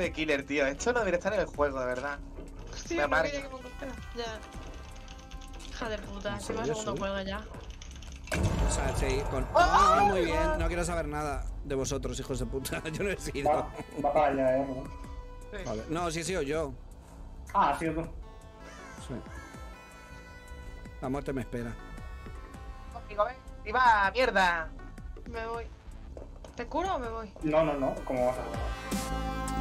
de killer, tío. Esto no debería estar en el juego, de verdad. Sí, Me no amarga. quería que me contara. Ya. Hija de puta, ¿En se va el serio, segundo soy? juego ya. O sea, sí, con... Ah, muy bien. No quiero saber nada de vosotros, hijos de puta. Yo no he sido. Va para allá, ¿no? Sí. Vale. No, sí he sido yo. Ah, ha sido tú. Sí. La muerte me espera. Conmigo, ven. ¡Y va, mierda! Me voy. ¿Te curo o me voy? No. ¿Cómo vas a...?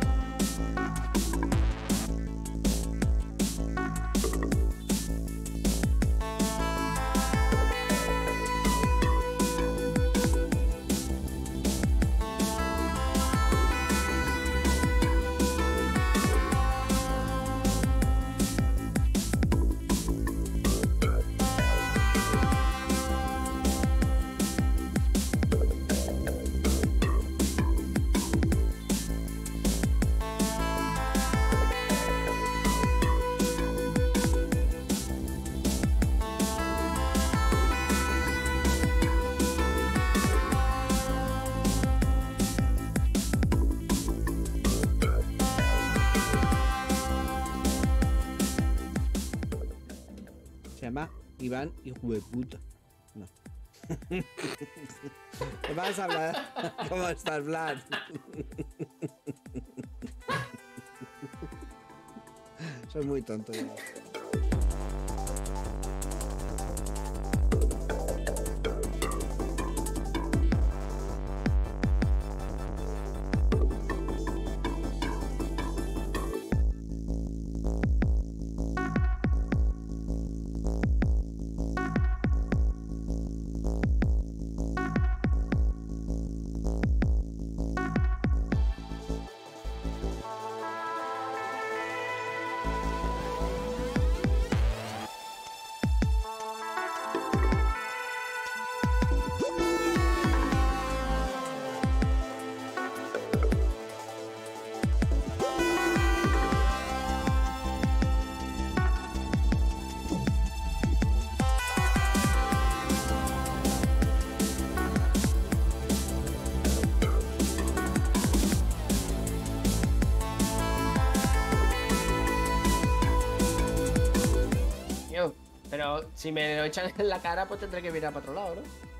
Se llama Iván Hijo de puta. No. ¿Qué vas a hablar? ¿Cómo estás, Vlad? Soy muy tonto yo. Yo, pero si me lo echan en la cara, pues tendré que mirar para otro lado, ¿no?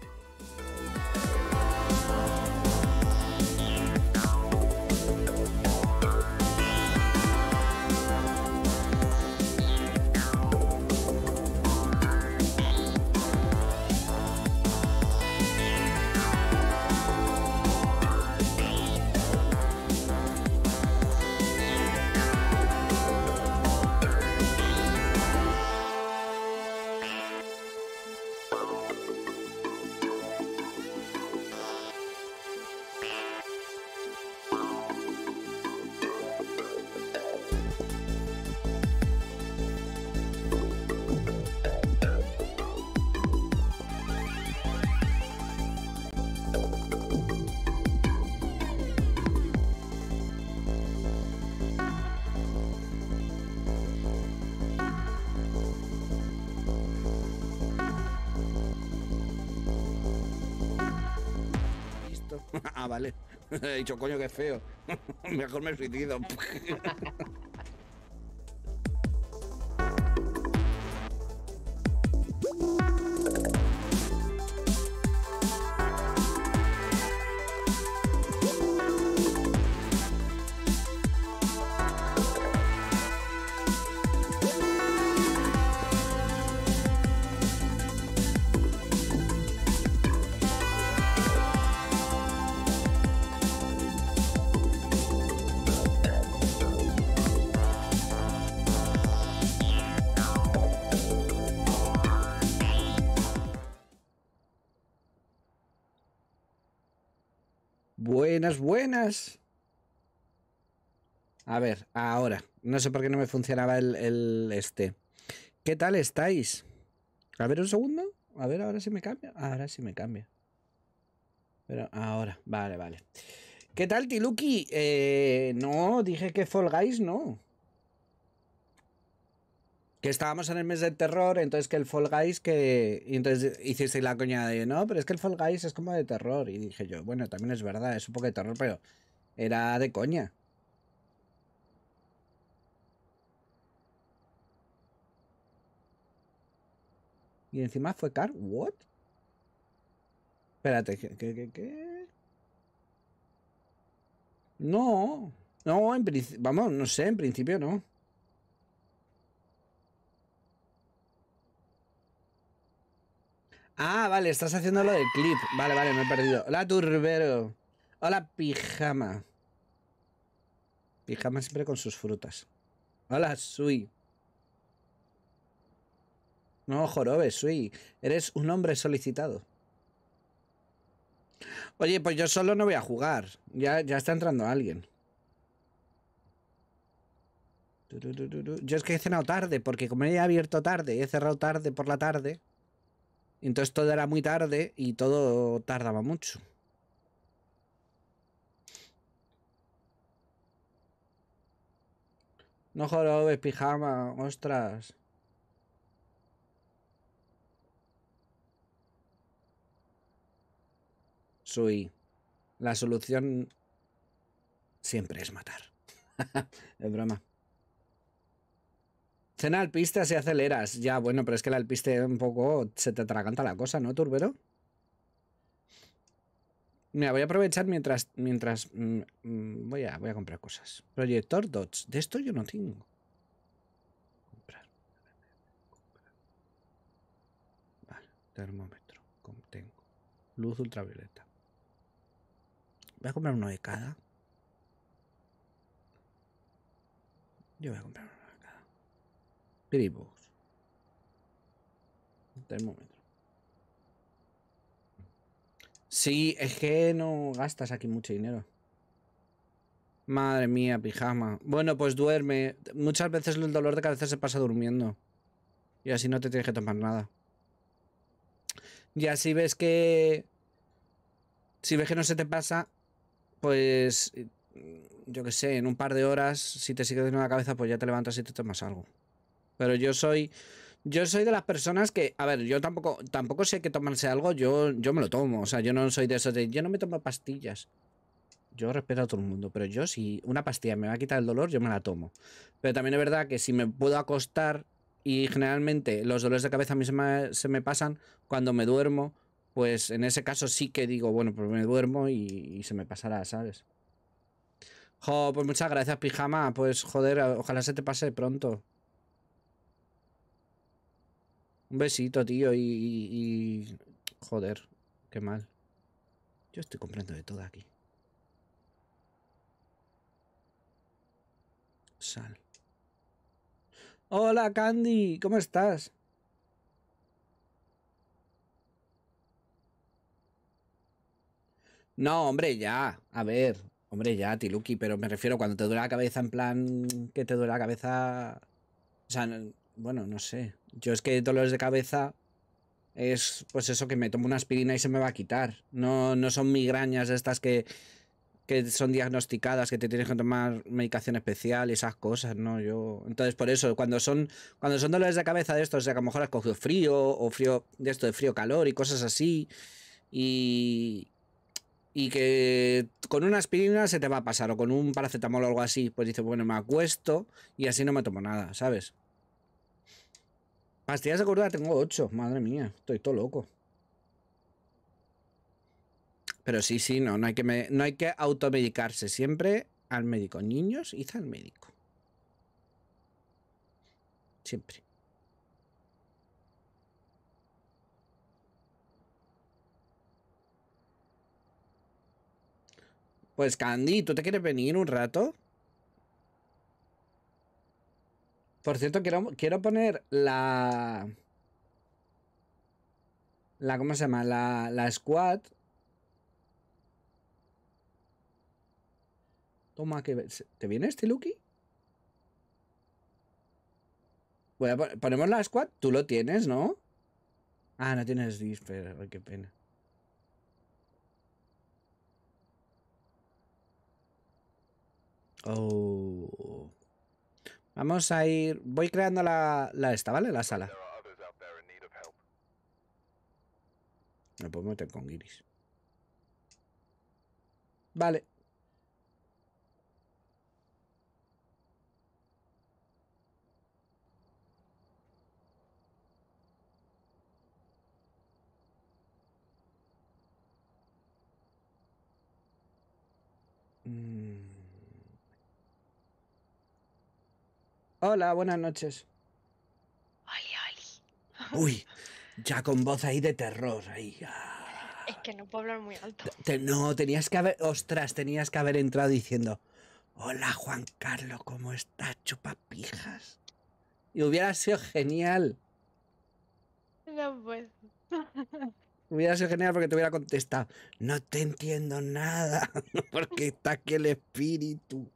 Listo. Ah, vale. He dicho, coño, qué feo. Mejor me suicido. Buenas, buenas. A ver, ahora. No sé por qué no me funcionaba el este. ¿Qué tal estáis? A ver un segundo. A ver, ahora sí me cambia. Ahora sí me cambia. Pero ahora, vale, vale. ¿Qué tal, Tiluki? No, dije que Fall Guys no. Que estábamos en el mes del terror, entonces que el Fall Guys que... Y entonces hiciste la coña de, no, pero es que el Fall Guys es como de terror. Y dije yo, bueno, también es verdad, es un poco de terror, pero era de coña. Y encima fue Car. ¿What? Espérate, ¿qué? No. No, en principio. Vamos, no sé, en principio no. Ah, vale, estás haciendo lo del clip. Vale, vale, me he perdido. Hola, Turbero. Hola, Pijama. Pijama siempre con sus frutas. Hola, Sui. No jorobes, Sui. Eres un hombre solicitado. Oye, pues yo solo no voy a jugar. Ya está entrando alguien. Yo es que he cenado tarde, porque como he abierto tarde y he cerrado tarde por la tarde, entonces todo era muy tarde y todo tardaba mucho. No jorobes, Pijama, ostras. Sui. La solución siempre es matar. Es broma. Cena alpiste si aceleras. Ya, bueno, pero es que el alpiste un poco se te atraganta la cosa, ¿no, Turbero? Mira, voy a aprovechar mientras voy a comprar cosas. Proyector Dodge. De esto yo no tengo. Comprar. Vale, termómetro. Tengo. Luz ultravioleta. Voy a comprar uno de cada. Yo voy a comprar uno de cada. Piribos. Termómetro. Sí, es que no gastas aquí mucho dinero. Madre mía, Pijama. Bueno, pues duerme. Muchas veces el dolor de cabeza se pasa durmiendo. Y así no te tienes que tomar nada. Y así ves que... Si ves que no se te pasa, pues... Yo qué sé, en un par de horas, si te sigue doliendo la cabeza, pues ya te levantas y te tomas algo. Pero yo soy de las personas que... A ver, yo tampoco sé que tomarse algo, yo me lo tomo. O sea, yo no soy de esos de... Yo no me tomo pastillas. Yo respeto a todo el mundo, pero yo si una pastilla me va a quitar el dolor, yo me la tomo. Pero también es verdad que si me puedo acostar y generalmente los dolores de cabeza a mí se me pasan cuando me duermo, pues en ese caso sí que digo, bueno, pues me duermo y se me pasará, ¿sabes? Jo, pues muchas gracias, Pijama. Pues joder, ojalá se te pase pronto. Un besito, tío, joder, qué mal. Yo estoy comprando de todo aquí. Sal. Hola, Candy, ¿cómo estás? No, hombre, ya. A ver, hombre, ya, Tiluki, pero me refiero cuando te duele la cabeza, en plan que te duele la cabeza. O sea, bueno, no sé. Yo es que dolores de cabeza es pues eso que me tomo una aspirina y se me va a quitar. No son migrañas estas que son diagnosticadas, que te tienes que tomar medicación especial y esas cosas, ¿no? Yo. Entonces, por eso, cuando son dolores de cabeza de estos, o sea, que a lo mejor has cogido frío, o frío de esto de frío-calor y cosas así. Y que con una aspirina se te va a pasar, o con un paracetamol o algo así, pues dices, bueno, me acuesto y así no me tomo nada, ¿sabes? Pastillas de cordura tengo 8, madre mía, estoy todo loco. Pero sí, no hay que automedicarse, siempre al médico. Niños, id al médico. Siempre. Pues Candy, ¿tú te quieres venir un rato? Por cierto, quiero poner ¿cómo se llama? La squad. Toma, ¿te viene este Lucky? Ponemos la squad. Tú lo tienes, ¿no? Ah, no tienes Disper. Ay, qué pena. Oh. Vamos a ir... Voy creando la esta, ¿vale? La sala. Me puedo meter con Iris. Vale. Mm. Hola, buenas noches. Oli, oli. Uy, ya con voz ahí de terror. Ahí. Es que no puedo hablar muy alto. No, tenías que haber... Ostras, tenías que haber entrado diciendo... Hola, Juan Carlos, ¿cómo estás, chupapijas? Y hubiera sido genial. No puedo. Hubiera sido genial porque te hubiera contestado. No te entiendo nada. Porque está aquí el espíritu.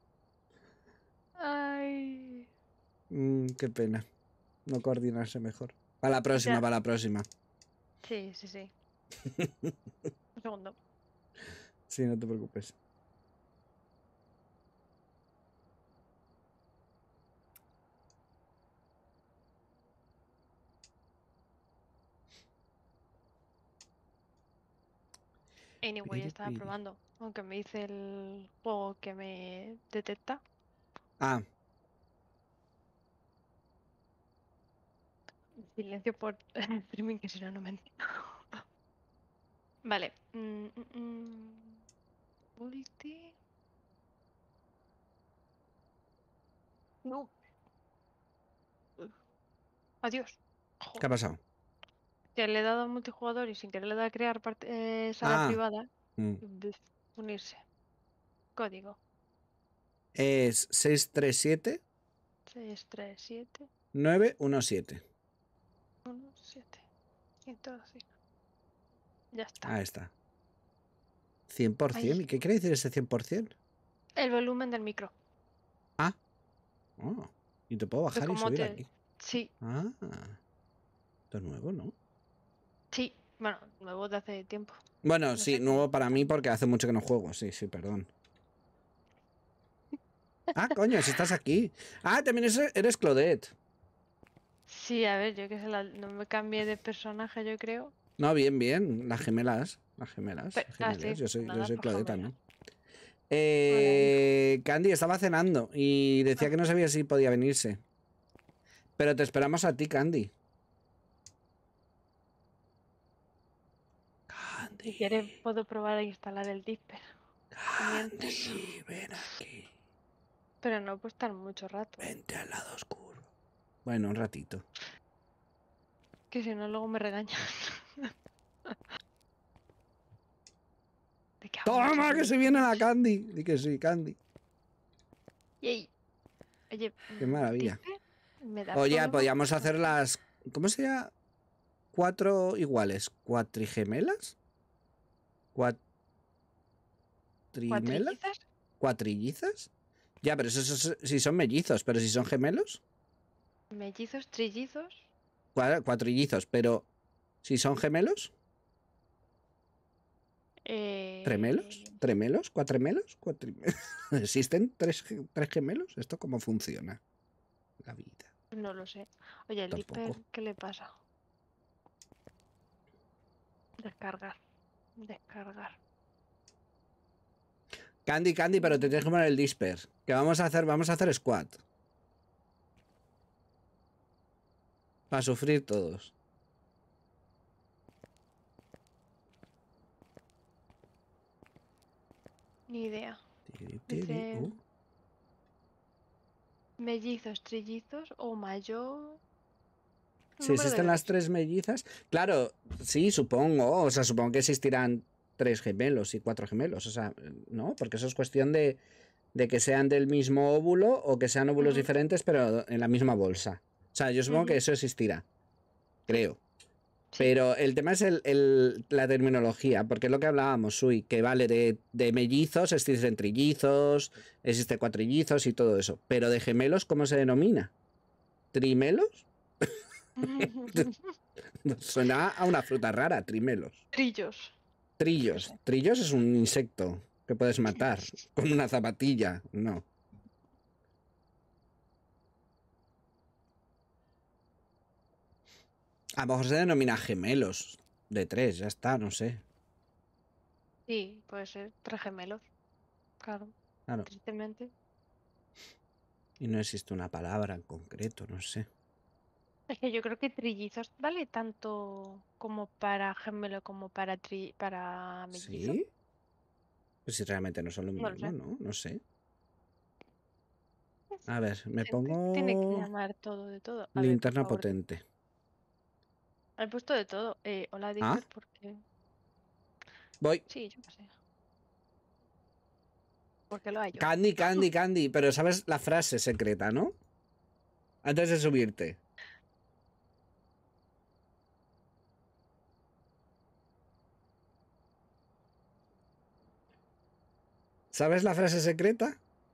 Ay. Qué pena. No coordinarse mejor. Para la próxima, Ya. para la próxima. Sí, sí, sí. Un segundo. Sí, no te preocupes. Anyway, estaba probando. Aunque me dice el juego que me detecta. Ah, Silencio por streaming, que si no, no me entiendo. Vale. Multi. No. Adiós. ¿qué ha pasado? Que le he dado a multijugador y sin querer le he dado a crear sala Ah, privada. mm. Unirse. Código. Es 637 637 917. 17. 105. Ya está. Ahí está. 100%. Ahí. ¿Y qué quiere decir ese 100%? El volumen del micro. Ah. Oh, y te puedo De bajar y cómo subir te. aquí. Sí, Ah. Esto es nuevo, ¿no? sí. Bueno, nuevo de hace tiempo. Bueno, No sí, sé. nuevo para mí porque hace mucho que no juego. Sí, sí, perdón. Ah, coño, si estás aquí. Ah, también eres Claudette. Sí, a ver, yo que sé, no me cambié de personaje, yo creo. No, bien, bien. Las gemelas. Las gemelas. Sí, Yo soy nada, pues Claudette gemela. también. Hola, hijo. Candy estaba cenando y decía que no sabía si podía venirse. Pero te esperamos a ti, Candy. Si quieres, puedo probar a instalar el Disper. Mientras. Candy, ven aquí. Pero no puedo estar mucho rato. Vente al lado oscuro. Bueno, un ratito. Que si no, luego me regañan. De que hago mucho ¡Toma, que ruido. se viene la Candy! Di que sí, Candy. Yay. Oye, Qué maravilla. ¿Disper? ¿Me da Oye, problema? podríamos hacer las... ¿Cómo se llama? 4 iguales. ¿Cuatrigemelas? ¿Cuatrimelas? ¿Cuatrillizas? ¿Cuatrillizas? Ya, pero eso si son mellizos, pero si son gemelos. ¿Mellizos? ¿Trillizos? Cuatrillizos, pero si son gemelos. ¿Tremelos? ¿Tremelos? ¿Cuatremelos? ¿Existen tres gemelos? ¿Esto cómo funciona? La vida. No lo sé. Oye, el Tampoco. Disper, ¿qué le pasa? Descargar. Descargar. Candy, pero te tienes que poner el Disper. Que vamos a hacer squad. Para sufrir todos. Ni idea. Tiri, Dice tiri, mellizos, trillizos o mayor. Si existen las tres mellizas, claro, sí, supongo. O sea, supongo que existirán 3 gemelos y 4 gemelos. O sea, no, porque eso es cuestión de que sean del mismo óvulo o que sean óvulos diferentes, pero en la misma bolsa. O sea, yo supongo que eso existirá. Creo. Sí. Pero el tema es la terminología, porque es lo que hablábamos, Sui, que vale de mellizos, existen trillizos, existen cuatrillizos y todo eso. Pero de gemelos, ¿cómo se denomina? ¿Trimelos? Suena a una fruta rara, trimelos. Trillos. Trillos. Trillos es un insecto que puedes matar con una zapatilla. No. A lo mejor se denomina gemelos de 3, ya está, no sé. Sí, puede ser 3 gemelos. Claro. Claro. Tristemente. Y no existe una palabra en concreto, no sé. Es que yo creo que trillizos vale tanto como para gemelo como para mellizo. ¿Sí? Pues si realmente no son lo No lo mismo, sé. ¿no? No sé. A ver, me Tiene que pongo llamar todo de todo. A ver, por linterna favor. potente. He puesto de todo. Hola, Ah, Disper, porque... voy. Sí, yo qué sé. Porque lo hay yo. Candy, Candy, Candy. Pero sabes la frase secreta, ¿no? Antes de subirte. ¿Sabes la frase secreta?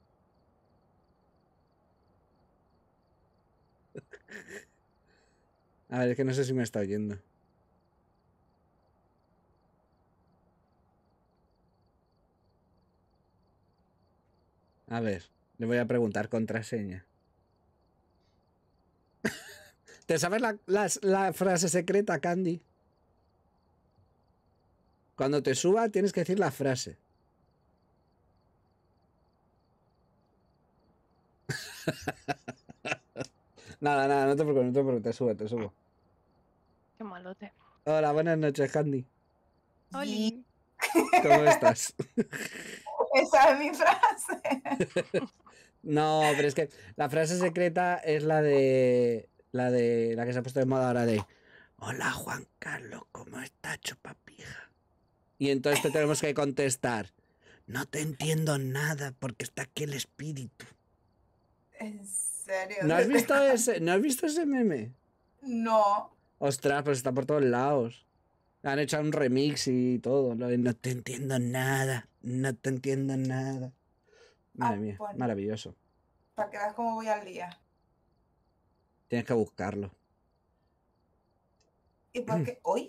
A ver, es que no sé si me está oyendo. A ver, le voy a preguntar contraseña. ¿Te sabes la frase secreta, Candy? Cuando te suba tienes que decir la frase. Nada, nada, no te preocupes, no te preocupes, te subo, te subo. Qué malote. Hola, buenas noches, Candy. Oli. ¿Cómo estás? Esa es mi frase. No, pero es que la frase secreta es la de la que se ha puesto de moda ahora de hola Juan Carlos, ¿cómo está chupapija? Y entonces te tenemos que contestar, no te entiendo nada porque está aquí el espíritu. En serio. ¿No has visto ese meme? No. Ostras, pues está por todos lados. Han hecho un remix y todo. Lo de no te entiendo nada. No te entiendo nada. Madre mía, Bueno, maravilloso. para que veas cómo voy al día. Tienes que buscarlo. ¿Y por qué hoy?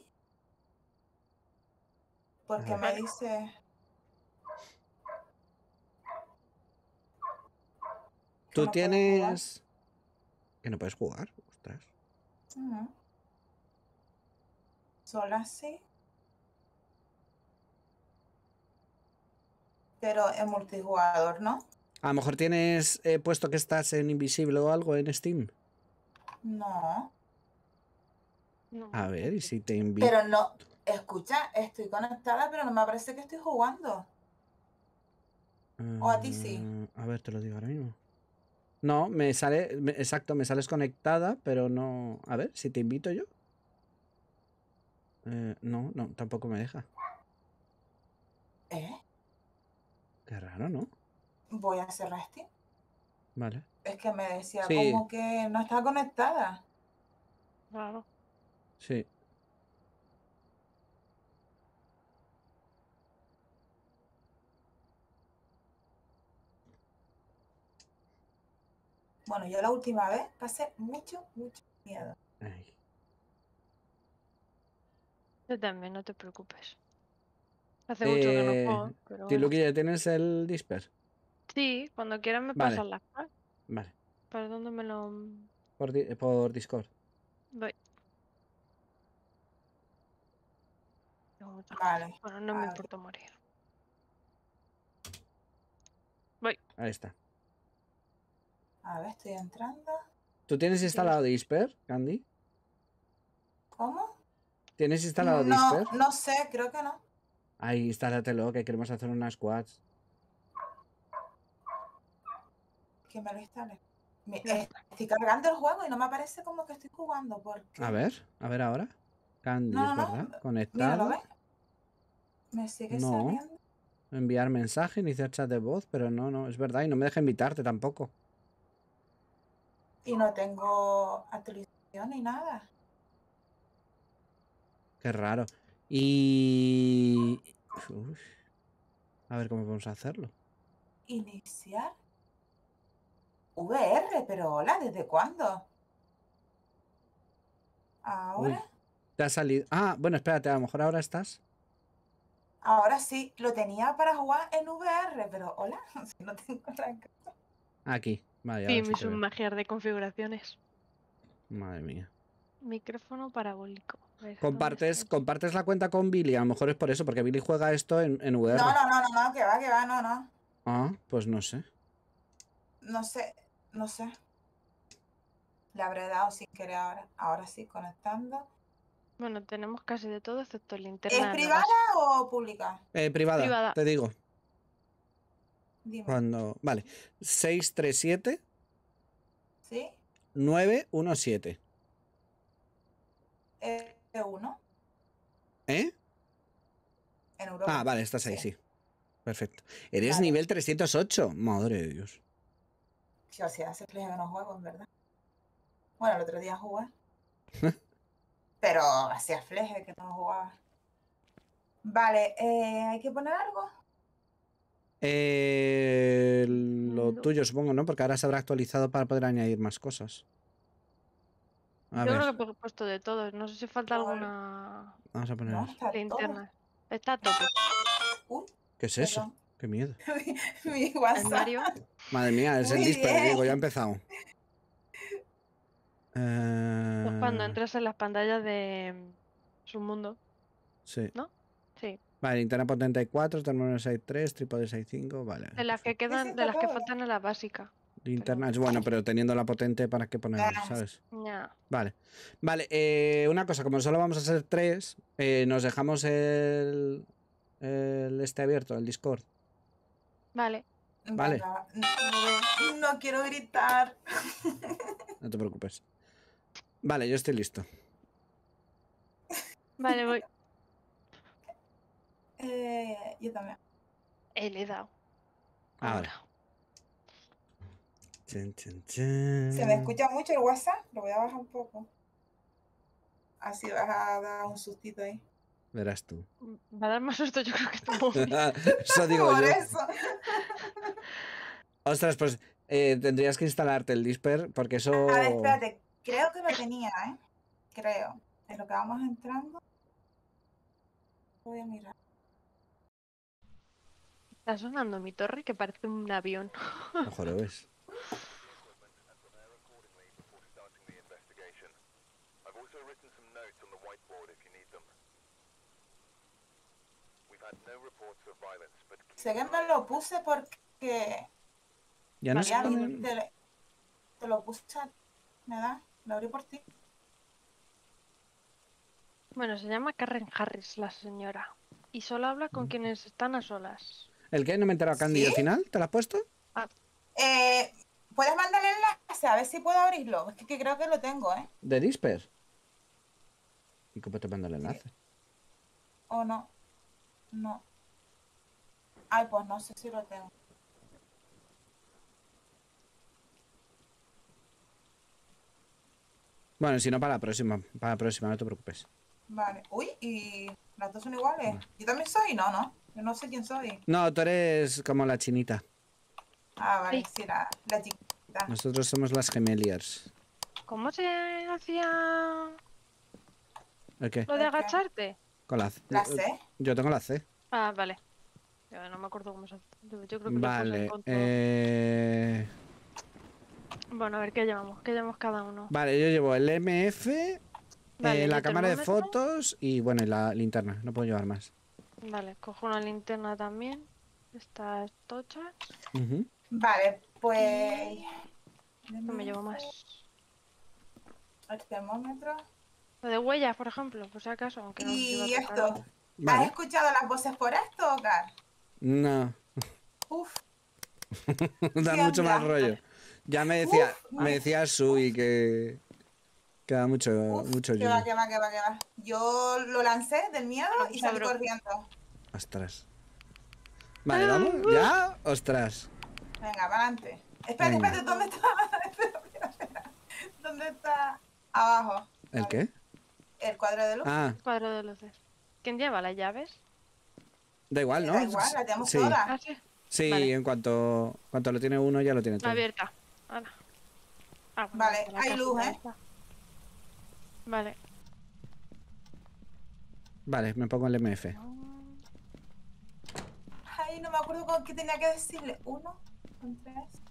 Porque A me dice que Tú no puedo jugar. tienes... Que no puedes jugar. Ostras. Ujú. Sola sí. Pero en multijugador, ¿no? A lo mejor tienes puesto que estás en invisible o algo en Steam. No. No, A ver, y si te invito... Pero no. Escucha, estoy conectada, pero no me parece que estoy jugando. O a ti sí. A ver, te lo digo ahora mismo. No, me sale... Exacto, me sales conectada, pero no... A ver, si te invito yo. No, no, tampoco me deja. Qué raro, ¿no? Voy a cerrar Steam. Vale. Es que me decía Sí. como que no está conectada. Claro. Sí. Bueno, yo la última vez pasé mucho miedo. Ay. Yo también, no te preocupes. Hace mucho que no juego, pero bueno. Tiluki, ¿ya tienes el Disper? Sí, cuando quieras me Vale. pasas las cosas. Vale. ¿Para dónde me lo...? Por Discord. Voy. Tengo muchas Vale. cosas. Bueno, no me Vale. importa morir. Voy. Ahí está. A ver, estoy entrando. ¿Tú tienes instalado Disper, Candy? ¿Cómo? ¿Tienes instalado No, Disper? no sé, creo que no. Ahí, instálatelo, que queremos hacer unas squads. Que me lo instale. Estoy cargando el juego y no me aparece como que estoy jugando. Porque... A ver ahora. Candy, No, es no, verdad. Mira, ¿lo Conectado. ves? Me sigue No. saliendo. Enviar mensaje, iniciar chat de voz, pero no, es verdad. Y no me deja invitarte tampoco. Y no tengo actualización ni nada. Qué raro. Y... Uf. A ver cómo vamos a hacerlo. Iniciar. VR, pero hola, ¿desde cuándo? Uy, Ahora. te ha salido... Ah, bueno, espérate, a lo mejor ahora estás... Ahora sí, lo tenía para jugar en VR, pero hola, si no tengo la... Aquí. Vale, Sí, ahora sí mis te veo. magias de configuraciones. Madre mía. Micrófono parabólico. A ver, ¿dónde Compartes, está? compartes la cuenta con Billy, a lo mejor es por eso, porque Billy juega esto en VR. No, que va, no. Ah, pues no sé. No sé. Le habré dado sin querer ahora. Ahora sí, conectando. Bueno, tenemos casi de todo excepto linterna. ¿Es nada privada más. o pública? Privada, Privada. te digo. Dime. Cuando. Vale. 637 ¿Sí? 917. E1 ¿Eh? en Europa. Ah, vale, estás ahí, Sí. sí. Perfecto. Eres Claro. nivel 308. Madre de Dios. Sí, o sea, hace fleje que no juego, en verdad. Bueno, el otro día jugué. Pero hacía fleje que no jugaba. Vale, ¿hay que poner algo? Lo tuyo, supongo, ¿no? Porque ahora se habrá actualizado para poder añadir más cosas. A Yo ver, creo que he puesto de todos. No sé si falta No, alguna vamos a poner. No, está todo. linterna. Está a tope. Uy, ¿Qué es eso? perdón. Qué miedo. Mi El WhatsApp. Mario. Madre mía, es el Muy Disper, bien. digo, ya ha empezado. Pues cuando entras en las pantallas de su mundo, Sí. ¿no? Sí. Vale, linterna potente hay 4, termómetro 6.3, trípode 6.5, vale. De las que perfecto. quedan, Sí, de está las que todo. faltan en la básica. Linternas, bueno, pero teniendo la potente, ¿para qué ponerla, Ah, sabes? Ya. Vale. Vale, una cosa, como solo vamos a ser 3, nos dejamos el este abierto, el Discord. Vale. Vale. Venga, no quiero gritar. No te preocupes. Vale, yo estoy listo. Vale, voy. Yo también. Le he dado. Ahora. Ahora. Chan, chan, chan. ¿Se me escucha mucho el WhatsApp? Lo voy a bajar un poco. Así vas a dar un sustito ahí. Verás tú. Va a dar más susto yo creo que tu móvil. Eso digo Por yo. eso. Ostras, pues tendrías que instalarte el Disper porque eso... A ver, espérate. Creo que lo tenía, ¿eh? Creo. En lo que vamos entrando. Voy a mirar. Está sonando mi torre que parece un avión. Mejor lo ves. Sé que no lo puse porque Ya no se ya ponen... te lo puse. ¿Me da? Lo abrí por ti. Bueno, se llama Karen Harris, la señora. Y solo habla con quienes están a solas. ¿El qué? ¿No me he enterado, Candy? ¿Sí? ¿El final? ¿Te lo has puesto? ¿Puedes mandarle el enlace? A ver si puedo abrirlo. Es que creo que lo tengo, ¿eh? ¿De Disper? ¿Y cómo te mando el enlace? ¿O no? No. Ay, pues no sé si lo tengo. Bueno, si no, para la próxima, no te preocupes. Vale. Uy, ¿y las dos son iguales? ¿Yo también soy? No, no. Yo no sé quién soy. No, tú eres como la chinita. Ah, vale, Sí. sí, la chiquita. Nosotros somos las gemeliers. ¿Cómo se hacía ¿El qué? lo de ¿El qué? agacharte? Con la C. La C. Yo tengo la C. Ah, vale. Yo no me acuerdo cómo se hace. Yo creo que lo puse Vale. en control. Bueno, a ver, ¿qué llevamos? ¿Qué llevamos cada uno? Vale, yo llevo el MF, Vale, la ¿y cámara de termómetro? fotos y bueno, y la linterna. No puedo llevar más. Vale, cojo una linterna también. Estas tochas. Ujú. Vale, pues. No me llevo más. El termómetro. Lo de huellas, por ejemplo, por si acaso, aunque no sé si va a Y tocar esto. ahora. ¿Has Vale. escuchado las voces por esto, Oscar? No, Uf. da ¿Qué mucho más onda? rollo. Ya me Vale. decía Sui que da mucho, Uf, mucho que va, yuyu. que va, que va, que va. Yo lo lancé del miedo Bueno, y salí cabrón. corriendo. Ostras. Vale, vamos. ¿Ya? Ostras. Venga, para adelante. Espérate, Venga. espérate, ¿dónde está? Espera. ¿Dónde está? Abajo. ¿El Vale. qué? El cuadro de luz. Ah, Cuadro de luces. ¿Quién lleva las llaves? da igual, ¿no? Da igual, la tenemos Sí, todas. Ah, sí. sí, Vale. en cuanto lo tiene uno, ya lo tiene todo. Abierta. Hala. Ah, bueno, Vale, está la hay casita luz, ¿eh? esta. Vale. Vale, me pongo el MF. Ay, no me acuerdo con qué tenía que decirle. 1, 3.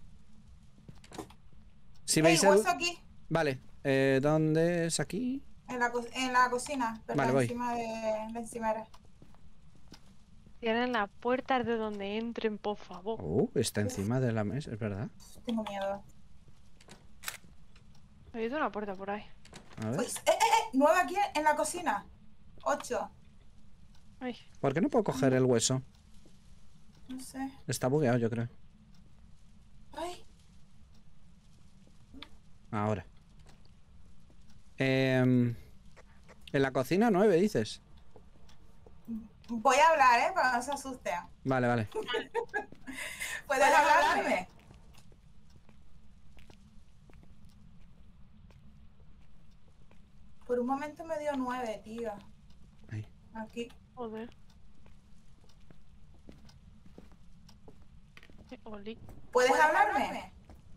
Si ¡Ey, veis el... hueso aquí! Vale, ¿dónde es aquí? En la cocina. Pero Vale, voy. encima de la encimera. Cierren las puertas de donde entren, por favor. Está encima de la mesa, es verdad. Tengo miedo. He oído una puerta por ahí. A ver. Uy, 9 aquí en la cocina. 8. Ay, ¿Por qué no puedo coger el hueso? No sé. Está bugueado, yo creo. Ahora. En la cocina 9, dices. Voy a hablar, para que no se asusten. Vale, vale. ¿Puedes hablarme? Por un momento me dio 9, tío. Ahí. Aquí. Joder. Oli. ¿Puedes hablarme?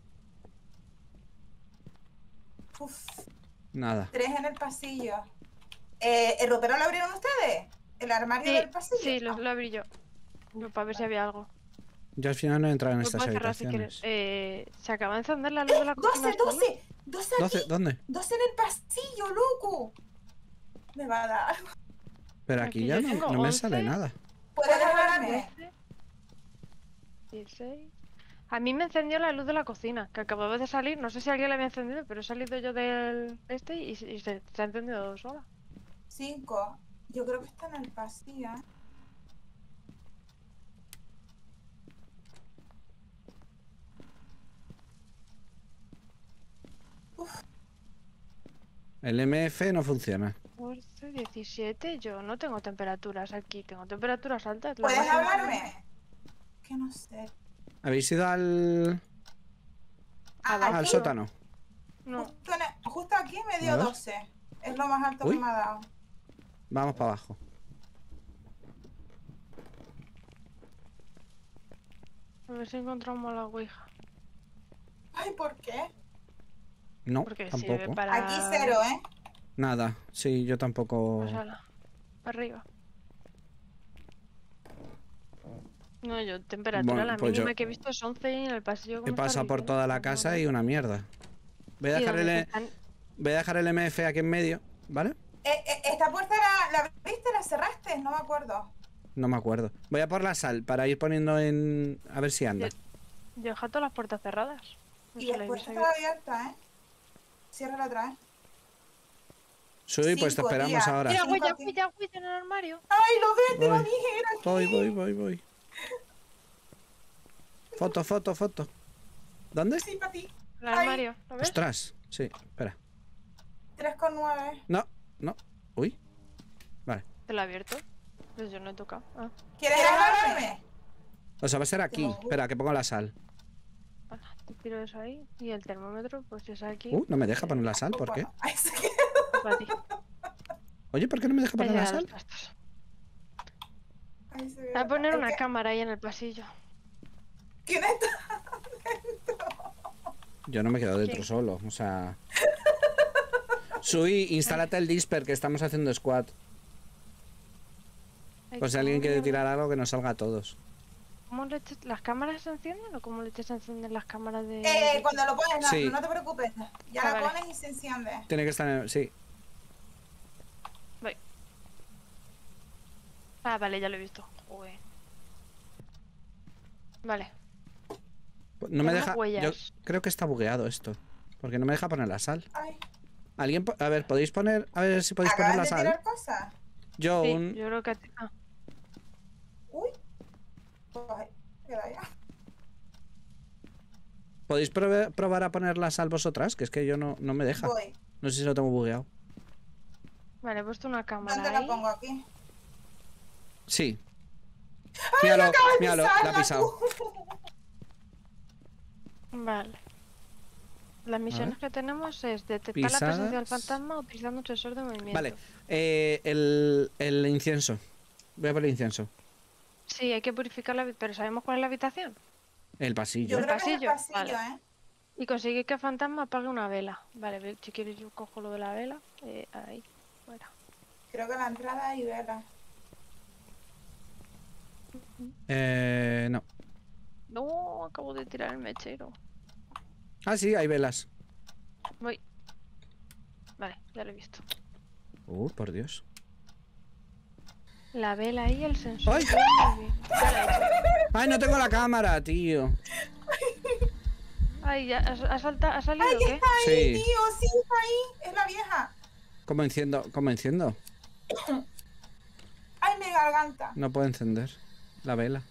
Uf, Nada. 3 en el pasillo. ¿El ropero lo abrieron ustedes? ¿El armario del pasillo? Sí, lo abrí yo. Para ver si había algo. Yo al final no he entrado en Lo estas puedes cerrar si habitaciones. quieres. Se acaba de encender la luz de la cocina. 12, 12 aquí. 12, ¿dónde? 12 en el pasillo, loco. Me va a dar. Pero Aquí aquí ya yo tengo no me 11. sale nada. ¿Puedes hablarme? 16. A mí me encendió la luz de la cocina, que acababa de salir. No sé si alguien la había encendido, pero he salido yo del y se ha encendido sola. 5. Yo creo que está en el pasillo. El MF no funciona. 14, 17. Yo no tengo temperaturas aquí. Tengo temperaturas altas. la ¿Puedes máxima- hablarme? Que no sé. ¿Habéis ido al Abajo. al sótano? No. Justo aquí me dio A ver. 12. Es lo más alto Uy. que me ha dado. Vamos para abajo. A ver si encontramos la ouija. Ay, ¿por qué? No, Porque sirve tampoco. para... Aquí 0, ¿eh? Nada. Sí, yo tampoco. Pues ala, para arriba. No, yo temperatura, Bueno, la pues mínima yo- que he visto es 11 y en el pasillo He como está pasado por diciendo, toda la pues casa nada. y una mierda. Voy a Y dejar donde el, están- voy a dejar el MF aquí en medio, ¿vale? ¿Esta puerta la abriste, la cerraste? No me acuerdo. No me acuerdo. Voy a por la sal para ir poniendo en... A ver si anda. Yo dejo todas las puertas cerradas. No Y se la la he puerta visto está abierta, ¿eh? Ciérrala otra vez. Sui, pues te 5, esperamos tía. ahora. Mira, Cinco huella, aquí. huella, huella en el armario. ¡Ay, lo ves! ¡Te lo Voy. dije! ¡Era aquí! Voy. Foto. ¿Dónde? Sí, para ti. El Ay. armario, ¿lo ves? Ostras. Sí, espera. 3,9. No. Uy. Vale. ¿Te lo he abierto? Pues yo no he tocado. Ah, ¿Quieres hablarme? O sea, va a ser aquí. No. Espera, que pongo la sal. vale, te tiro eso ahí. Y el termómetro, pues es aquí. No me deja poner la sal, ¿por qué? Ay, sí que- Para ti. Oye, ¿por qué no me deja poner la Allá los sal? trastos. Ay, se ve. Voy a poner Es una que- cámara ahí en el pasillo. ¿Quién está? Yo no me quedo dentro ¿Quién? solo, o sea... Sui, instálate el disper que estamos haciendo squad. Ay, Pues si alguien ¿cómo quiere mierda? tirar algo, que nos salga a todos. ¿Cómo las cámaras se encienden o cómo leches se encienden las cámaras de...? Cuando lo pones, no, Sí. no te preocupes. Ya Ah, la vale. pones y se enciende. Tiene que estar en... Sí. Ah, vale, ya lo he visto. Joder. Vale. No me Tenemos deja... Yo huellas. creo que está bugueado esto. Porque no me deja poner la sal. Ay, ¿Alguien? A ver, ¿podéis poner... A ver si podéis poner ¿acabas la de sal? tirar cosas? Yo Sí, un... yo creo que... Ah, Uy. Ay, queda ya. ¿Podéis probar a poner la sal vosotras? Que es que yo no me deja. Voy. No sé si lo tengo bugueado. vale, he puesto una cámara ¿Dónde ahí. la pongo aquí? Sí. Míralo, míralo, la ha Pisarla, pisado. tú. Vale. Las misiones que tenemos es detectar la presencia del Pisadas. fantasma utilizando un sensor de movimiento. Vale. El incienso. Voy a por el incienso. Sí, hay que purificar la pero ¿sabemos cuál es la habitación? El Yo pasillo. creo que es el pasillo, pasillo, vale. ¿eh? Y conseguir que el fantasma apague una vela. Vale, si quieres yo cojo lo de la vela. Ahí, fuera. Creo que la entrada hay vela. No. No, acabo de tirar el mechero. Ah, sí, hay velas. Voy. Vale, ya lo he visto. Por Dios. La vela ahí, el sensor. ¡Ay! Muy bien. Ya la he hecho. ¡Ay, no tengo la cámara, tío! Ay, ya, ¿ha salido o qué? Sí. Tío, sí, está ahí. Es la vieja. ¿Cómo enciendo? ¿Cómo enciendo? Ay, mi garganta. No puedo encender la vela.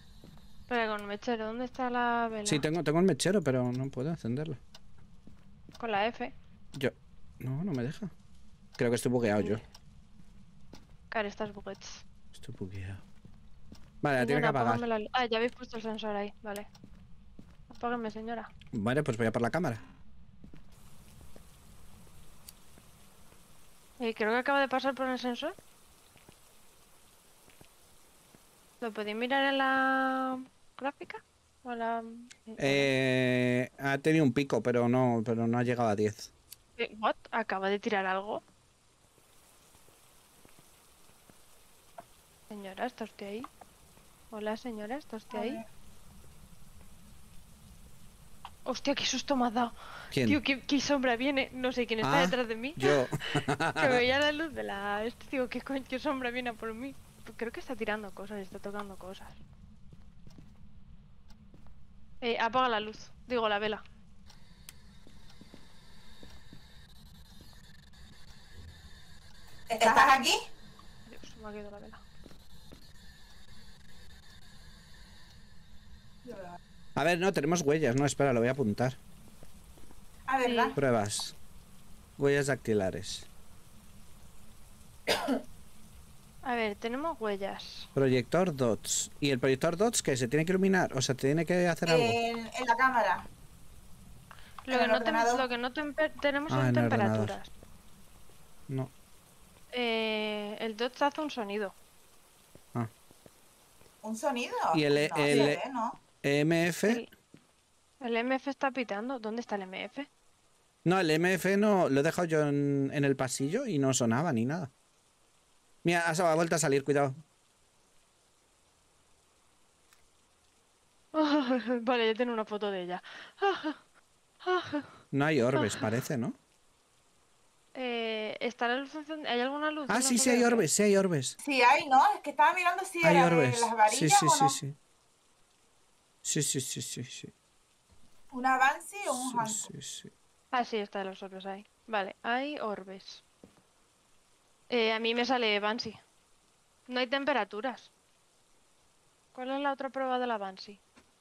Espera, con el mechero, ¿dónde está la vela? Sí, tengo el mechero, pero no puedo encenderlo. Con la F. Yo. No, no me deja. Creo que estoy bugueado yo. Cara, estas buggets. Estoy bugueado. Vale, la tiene que Señora, apagar. apágame la luz. Ah, ya habéis puesto el sensor ahí. Vale. Apágame, señora. Vale, pues voy a por la cámara. Creo que acaba de pasar por el sensor. ¿Lo podéis mirar en la gráfica? ¿O la... Ha tenido un pico, pero no ha llegado a 10. ¿What? ¿Acaba de tirar algo? Señora, ¿está usted ahí? Hola, señora, ¿está usted A ahí? ver. Hostia, qué susto me has dado. ¿Quién? Tío, ¿qué sombra viene? No sé quién está Ah, detrás de mí. Yo. Que veía la luz de la... Digo, ¿qué sombra viene a por mí? Creo que está tirando cosas, está tocando cosas. Apaga la luz. Digo, la vela. ¿Estás aquí? Dios, se me ha quedado la vela. A ver, no, tenemos huellas. No, espera, lo voy a apuntar. A ver, ¿verdad? Pruebas. Huellas dactilares. A ver, tenemos huellas. Proyector DOTS. ¿Y el proyector DOTS qué? ¿Se tiene que iluminar? O sea, ¿tiene que hacer algo? En la cámara. Lo En que el no, ordenador. lo que no tenemos Ah, son en el ordenador. temperaturas. No. El DOTS hace un sonido. ¿Un sonido? Y el- No, el- se ve, ¿no? EMF. El MF está pitando. ¿Dónde está el MF? No, el MF no. Lo he dejado yo en el pasillo y no sonaba ni nada. Mira, ha vuelto a salir, cuidado. Vale, ya tengo una foto de ella. No hay orbes, parece, ¿no? ¿Está la luz encendida? ¿Hay alguna luz? Ah, No sí, se sí ve, hay ¿o qué? orbes, sí hay orbes. Sí, hay, ¿no? Es que estaba mirando si Hay era orbes. de las Sí, varillas sí, o sí, no. sí. Sí, sí, sí, sí, sí. ¿Un avance o un Sí, hanco? sí, sí. Ah, sí, está los orbes ahí. Vale, hay orbes. A mí me sale Banshee. No hay temperaturas. ¿Cuál es la otra prueba de la Banshee?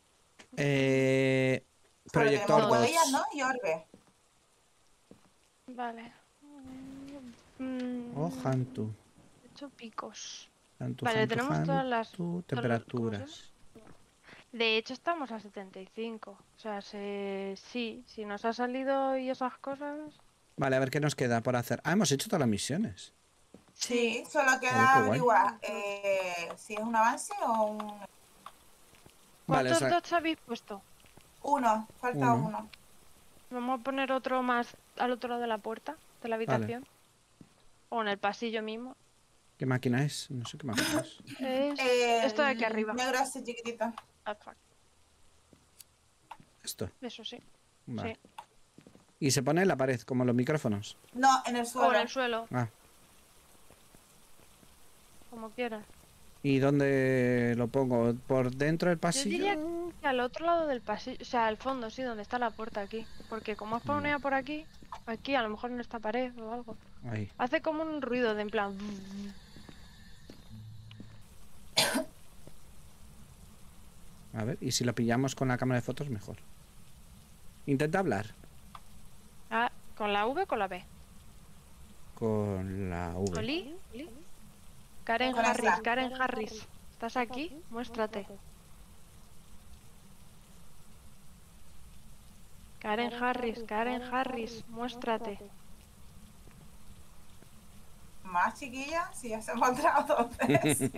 Solo Proyector tenemos huellas, DOTS. ¿no? Y orbe. Vale. Oh, Hantu. He hecho picos. Hantu, Vale, Hantu, tenemos todas las... Hantu, ¿cómo se temperaturas. De hecho, estamos a 75. O sea, sí, si nos ha salido y esas cosas... Vale, a ver qué nos queda por hacer. Ah, hemos hecho todas las misiones. Sí, solo qué queda guay. averiguar si es un avance o un... Vale, o ¿Cuántos sea, dots habéis puesto? Uno, falta Uno. uno. Vamos a poner otro más al otro lado de la puerta de la habitación. O en el pasillo mismo. ¿qué máquina es? No sé qué máquina es. Es esto de aquí arriba. Negro así chiquitito. Ah, fuck. Esto. Eso sí. Vale. Sí. Y se pone en la pared, como los micrófonos. No, en el O suelo. en el suelo, Ah. como quieras. ¿Y dónde lo pongo? ¿Por dentro del Yo pasillo? diría que al otro lado del pasillo, o sea, al fondo, sí, donde está la puerta aquí. Porque como has spawnado por aquí, a lo mejor en esta pared o algo. Ahí. Hace como un ruido de en plan... A ver, y si lo pillamos con la cámara de fotos, mejor. Intenta hablar. Ah, ¿con la V o con la B? Con la V. ¿Oli? Karen Con Harris, esa. Karen Harris. ¿Estás aquí? Muéstrate. Karen Harris, muéstrate. Más chiquilla, sí, ya se ha encontrado dos veces.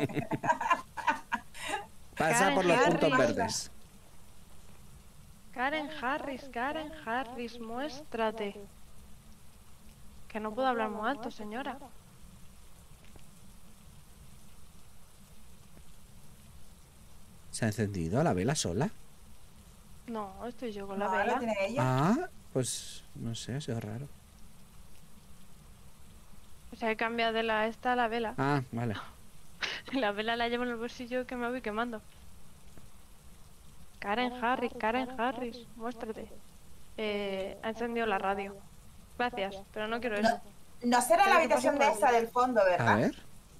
Pasa Karen por los puntos Harris. verdes. Karen Harris, muéstrate. Que no puedo hablar muy alto, señora. ¿Se ha encendido la vela sola? No, estoy yo con la No, lo vela. tiene ella. Ah, pues no sé, ha sido raro. O sea, he cambiado de la esta a la vela. Ah, vale. La vela la llevo en el bolsillo que me voy quemando. Karen Harris, muéstrate. Ha encendido la radio. Gracias, pero no quiero eso. No será la Creo que habitación de pasa por esa del fondo, A ¿verdad? ver.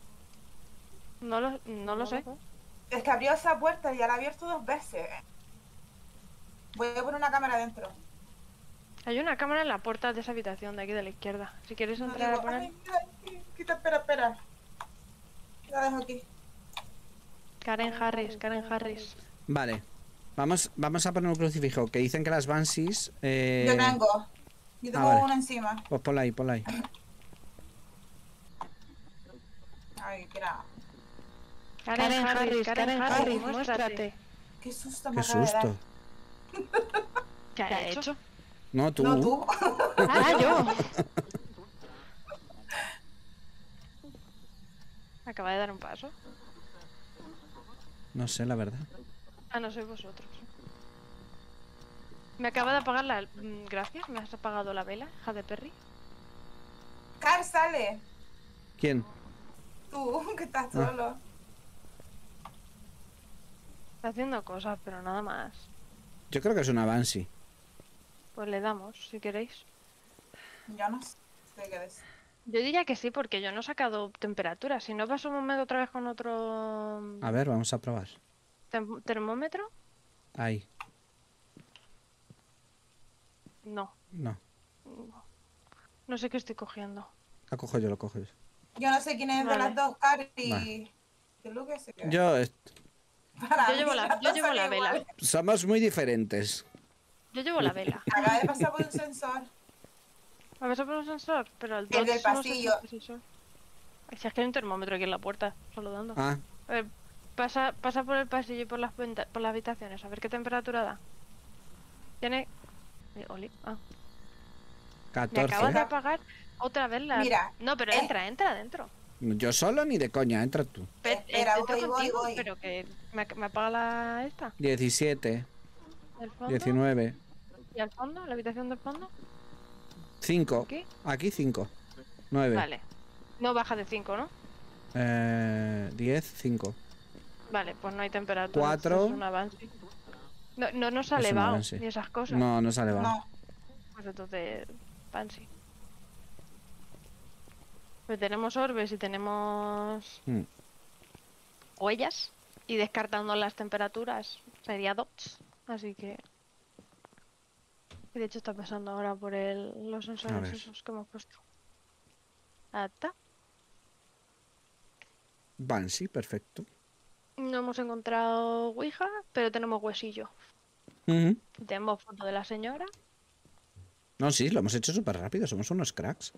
No lo sé. Es que abrió esa puerta y ya la ha abierto dos veces. Voy a poner una cámara dentro. Hay una cámara en la puerta de esa habitación de aquí de la izquierda. Si quieres No entrar a digo, poner... ay, mira, quita, espera. La dejo aquí. Karen Harris, Karen Harris. Vale. Vamos a poner un crucifijo. Que dicen que las Banshees. Yo tengo. Yo tengo vale. uno encima. Pues ponla ahí, ponla ahí. Ay, mira. Karen Harris, muéstrate. Qué susto Qué me acaba de dar. susto. ¿Qué ha hecho? No, tú. No, tú. ¡Ah, yo! Acaba de dar un paso. No sé, la verdad. Ah, no sois vosotros. Me acaba de apagar la... Gracias, me has apagado la vela, hija de Perry. Car, sale. ¿Quién? Tú, que estás solo. Está haciendo cosas, pero nada más. Yo creo que es una Banshee. Pues le damos, si queréis. Yo no sé qué decir. Yo diría que sí, porque yo no he sacado temperatura. Si no paso un momento otra vez con otro... A ver, vamos a probar. ¿Termómetro? Ahí. No. No. No sé qué estoy cogiendo. Lo cojo yo, lo cojo yo. Yo no sé quién es de Vale. las dos, Car y... Vale. ¿Qué es lo que se queda? Yo. Para Yo mí, llevo las yo dos llevo son la vela. iguales. Somos muy diferentes. Yo llevo la vela. Acaba de pasar por un sensor. ¿Me vas a poner un sensor? Pero el El del Dodge no sé pasillo. si es sensor. Ay, si es que hay un termómetro aquí en la puerta, saludando. Ah, A ver, pasa por el pasillo y por las habitaciones, a ver qué temperatura da. Tiene... Oli. Ah. Me acabas de 14. apagar otra vez la... Mira, No, pero entra adentro. Yo solo ni de coña, entra tú. Espera, Entro voy, contigo, voy. pero que me apaga la esta. 17, ¿El fondo? 19, ¿Y al fondo? ¿La habitación del fondo? 5. ¿Aquí? Aquí 5. 9. Vale. No baja de 5, ¿no? 10, 5. Vale, pues no hay temperatura. 4. entonces es un avance. No nos ha Es un elevado avance. ni esas cosas. No, no sale va. No. Pues entonces, Pansy. Pues tenemos orbes y tenemos Mm. huellas. Y descartando las temperaturas sería dots. Así que... Y de hecho está pasando ahora por los A sensores ver. esos que hemos puesto. Está. Banshee, perfecto. No hemos encontrado Ouija, pero tenemos huesillo. Ujú. Tenemos foto de la señora. No, sí, lo hemos hecho súper rápido. Somos unos cracks.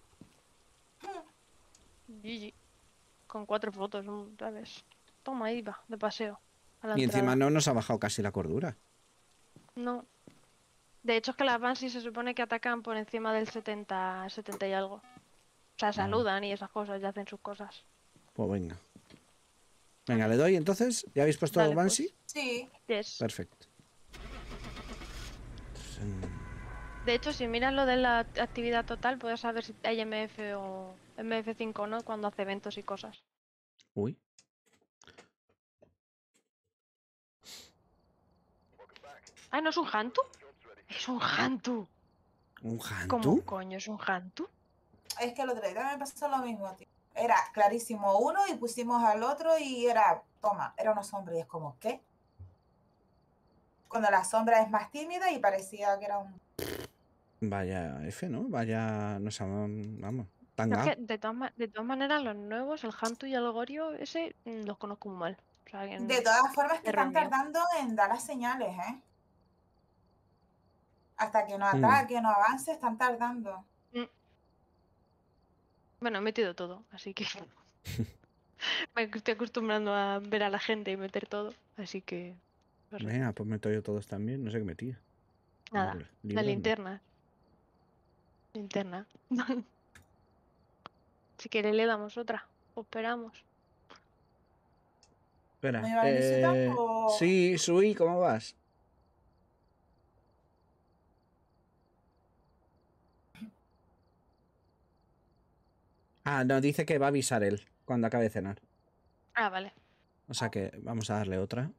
GG. Con 4 fotos, ¿sabes? Toma, ahí va, de paseo. A la Y encima entrada. no nos ha bajado casi la cordura. No. De hecho, es que las Banshees se supone que atacan por encima del 70 y algo. O sea, saludan y esas cosas, y hacen sus cosas. Pues venga. Venga, le doy entonces. ¿Ya habéis puesto Dale, pues. Banshee? Sí. Yes. Perfecto. De hecho, si miras lo de la actividad total, puedes saber si hay MF o MF5 o no cuando hace eventos y cosas. Uy. ¡Ay, no es un Hantu! ¡Es un Hantu! ¿Un ¿Cómo Hantu? coño es un Hantu? Es que el otro día me pasó lo mismo, tío. Era clarísimo uno y pusimos al otro y era, toma, era una sombra y es como, ¿qué? Cuando la sombra es más tímida y parecía que era un... Vaya F, ¿no? Vaya. No sé, vamos. Pero Tanga. es que, de todas maneras, los nuevos, el Hantu y el Gorio, ese los conozco muy mal. O sea, que De todas formas que error están mío. tardando en dar las señales, ¿eh? Hasta que no Mm. ataque, no avance, están tardando. Bueno, he metido todo, así que me estoy acostumbrando a ver a la gente y meter todo, así que no sé. Venga, pues meto yo todos también. No sé qué metí. Nada, Libros la no. linterna. Linterna. Si quiere le damos otra, o esperamos. Espera. ¿Me iba a visitar o...? Sí, Sui, ¿cómo vas? Ah, no, dice que va a avisar él cuando acabe de cenar. Ah, vale. O sea que vamos a darle otra.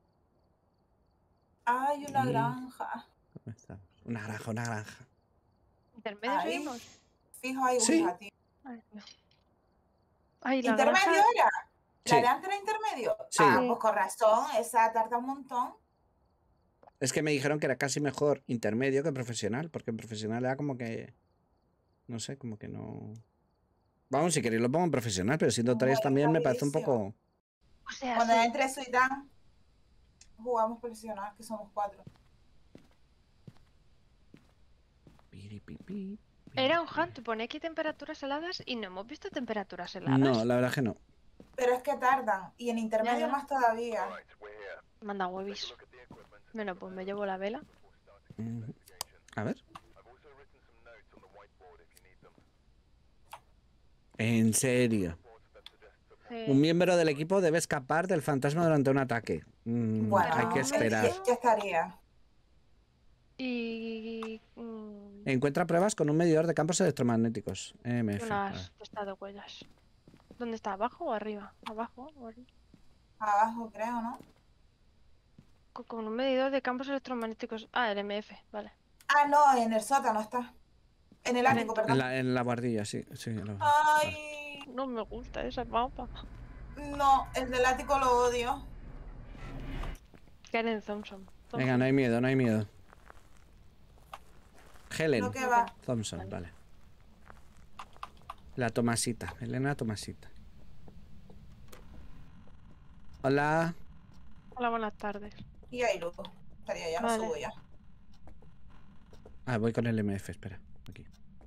Hay una Y- granja. ¿Dónde estamos? Una granja, una granja. ¿Intermedio Ahí. seguimos? Fijo, hay Sí. Ouija, tío. Ay, Dios. Ay, la ¿Intermedio granja... era? ¿La Sí. de antes era intermedio? Sí. Ah, Sí. pues con razón, esa tarda un montón. Es que me dijeron que era casi mejor intermedio que profesional, porque en profesional era como que... No sé, como que no... Vamos, si queréis lo pongo en profesional, pero siendo Bueno, 3 también me parece un rapidísimo. poco... O sea, Cuando sí. entre Suidan, jugamos profesional, que somos 4. Piripipi, Era un piripi. hunt, pone aquí temperaturas heladas y no hemos visto temperaturas heladas. No, la verdad que no. Pero es que tardan. Y en intermedio ya. más todavía. Manda huevis. Bueno, pues me llevo la vela. Ujú. A ver. En serio. Un miembro del equipo debe escapar del fantasma durante un ataque. Bueno, Hay que esperar. Ya estaría. Y Encuentra pruebas con un medidor de campos electromagnéticos. EMF. unas testas de huellas. ¿Dónde está? ¿Abajo o arriba? ¿Abajo o arriba? Abajo, creo, ¿no? Con un medidor de campos electromagnéticos. Ah, el MF, vale. Ah, no, en el sótano está. En el ático, Dentro. perdón. En la guardilla, sí. Sí, vale. Ay, No me gusta ese mapa. no, el del ático lo odio. Karen Thompson. Venga, no hay miedo, no hay miedo. Helen Lo que va. Thompson, vale. La Tomasita, Elena Tomasita. Hola. Hola, buenas tardes. Y ahí luego. Estaría ya, no Vale. subo ya. Ah, voy con el MF, espera. Aquí.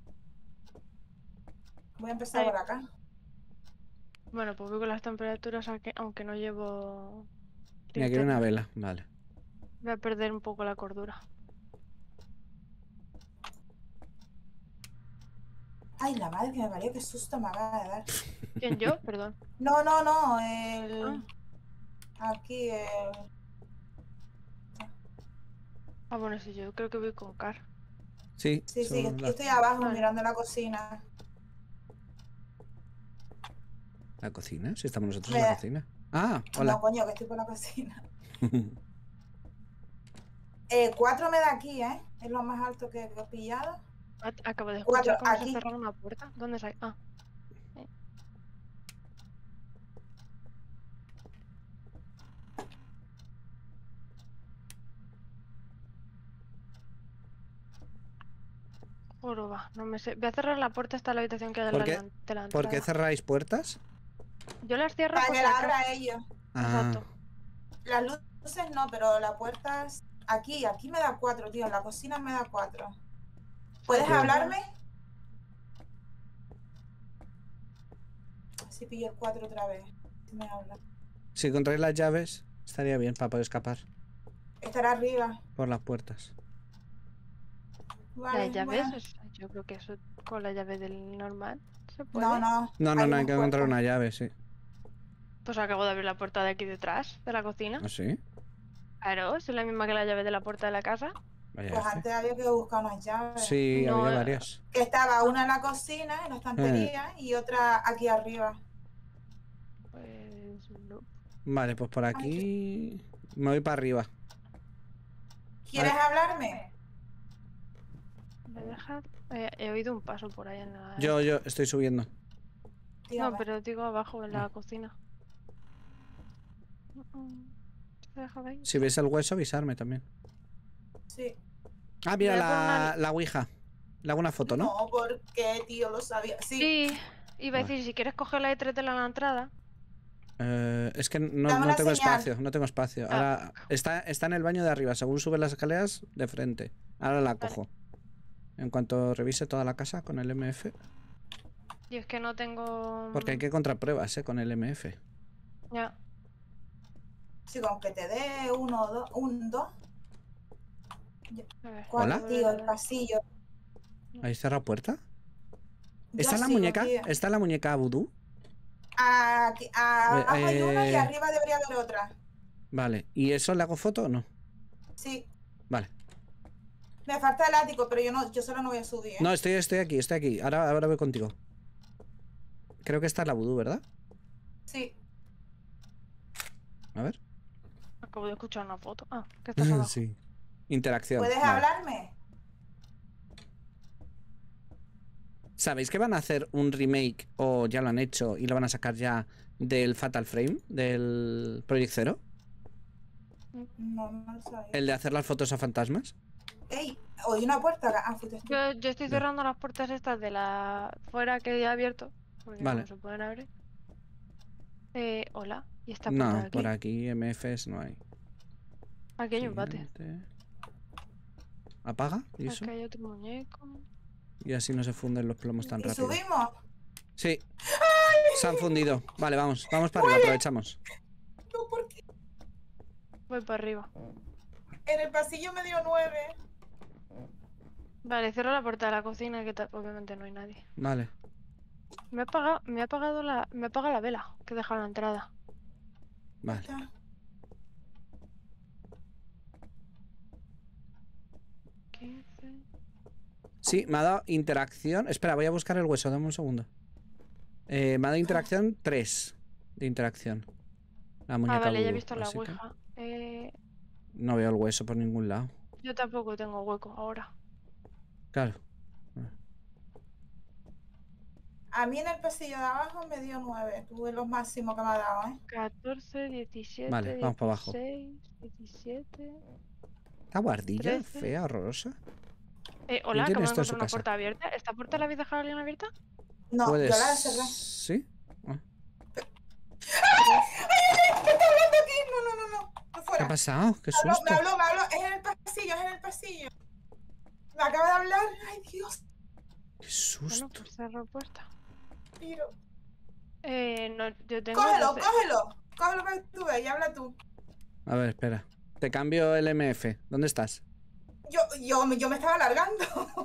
Voy a empezar Ahí. por acá. Bueno, pues voy con las temperaturas, aunque no llevo... Mira, aquí hay una linterna. vela, vale. Voy a perder un poco la cordura. Ay, la madre que me parió, qué susto me acaba de dar. ¿Quién yo? Perdón. No, no, no, el... Ah. Aquí, el... Ah, bueno, sí, yo creo que voy con Car. Sí, Sí, son sí, yo las- estoy abajo Vale. mirando la cocina. ¿La cocina? Si estamos nosotros en Me la da- cocina. Ah, No, hola. coño, que estoy por la cocina. 4 me da aquí, ¿eh? Es lo más alto que he pillado. Acabo de Cuatro, escuchar cómo se aquí. cerraba una puerta. ¿Dónde se...? Ah. Joroba, no me sé. Voy a cerrar la puerta hasta la habitación que hay ¿Por qué? de la ¿Por qué entrada. cerráis puertas? Yo las cierro Para por que si la acaso. abra ellos. Ah, Exacto. Las luces no, pero la puerta es... Aquí me da 4, tío. En la cocina me da 4. ¿Puedes Sí. hablarme? Si pillo el 4 otra vez. Si me habla. si encontráis las llaves, estaría bien para poder escapar Estará arriba. por las puertas. Vale, Las llaves, bueno. yo creo que eso con la llave del normal se puede. No, no. No, no, no, hay unas que encontrar puertas. una llave, sí. Pues acabo de abrir la puerta de aquí detrás, de la cocina. ¿Ah, sí? Claro, es la misma que la llave de la puerta de la casa. Vaya Pues F. antes había que buscar unas llaves. Sí, No, había varias. Que estaba una en la cocina, en la estantería, y otra aquí arriba. Pues no. Vale, pues por aquí me voy para arriba. ¿Quieres hablarme? ¿Me dejas? He oído un paso por ahí en la... Yo estoy subiendo. Dígame. No, pero digo abajo en la cocina. ¿Se deja ahí? Si veis el hueso, avisarme también. Sí. Ah, mira Voy a poner la ouija. Le hago una foto, ¿no? No, porque, tío, lo sabía. Sí. Sí, iba a Vale. decir, si quieres coger la E3 de la entrada. Es que no, Dame no una tengo señal. espacio, no tengo espacio. Ah. Ahora está en el baño de arriba, según sube las escaleras, de frente. Ahora la Vale. cojo. En cuanto revise toda la casa con el MF. Y es que no tengo... Porque hay que contrapruebas, con el MF. Ya. Sí, con que te dé 1 o 2. Un 2. A ver. 4, ¿Hola? tío, el pasillo. ¿Ahí cerra puerta? Yo ¿Está la sigo, muñeca? tío. ¿Está la muñeca vudú? Abajo hay una y Eh, arriba debería haber otra. Vale. ¿Y eso le hago foto o no? Sí. Vale. Me falta el ático, pero yo solo no voy a subir, ¿eh? No, estoy aquí. Ahora voy contigo. Creo que está la vudú, ¿verdad? Sí. A ver. Acabo de escuchar una foto. Ah, que estás abajo. Sí. Interacción. ¿Puedes Vale. hablarme? ¿Sabéis que van a hacer un remake o ya lo han hecho y lo van a sacar ya del Fatal Frame, del Project Zero? No, no lo sabía. ¿El de hacer las fotos a fantasmas? Ey, oí una puerta acá. Ah, fuiste tú. Yo estoy cerrando las puertas estas de la fuera que he abierto. Porque Vale. no se pueden abrir. Hola. ¿Y esta puerta de No, aquí? por aquí MFs no hay. Aquí hay un bate. Siguiente. Apaga y eso. Aquí hay otro muñeco. Y así no se funden los plomos tan ¿Y rápido. subimos? Sí. Se han fundido. Vale, vamos. Vamos para arriba, aprovechamos. No, ¿por qué? Voy para arriba. En el pasillo me dio 9. Vale, cierro la puerta de la cocina que obviamente no hay nadie. Vale. Me ha apagado la vela que he dejado en la entrada. Vale. Ya. 15. Sí, me ha dado interacción. Espera, voy a buscar el hueso, dame un segundo. Me ha dado interacción 3 de interacción. La muñeca Vale, ya he vudú, visto la así que ouija. no veo el hueso por ningún lado. Yo tampoco tengo hueco ahora. Claro. A mí en el pasillo de abajo me dio 9. Tuve los máximos que me ha dado, ¿eh? 14, 17, Vale, vamos para abajo. 16, 17. Esta guardilla 13. fea, horrorosa. Hola, tiene acabo de esto en encontrar su una casa? puerta abierta. ¿Esta puerta la habéis dejado alguien abierta? No, Puedes. yo la cerré. ¿Sí? Ah. ¿Qué está hablando aquí? No. ¿Qué ha Fuera. pasado? ¡Qué Me susto! habló. Es en el pasillo. Me acaba de hablar. Ay, Dios. ¡Qué Bueno, susto! pues cerro puerta. Tiro. No, yo tengo Cógelo 12. Cógelo para que tú veas y habla tú. A ver, espera. Te cambio el MF. ¿Dónde estás? Yo me estaba alargando.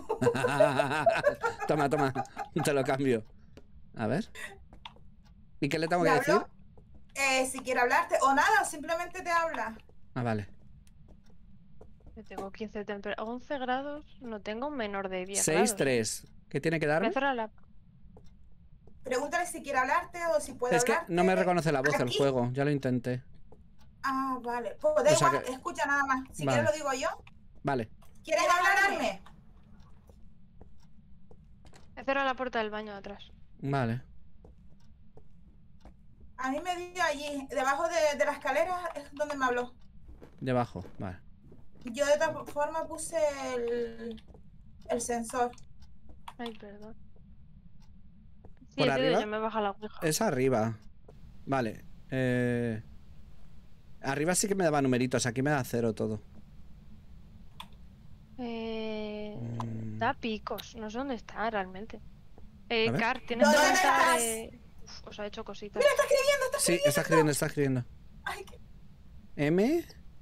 Toma, toma. Te lo cambio. A ver. ¿Y qué le tengo Me que decir? habló. Si quiere hablarte o nada, simplemente te habla. Ah, vale. Yo tengo 15 de temperatura. 11 grados. No tengo menor de 10 6, grados. 3. ¿Qué tiene que Voy a darme? cerrar la... Pregúntale si quiere hablarte o si puede Es que hablarte. no me reconoce la voz el Aquí. juego. Ya lo intenté. Ah, vale. Pues da O sea igual, que- escucha nada más. Si Vale. quieres lo digo yo. Vale. ¿Quieres hablarme? He cerrado la puerta del baño de atrás. Vale. A mí me dio allí, debajo de la escalera, es donde me habló. Debajo. Vale. Yo de esta forma puse el sensor. Ay, perdón. Sí, ¿Por he sido arriba? yo, me baja la ouija. Es arriba. Vale. Arriba sí que me daba numeritos. Aquí me da 0 todo. Da picos. No sé dónde está realmente. A ver. Car, tienes ¿Dónde pinta estás? de... Uf, os ha hecho cositas. Mira, está escribiendo. Sí, está escribiendo, está escribiendo. Ay, qué- M.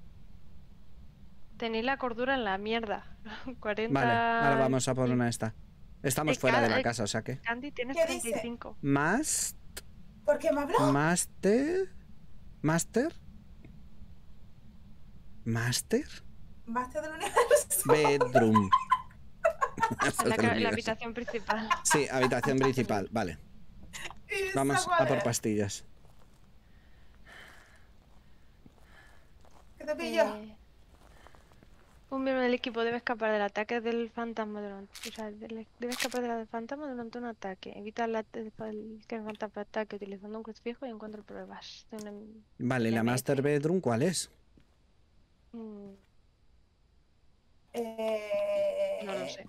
Tenéis la cordura en la mierda. 40... Vale, ahora vamos a por una esta. Estamos fuera de la casa, o sea que. Candy, tienes ¿Qué dice? 35. Más. ¿Por qué me habló? Master. Master. Master. Master del universo. Bedroom. La habitación principal. Sí, habitación principal. Vale. ¿Y esa Vamos cuál a por es? pastillas. ¿Qué te pilló? Un miembro del equipo debe escapar del ataque del fantasma durante... O sea, debe escapar del fantasma durante un ataque. Evita que el fantasma ataque utilizando un crucifijo y encuentra pruebas. De Vale, ¿la MF. Master Bedroom cuál es? No No lo sé.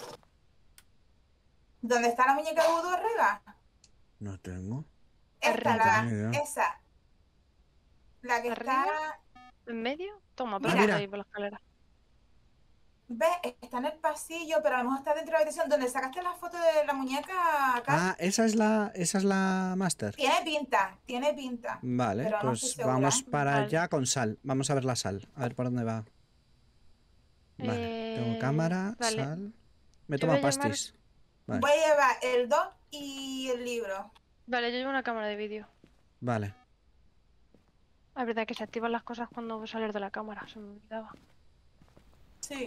¿Dónde está la muñeca de vudú arriba? No tengo. Esta, Arriba. Ni idea. esa. La que ¿Arriba? está... ¿En medio? Toma, Mira. pasa ahí por la escalera. Ve, está en el pasillo, pero a lo mejor está dentro de la habitación. ¿Donde sacaste la foto de la muñeca acá? Ah, esa es la Master. Tiene pinta. Vale, Pero no estoy pues segura. vamos para Vale. allá con sal. Vamos a ver la sal. A ver por dónde va. Vale, tengo cámara, vale. sal. Me Yo toma voy a llamar- pastis. Vale. Voy a llevar el doc y el libro. Vale, yo llevo una cámara de vídeo. Vale. La verdad que se activan las cosas cuando sales de la cámara, se me olvidaba. Sí.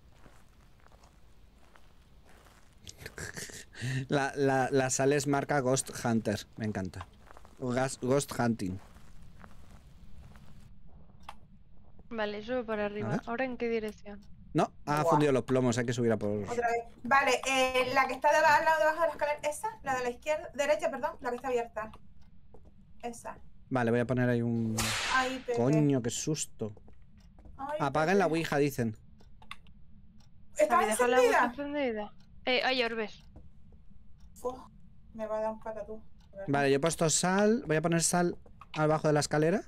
La sal es marca Ghost Hunter. Me encanta. Ghost Hunting. Vale, sube para arriba. ver. ¿Ahora en qué dirección? No, ha Buah. fundido los plomos. Hay que subir a por. Otra vez. Vale, la que está al lado debajo de la escalera, esa, la de la izquierda, derecha, perdón, la que está abierta. Esa. Vale, voy a poner ahí un. Ahí, Pepe. Coño, qué susto. Ay, Apaguen la ¿por qué? Ouija, dicen. ¿Está ¿Habéis dejado la Ouija encendida? encendida? Hay orbes. Uf, me va a dar un patatú. de verdad. Vale, yo he puesto sal. Voy a poner sal abajo de la escalera.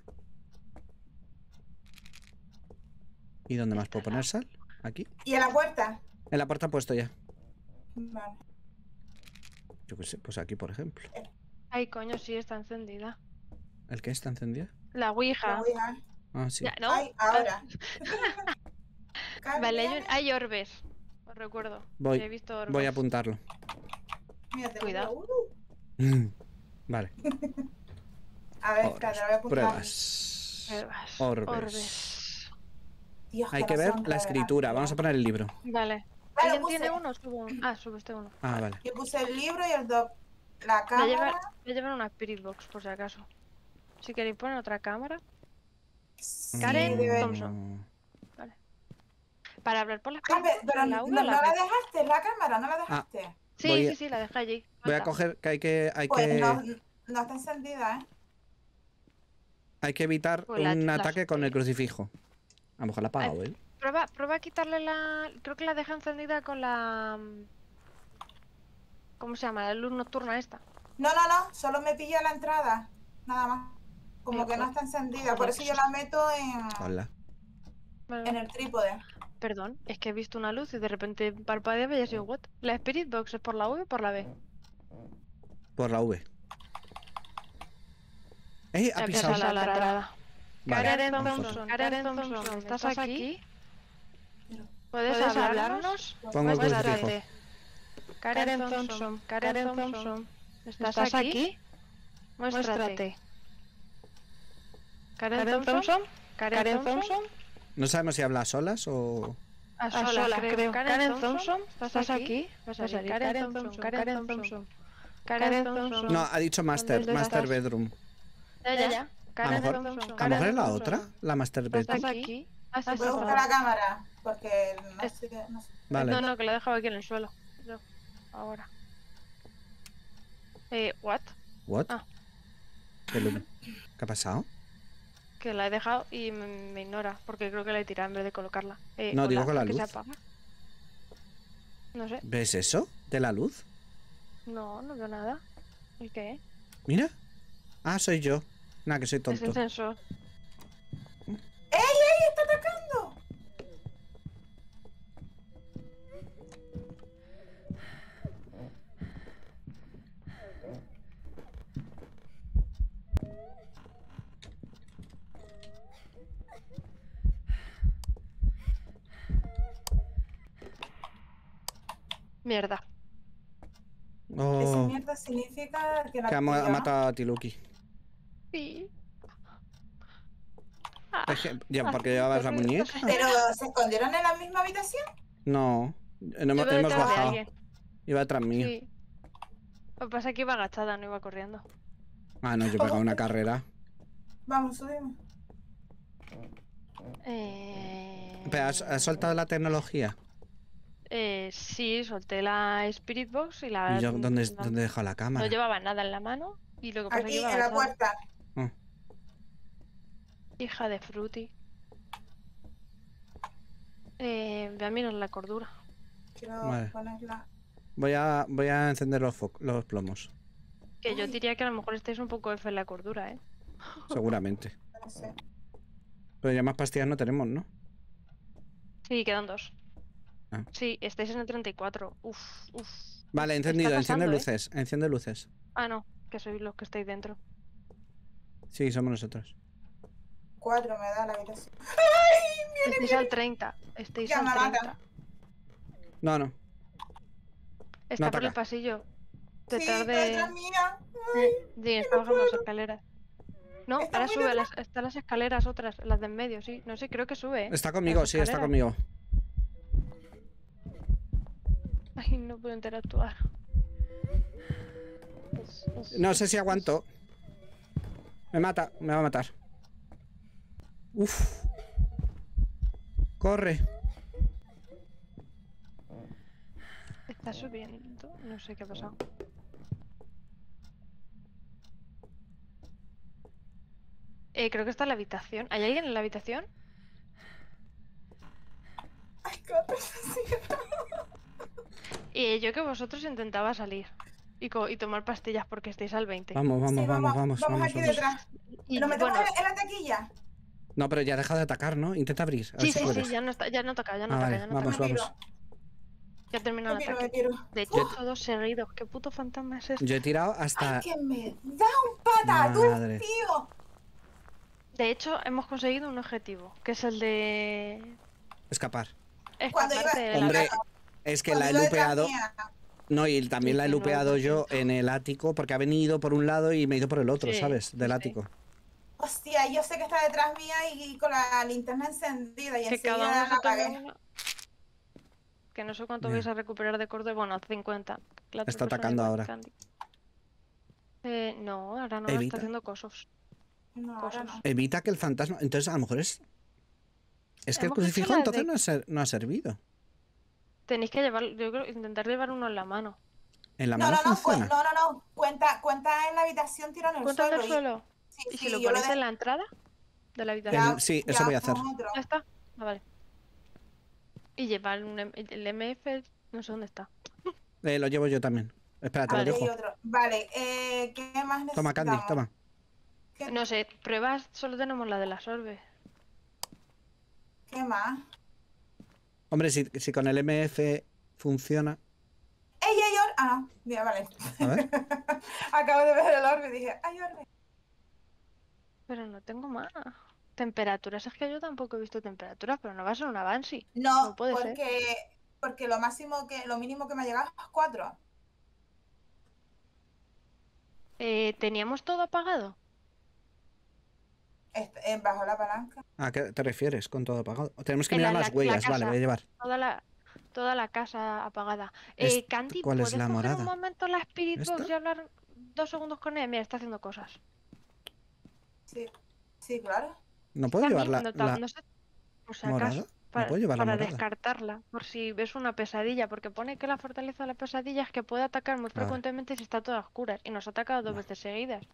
¿Y dónde más puedo poner sal? Aquí. ¿Y en la puerta? En la puerta he puesto ya. Vale. Yo qué sé, pues aquí, por ejemplo. Ay, coño, sí, está encendida. ¿El qué está encendido? La Ouija. La Ouija. Ah, sí. Ya, ¿no? Ay, ahora. Vale, Carmen, hay orbes. Os recuerdo. Voy. Que he visto orbes. Voy a apuntarlo. mira, te Cuidado. veo. Vale. A ver, Orbes. espérate, la voy a apuntar. Pruebas. Orbes. Orbes. Dios, Hay que no ver son la escritura. Vamos a poner el libro. Vale. Vale, ¿Alguien puse. tiene uno? Subo uno. Ah, sube usted uno. Ah, vale. Yo puse el libro y el doc. La Voy a llevar, cámara. voy a llevar una Spirit Box, por si acaso. Si queréis poner otra cámara. Sí, Karen debe- Thompson. Para hablar por las Ah, pero la no, audio no o la la red. dejaste, la cámara, no la dejaste. Sí, voy a- sí, sí, la dejé allí. Voy a Suelta. coger que hay Pues que. no está encendida, ¿eh? Hay que evitar Pues un la ataque con el supe. crucifijo. A lo mejor la ha apagado, ¿eh? Prueba a quitarle la... Creo que la deja encendida con la... ¿Cómo se llama? La luz nocturna esta. No, solo me pilla la entrada. Nada más. Como que no está encendida, por eso yo la meto Hola. Vale, en vale. el trípode. Perdón, es que he visto una luz y de repente parpadeaba y he sido what? ¿La Spirit Box es por la V o por la B? Por la V. Ha Esa pisado. es la entrada. Vale, Karen vamos Thompson, fuera. Karen Thompson, ¿estás aquí? ¿Puedes ¿Puedes hablarnos? Pongo el Muéstrate. crucifijo. Karen Thompson, Karen Thompson, ¿estás aquí? Muéstrate. Karen Thompson, Karen Thompson, No sabemos si habla a solas o. a solas creo. Karen Thompson, ¿estás aquí? Vas a salir. Karen Thompson, Karen Thompson, Karen Thompson. No, ha dicho Master. ¿Dónde Master estás? bedroom. Ya. A Karen lo mejor, Thompson, a lo mejor es la Karen otra. Thompson. La Master bedroom. ¿Estás aquí? Voy a buscar la cámara, porque no sé qué. No sé. Vale. No, que lo he dejado aquí en el suelo. No, ahora. ¿What? What? Ah. ¿Qué ha pasado? Que la he dejado y me ignora, porque creo que la he tirado en vez de colocarla. No, digo hola, con la ¿por qué luz. se apaga? No sé. ¿Ves eso? ¿De la luz? No veo nada. ¿El qué? Mira. Ah, soy yo. Nada, que soy Es el tonto. sensor. ¡Ey! ¡Está atacando! Mierda. Esa Oh, mierda significa que la que ha pilló, ¿no? matado a Tiluki. Sí. Es que, ya, porque llevabas la muñeca. Pero, ¿se escondieron en la misma habitación? No, hemos Iba detrás de bajado. alguien. Iba detrás mío. Sí. Lo que pasa es que iba agachada, no iba corriendo. Ah, no, yo he pegado una carrera. Vamos, subimos. Espera, ¿has soltado la tecnología? Sí, solté la Spirit Box y la... ¿Y yo dónde he no dejado la cámara? llevaba nada en la mano y lo que pasa es que Aquí, iba en la agachada. puerta. Ah, Hija de Fruity. Voy a mirar la cordura. Quiero Vale. ponerla. voy a encender los plomos. Que yo Ay. diría que a lo mejor estáis un poco F en la cordura, ¿eh? Seguramente. No sé. Pero ya más pastillas no tenemos, ¿no? Sí, quedan 2. Ah. Sí, estáis en el 34. Uf. Vale, Está encendido. pasando, Enciende ¿eh? luces. Enciende luces. Ah, no, que sois los que estáis dentro. Sí, somos nosotros. 4 me da la habitación. Estáis al 30. Estáis Ya al me 30. mata. No. Está por el ataca. pasillo. Sí, Detrás está de... detrás mía. Sí, está bajando las escaleras. No, Está ahora muy sube, detrás. están las escaleras otras, las de en medio, sí. No sé, creo que sube, ¿eh? Está conmigo, Las sí, está escaleras. conmigo. Ay, no puedo interactuar. No sé si aguanto. Me mata, me va a matar. Uf. Corre. Está subiendo, no sé qué ha pasado. Creo que está en la habitación. ¿Hay alguien en la habitación? Y yo que vosotros intentaba salir y tomar pastillas porque estáis al 20. Vamos, vamos, Sí, vamos, vamos, vamos vamos, aquí vamos. detrás. Y ¿Nos metemos bueno, en la taquilla? No, pero ya deja de atacar, ¿no? Intenta abrir. A ver sí, si sí, puedes. sí, ya no está, ya no toca, ya no Ah, toca, vale, ya no vamos, toca. Me vamos. Ya terminó el Me ataque. piro. De hecho, todos seguidos. ¿Qué puto fantasma es este? Yo he tirado hasta... ¡Ay, que me da un patatús, Madre. tío! De hecho, hemos conseguido un objetivo, que es el de Escapar. Cuando escaparte de la Hombre, casa. es que Cuando la he iba detrás lupeado. mía. No, y también Sí, la he que no lupeado lo yo siento. en el ático porque ha venido por un lado y me he ido por el otro, Sí, ¿sabes? Del sí. ático. Hostia, yo sé que está detrás mía y con la linterna encendida y Que cada enseguida uno la se tome apagué. una. Que no sé cuánto Ya. vais a recuperar de corte. Bueno, 50. La otra Está persona atacando igual, ahora. Candy. No, ahora no, Evita. está haciendo cosas. No, ahora Cosas. no. Evita que el fantasma... Entonces, a lo mejor es... Es que el Hemos hecho crucifijo la entonces de- no ha servido. Tenéis que llevar, yo creo, intentar llevar uno en la mano. En la No, mano no, no, funciona. no. Cuenta en la habitación, tiro en el Cuéntame suelo. el suelo. Sí, ¿Y sí, si lo yo ponéis de- en la entrada de la En habitación? el- sí, eso voy a hacer. con otro. ¿Ya está? Ah, vale. Y llevar el MF, no sé dónde está. Lo llevo yo también. Espera, te Vale. lo Y dejo. otro. Vale, ¿qué más necesitamos? Toma, Candy, toma. ¿Qué, No sé, pruebas, solo tenemos la de las orbes. qué más? Hombre, si con el MF funciona... ¡Ey, orbe! Ah, no, mira, vale. A ver. Acabo de ver el orbe y dije, ¡ay, orbe! Pero no tengo más. Temperaturas, es que yo tampoco he visto temperaturas, pero no va a ser una Banshee. No, No puede ser. porque lo mínimo que me ha llegado es 4. ¿Teníamos todo apagado? Bajo la palanca. ¿A qué te refieres con todo apagado? Tenemos que En mirar la- las la huellas. Vale, casa. voy a llevar. Toda la casa apagada. Candy, ¿Cuál es ¿puedes la coger un morada? momento la Spirit Box ¿Esta? y hablar 2 segundos con él? Mira, está haciendo cosas. Sí, sí, claro. ¿No puedo llevar También, la no sé, por si morada? acaso, ¿No puedo llevar la para morada? descartarla, por si ves una pesadilla, porque pone que la fortaleza de la pesadilla es que puede atacar muy Vale. frecuentemente si está toda oscura, y nos ha atacado 2 veces seguidas.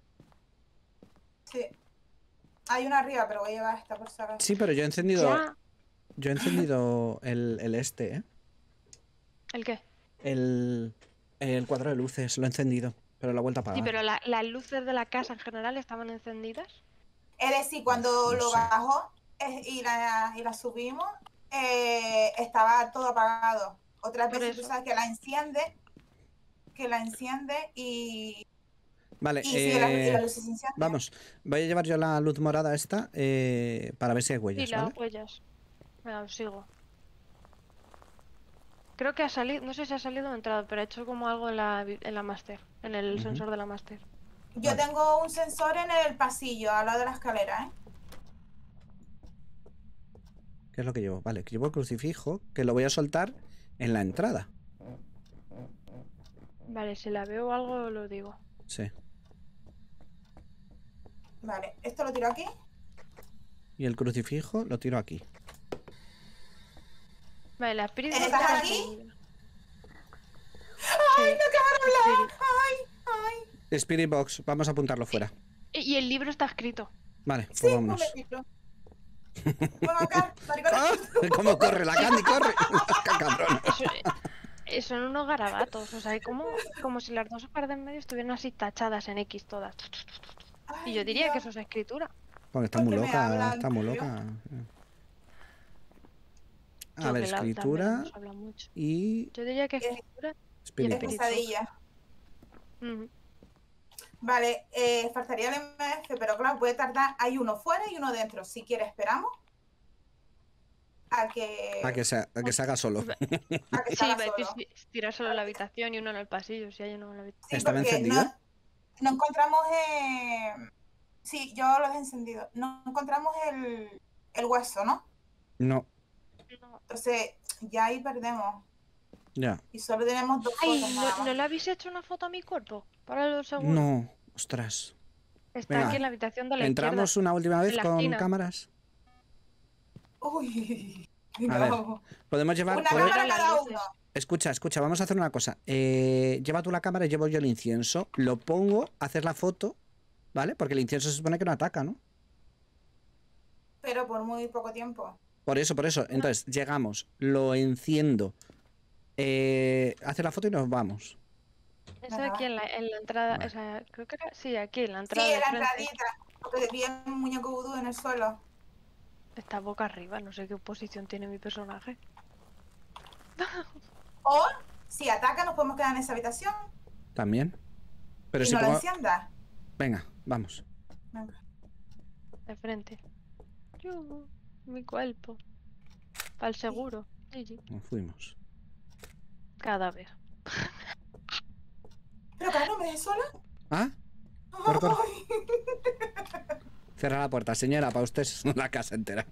Sí. Hay una arriba, pero voy a llevar esta por si acaso. Sí, pero yo he encendido... Ya, Yo he encendido el este, ¿eh? ¿el qué? El cuadro de luces, lo he encendido, pero lo he vuelto a apagar. Sí, pero las luces de la casa en general estaban encendidas. Es decir, cuando No lo sé. bajó y la subimos, estaba todo apagado. Otras Por veces tú eso. sabes que la enciende y Vale, sigue la luz se enciende. vamos. Voy a llevar yo la luz morada esta para ver si hay Y huellas, las ¿vale? huellas. Venga, os sigo. Creo que ha salido, no sé si ha salido o entrado, pero ha hecho como algo en la Master, en el Ujú. sensor de la Master. Yo Vale. tengo un sensor en el pasillo, al lado de la escalera, ¿eh? ¿Qué es lo que llevo? Vale, que llevo el crucifijo, que lo voy a soltar en la entrada. Vale, si la veo algo lo digo. Sí. Vale, esto lo tiro aquí. Y el crucifijo lo tiro aquí. Vale, la Spirit ¿Estás Box está aquí? encendida. ¡Ay, Sí, no acabaron Spirit. ¡Ay! Spirit Box, vamos a apuntarlo fuera. Y el libro está escrito. Vale, Sí, pues un vámonos. momentito. Bueno, acá, maricona. ¡Ah! ¿Cómo corre la Candy? ¡Corre! ¡Qué cabrón! Son unos garabatos, o sea, como si las dos pares de en medio estuvieran así tachadas en X todas. Y yo Ay, diría que Dios. eso es escritura. Porque está muy ¿Por qué me loca, hablan, está muy tío? loca. A Yo ver, que la- también escritura nos habla mucho. y Yo diría que escritura. Spirit Es Box. espíritu. pesadilla. Ujú. Vale, faltaría el MF, pero claro, puede tardar. Hay uno fuera y uno dentro. Si quieres, esperamos a que, A que se haga solo. a que Sí, salga va a decir solo. tirar solo en la habitación y uno en el pasillo, si hay uno en la habitación. Sí, ¿Estaba porque encendido? no encontramos. Sí, yo lo he encendido. No encontramos el hueso, ¿no? No, Entonces, ya ahí perdemos. ya. Y solo tenemos 2 Ay, fotos nada ¿no más. le habéis hecho una foto a mi cuerpo? Para los segundos. No, ostras. Está Venga, aquí en la habitación de la ¿Entramos una última vez en la con esquina. cámaras? Uy, A ver, no. Podemos llevar... Una ¿puedo- cámara las cada luces. uno. Escucha, vamos a hacer una cosa. Lleva tú la cámara y llevo yo el incienso. Lo pongo, haces la foto, ¿vale? Porque el incienso se supone que no ataca, ¿no? Pero por muy poco tiempo. Por eso. Entonces, llegamos, lo enciendo. Hace la foto y nos vamos. Eso Venga, aquí en la entrada, Vale. o sea, creo que era, sí, aquí en la Sí, entrada en de la frente. entradita. Porque vi un muñeco vudú en el suelo. Está boca arriba, no sé qué posición tiene mi personaje. O, si ataca, nos podemos quedar en esa habitación. También. Pero Y si no la pongo... encienda. Venga, vamos. Venga. De frente. Mi cuerpo. Para el seguro. GG. Nos fuimos. Cadáver. Pero claro, ¿me dejes sola? ¿Ah? Corre. Ay. Cierra la puerta, señora, para usted es la casa entera.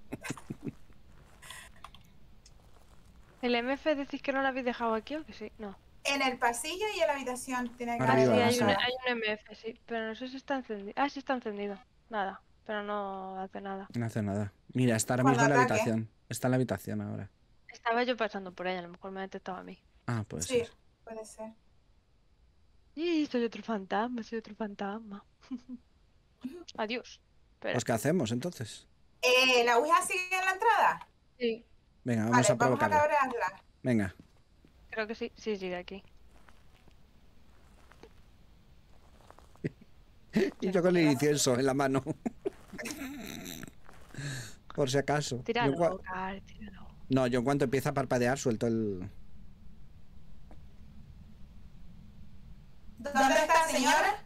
¿El MF decís que no lo habéis dejado aquí o que sí? No. En el pasillo y en la habitación tiene que Ah, Arriba, sí, haber hay sí. un, una- hay un MF, sí. Pero no sé si está encendido. Ah, sí está encendido. Nada. Pero no hace nada. No hace nada. Mira, está ahora Cuando mismo en la ataque. habitación. Está en la habitación ahora. Estaba yo pasando por ella, a lo mejor me ha detectado a mí. Ah, pues Sí, ser. puede ser. Y soy otro fantasma, soy otro fantasma. Adiós. Espera. Pues ¿qué hacemos entonces? ¿La Ouija sigue en la entrada? Sí, Venga, vamos Vale, a vamos a provocarla. cabrearla. Venga. creo que sí. Sí, sigue aquí. Y yo con el incienso en la mano. Por si acaso. Yo en Tíralo, cua- Car, tíralo. No, yo en cuanto empieza a parpadear suelto el... ¿Dónde está, señora?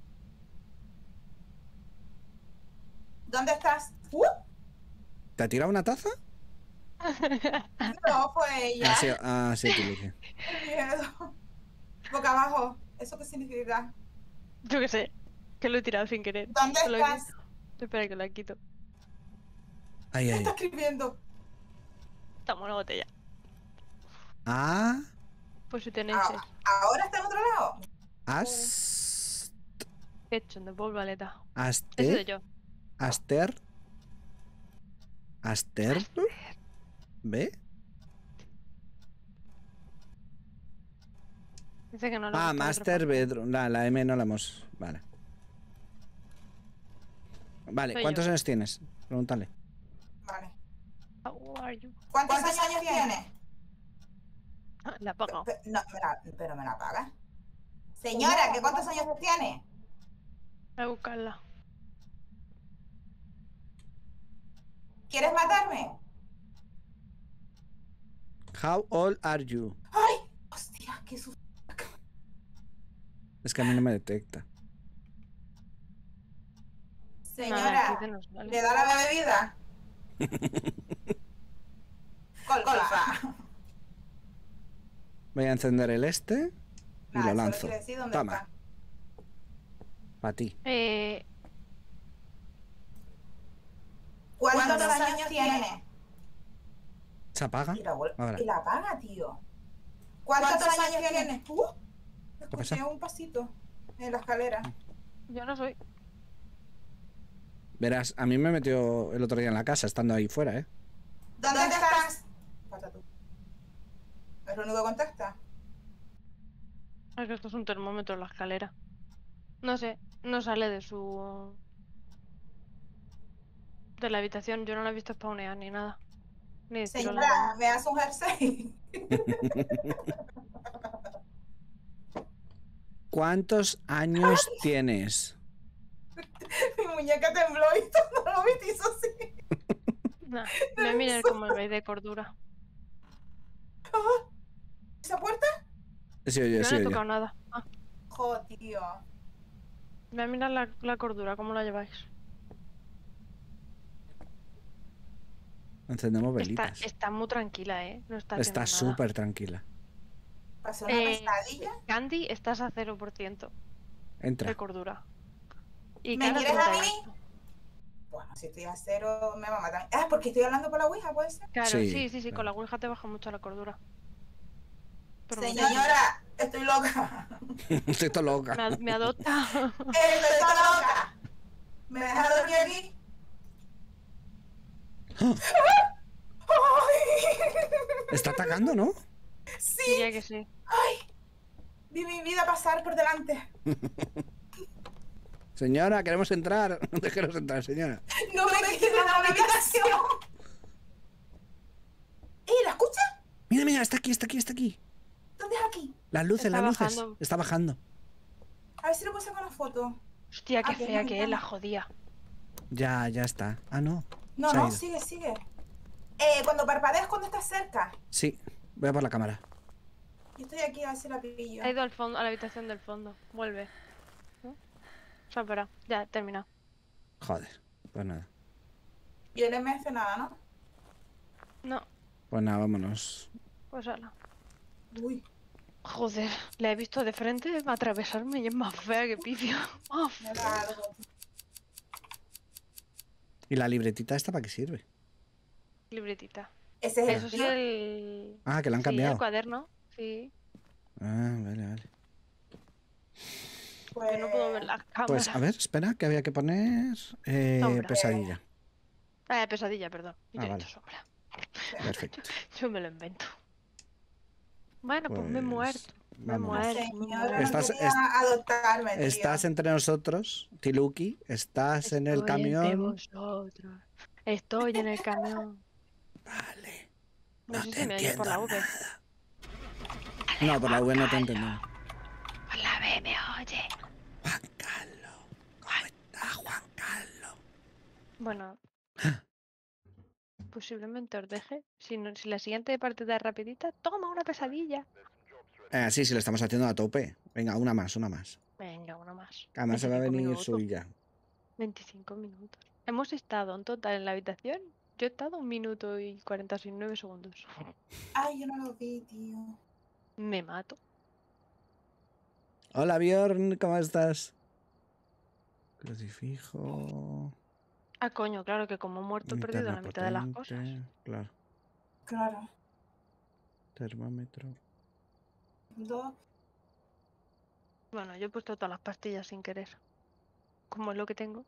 ¿Dónde estás? ¿Te ha tirado una taza? No, fue ella. Sí, Tilique. Qué miedo. Boca abajo. ¿Eso qué significa? Yo qué sé. Que lo he tirado sin querer. ¿Dónde Lo he estás? visto. Espera que lo quito. Ay, ¿Qué ay. está escribiendo? Estamos en la botella. Ah, Pues si tenéis Ah, ¿Ahora está en otro lado? as... Ketchum de Paul Valeta. Ese Aster... soy yo. Aster... Aster... ¿Ve? Dice que no le Ah, gusta el Master otro Bedroom. La M no la hemos... Vale. Vale, Soy ¿cuántos yo. años tienes? Pregúntale. Vale. fantasma. How are you? ¿Cuántos años tiene? Ah, la he apagado. No, pero me la paga. Señora, ¿qué cuántos años tiene? Voy a buscarla. ¿Quieres matarme? How old are you? ¡Ay! ¡Hostia! ¡Qué susto! Es que a mí no me detecta. Nada, aquí Señora, te nos vale. ¿le da la bebida? Colfa. Voy a encender el este y Nada, lo solo lanzo. quiere decir dónde Toma, está. para ti. ¿Cuántos años tiene? ¿Se apaga? Ahora. Y la apaga, tío. ¿Cuántos años tiene? pasa? Escuché un pasito en la escalera. Yo no soy. Verás, a mí me metió el otro día en la casa, estando ahí fuera, ¿eh? ¿Dónde estás? Falta tú. ¿Es lo único que contesta? Es que esto es un termómetro en la escalera. No sé, no sale de su... de la habitación. Yo no la he visto spawnear ni nada. Ni decirlo la Señora, mano. ¿me das un jersey? ¿Cuántos años tienes? Mi muñeca tembló y todo lo vi, hizo así. No, voy a mirar como el rey de cordura. ¿Esa puerta? Sí, oye, No sí, le he oye. tocado nada. Ah, Jo, tío. voy a mirar la cordura, ¿cómo la lleváis? Encendemos Está, velitas. está muy tranquila, ¿eh? No está Está haciendo nada. súper tranquila. ¿Pasó una pesadilla? Candy, estás a 0% Entra. de cordura. Y ¿Me Cara, quieres a 38. Bueno, si estoy a 0 me va a matar. Ah, porque estoy hablando por la Ouija, ¿puede ser? Claro, Sí, sí, con claro. la Ouija te baja mucho la cordura. Pero me Señora, estoy loca. Estoy todo loca. me adopta. Estoy toda loca. ¿Me dejas dormir aquí? Está atacando, ¿no? Sí, Diría que sí. vi mi vida pasar por delante. Señora, queremos entrar. Déjenos entrar, señora. No me quedo en la habitación. mira, está aquí, está aquí, está aquí. ¿Dónde es aquí? Las luces, Está las luces. bajando. Está bajando. A ver si le puedo sacar una foto. Hostia, qué Ah, que fea no, que no. es, la jodía. Ya está. Ah, no. No, Se ha no, ido. sigue, sigue. Cuando parpadeas cuando estás cerca. Sí, voy a por la cámara. Yo estoy aquí a ver si la pillo. Ha ido al fondo, a la habitación del fondo. Vuelve. ¿No? Se ha parado. Ya, terminado. Joder, pues nada. Y el MF nada, ¿no? No, Pues nada, vámonos. pues ala. Uy, Joder, la he visto de frente atravesarme y es más fea que pifia. Más me fea. da algo. ¿Y la libretita esta para qué sirve? Libretita. Ese es Eso el es tío. el... Ah, que la han Sí, cambiado. el cuaderno. Sí. Ah, vale, vale. Que no puedo ver Pues... las cámaras. Pues a ver, espera, que había que poner Sombra. pesadilla. Ah, pesadilla, perdón. Yo Ah, he vale. dicho sombra. Perfecto. Yo me lo invento. Bueno, pues me he Pues, muerto. Me he vámonos. muerto. Me he Señora, muerto. no Estás- quería adoptarme, tío. Estás entre nosotros, Tiluki. Estás en el Estoy entre camión. vosotros. Estoy en el camión. Vale. No, No sé te si me oyes por la entiendo V. nada. No, por la V no te entiendo. Por la V me oye. Juan Carlos. ¿Cómo está Juan Carlos? Bueno. Posiblemente os deje. Si la siguiente parte de rapidita, toma una pesadilla. Sí, sí, lo estamos haciendo a tope. Venga, una más, una más. Venga, una más. Además se va a 25 venir minutos. suya. 25 minutos. Hemos estado en total en la habitación. Yo he estado 1 minuto y 49 segundos. Ay, yo no lo vi, tío. Me mato. Hola, Bjorn, ¿cómo estás? Crucifijo. Ah, coño, claro que como he muerto he perdido Linterna la mitad de las cosas. potente. Claro. Claro. Termómetro. 2. Bueno, yo he puesto todas las pastillas sin querer. Como es lo que tengo.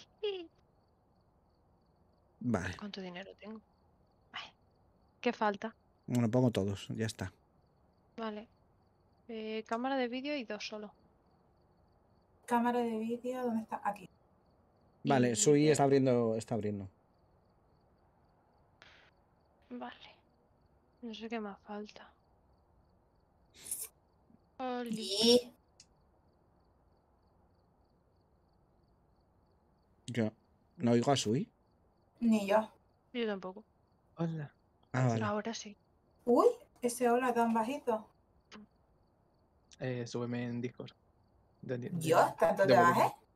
Vale. ¿Cuánto dinero tengo? Ay, ¿qué falta? Bueno, pongo todos, ya está. Vale. Cámara de vídeo y 2 solo. Cámara de vídeo, ¿dónde está? Aquí. Vale, Y Sui de- está abriendo, está abriendo. Vale. No sé qué más falta. Oli. Y... Yo no oigo a Sui. Ni yo. Yo tampoco. Hola. Ah, vale. Ahora sí. Uy, ese hola tan bajito. Súbeme en Discord. Dios, ¿tanto de te volumen. bajé?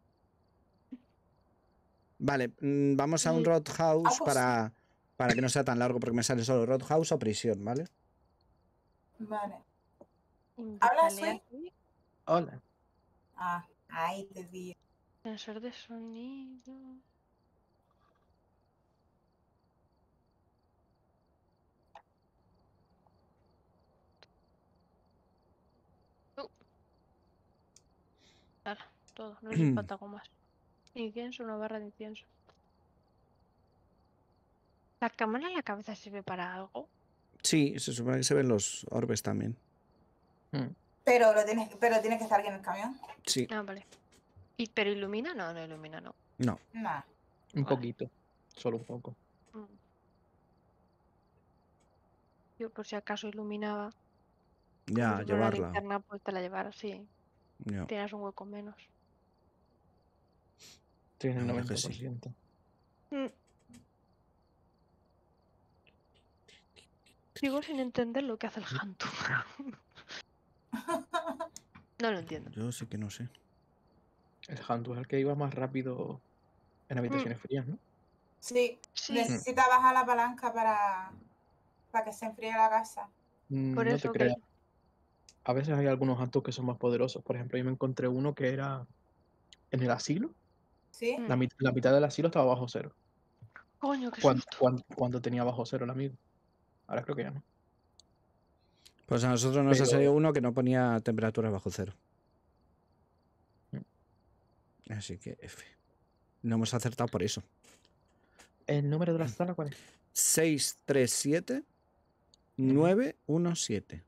Vale, vamos a un Mm. Roadhouse pues para que no sea tan largo, porque me sale solo Roadhouse o prisión, ¿vale? Vale. Invítale a Sui? Sui. Hola. Ah, ahí te vi. Sensor de sonido. Nada, todo. No sé si falta algo más. Incienso, una barra de incienso. ¿La cámara en la cabeza sirve para algo? Sí, se supone que se ven los orbes también. Pero tienes que estar aquí en el camión. Sí, Ah, vale. ¿Pero ilumina? No, no ilumina, no. no. Nah. Un Vale. poquito. Solo un poco. Mm. Yo por si acaso iluminaba. Como Ya, si fuera una llevarla. linterna, pues te la llevaras, sí. Ya. Tienes un hueco menos. Estoy en el La verdad que sí. 90%. Sigo sin entender lo que hace el Hantu. No lo entiendo. Yo sí que no sé. El Hantu es el que iba más rápido en habitaciones frías, ¿no? Sí, Sí, necesita bajar la palanca para que se enfríe la casa. por No eso te creas. A veces hay algunos Hantus que son más poderosos. Por ejemplo, yo me encontré uno que era en el asilo. ¿Sí? Mm. La mitad del asilo estaba bajo cero. Coño, qué Cuando, susto. cuando tenía bajo cero el amigo. Ahora creo que ya no. Pues a nosotros nos ha Pero- salido uno que no ponía temperatura bajo cero. Así que F. No hemos acertado por eso. ¿El número de la sala cuál es? 637 917.